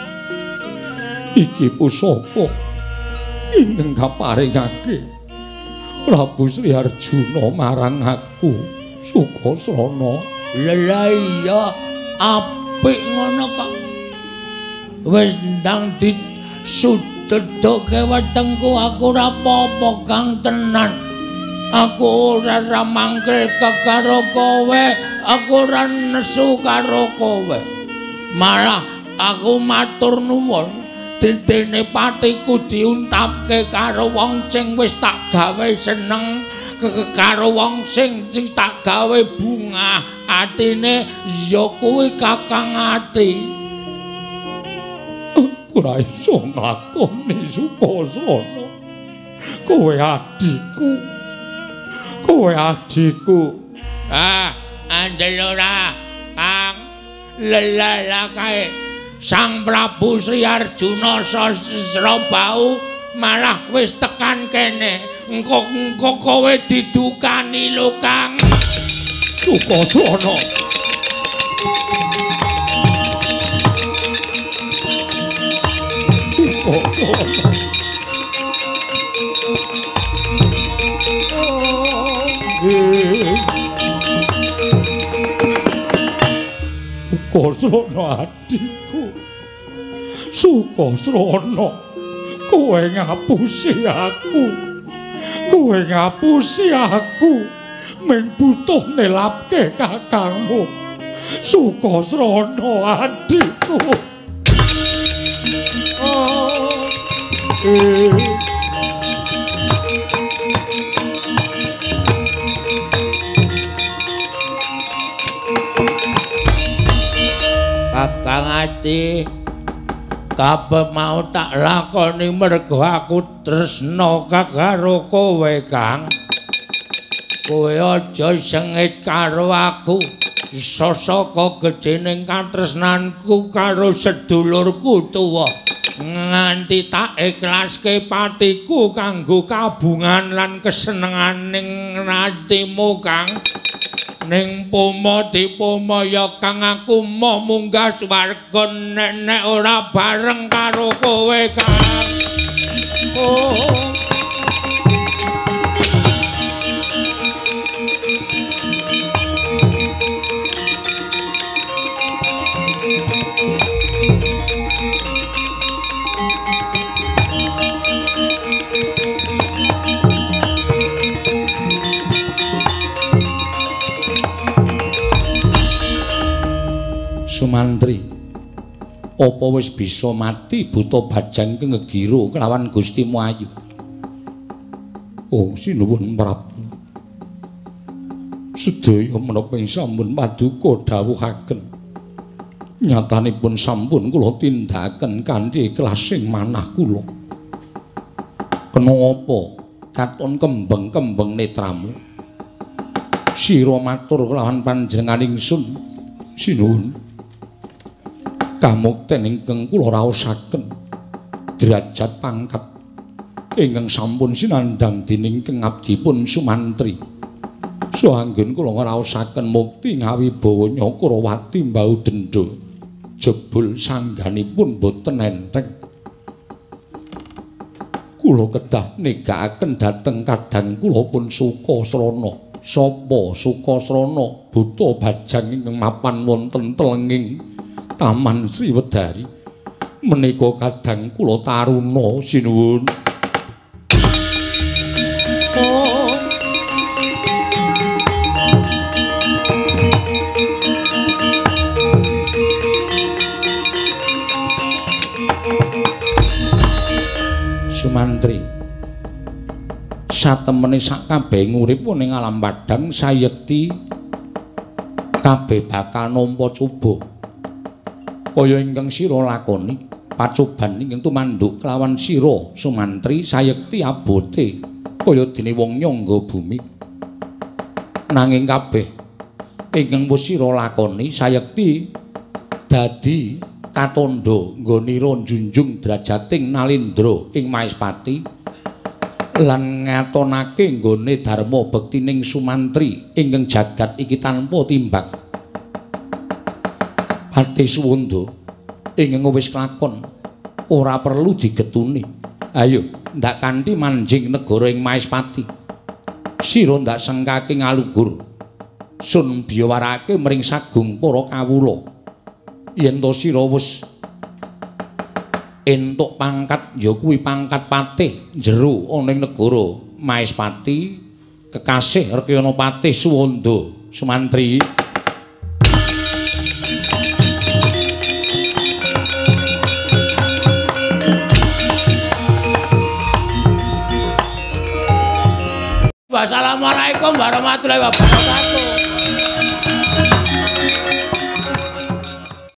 Iki pusaka ingkang kaparingake Prabu Sri Arjuna marang aku Sukasrana. Lah iya apik ngono kok. Wis ndang disuduke wetengku aku ora apa-apa Kang tenan. Aku ora mangkel karo kowe, aku ora nesu karo kowe. Malah aku matur nuwun dene patiku diuntapke karo wong sing wis tak gawe seneng, karo wong sing tak gawe bungah atine ya kuwi Kakang Ati. Aku ora iso nglakoni Sukasrana. Kowe adikku. Andel ora, Kang. Lelala kae Sang Prabu Sri Arjuna Sastrabau malah wis tekan kene. Engko kowe didukani lho, Kang. Sukasrana. Sukasrana adikku. Sukasrana, kowe ngapusi aku. kowe ngapusi aku ming butuh nelapke kakangmu Sukasrana adikku. Kakang ati kabeh mau tak lakoni mergo aku tresna karo kowe, Kang. Kowe aja sengit karo aku. Sosok gedhening katresnanku karo sedulurku tuwa. Nganti tak ikhlaske patiku kanggo kabungan lan kesenenganing atimu, Kang. Ning pomo dipomo ya Kang aku mau munggah swarga nek ora bareng karo kowe, Kang. Sumantri, apa wis bisa mati buta bajang kengegira kelawan Gustimu Ayu? Oh, sinuwun Prabu. Sedaya menapa sampun paduka dawuhaken. Nyatanipun sampun kula tindakaken kanthi ikhlasing manah kula. Kena apa katon kembeng-kembeng netramu? Sira matur kelawan panjenengan ingsun. Sinuwun. Kamukten ingkang kula raosaken derajat pangkat ingkang sampun sinandhang dening Kang abdipun Sumantri. Saanggen kula ngraosaken mukti ngawibawa Nyakrawati mbau dendha jebul sangganipun boten enteng. Kula kedah negakaken dhateng kadang kula pun Sukasrana. Sapa Sukasrana buta bajang ingkang mapan wonten telenging Taman Sriwedari menika kadang kula taruna sinuwun. Sumantri, satemene sakabeh urip ning alam padang sayekti kabeh bakal nampa coba. Kaya ingkang sira lakoni pacoban ingkang tumanduk kelawan sira Sumantri sayekti abote kaya dene wong nyangga bumi. Nanging kabeh ingkang wis sira lakoni sayekti dadi katandha nggonira njunjung drajating Nalindra ing Maespati lan ngatonake nggone dharma bektining Sumantri ingkang jagat iki tanpa timbang. Pati Suwanda ingkang wis kelakon ora perlu digetuni. Ayo ndak kanthi manjing negara ing Maespati. Sira ndak sengkake ngalugur sun biyawarake mring sagung para kawula. Yen to sira wis entuk pangkat ya kuwi pangkat patih jero ana ing negara Maespati kekasih Rekyana Patih Suwanda Sumantri. Wassalamualaikum warahmatullahi wabarakatuh.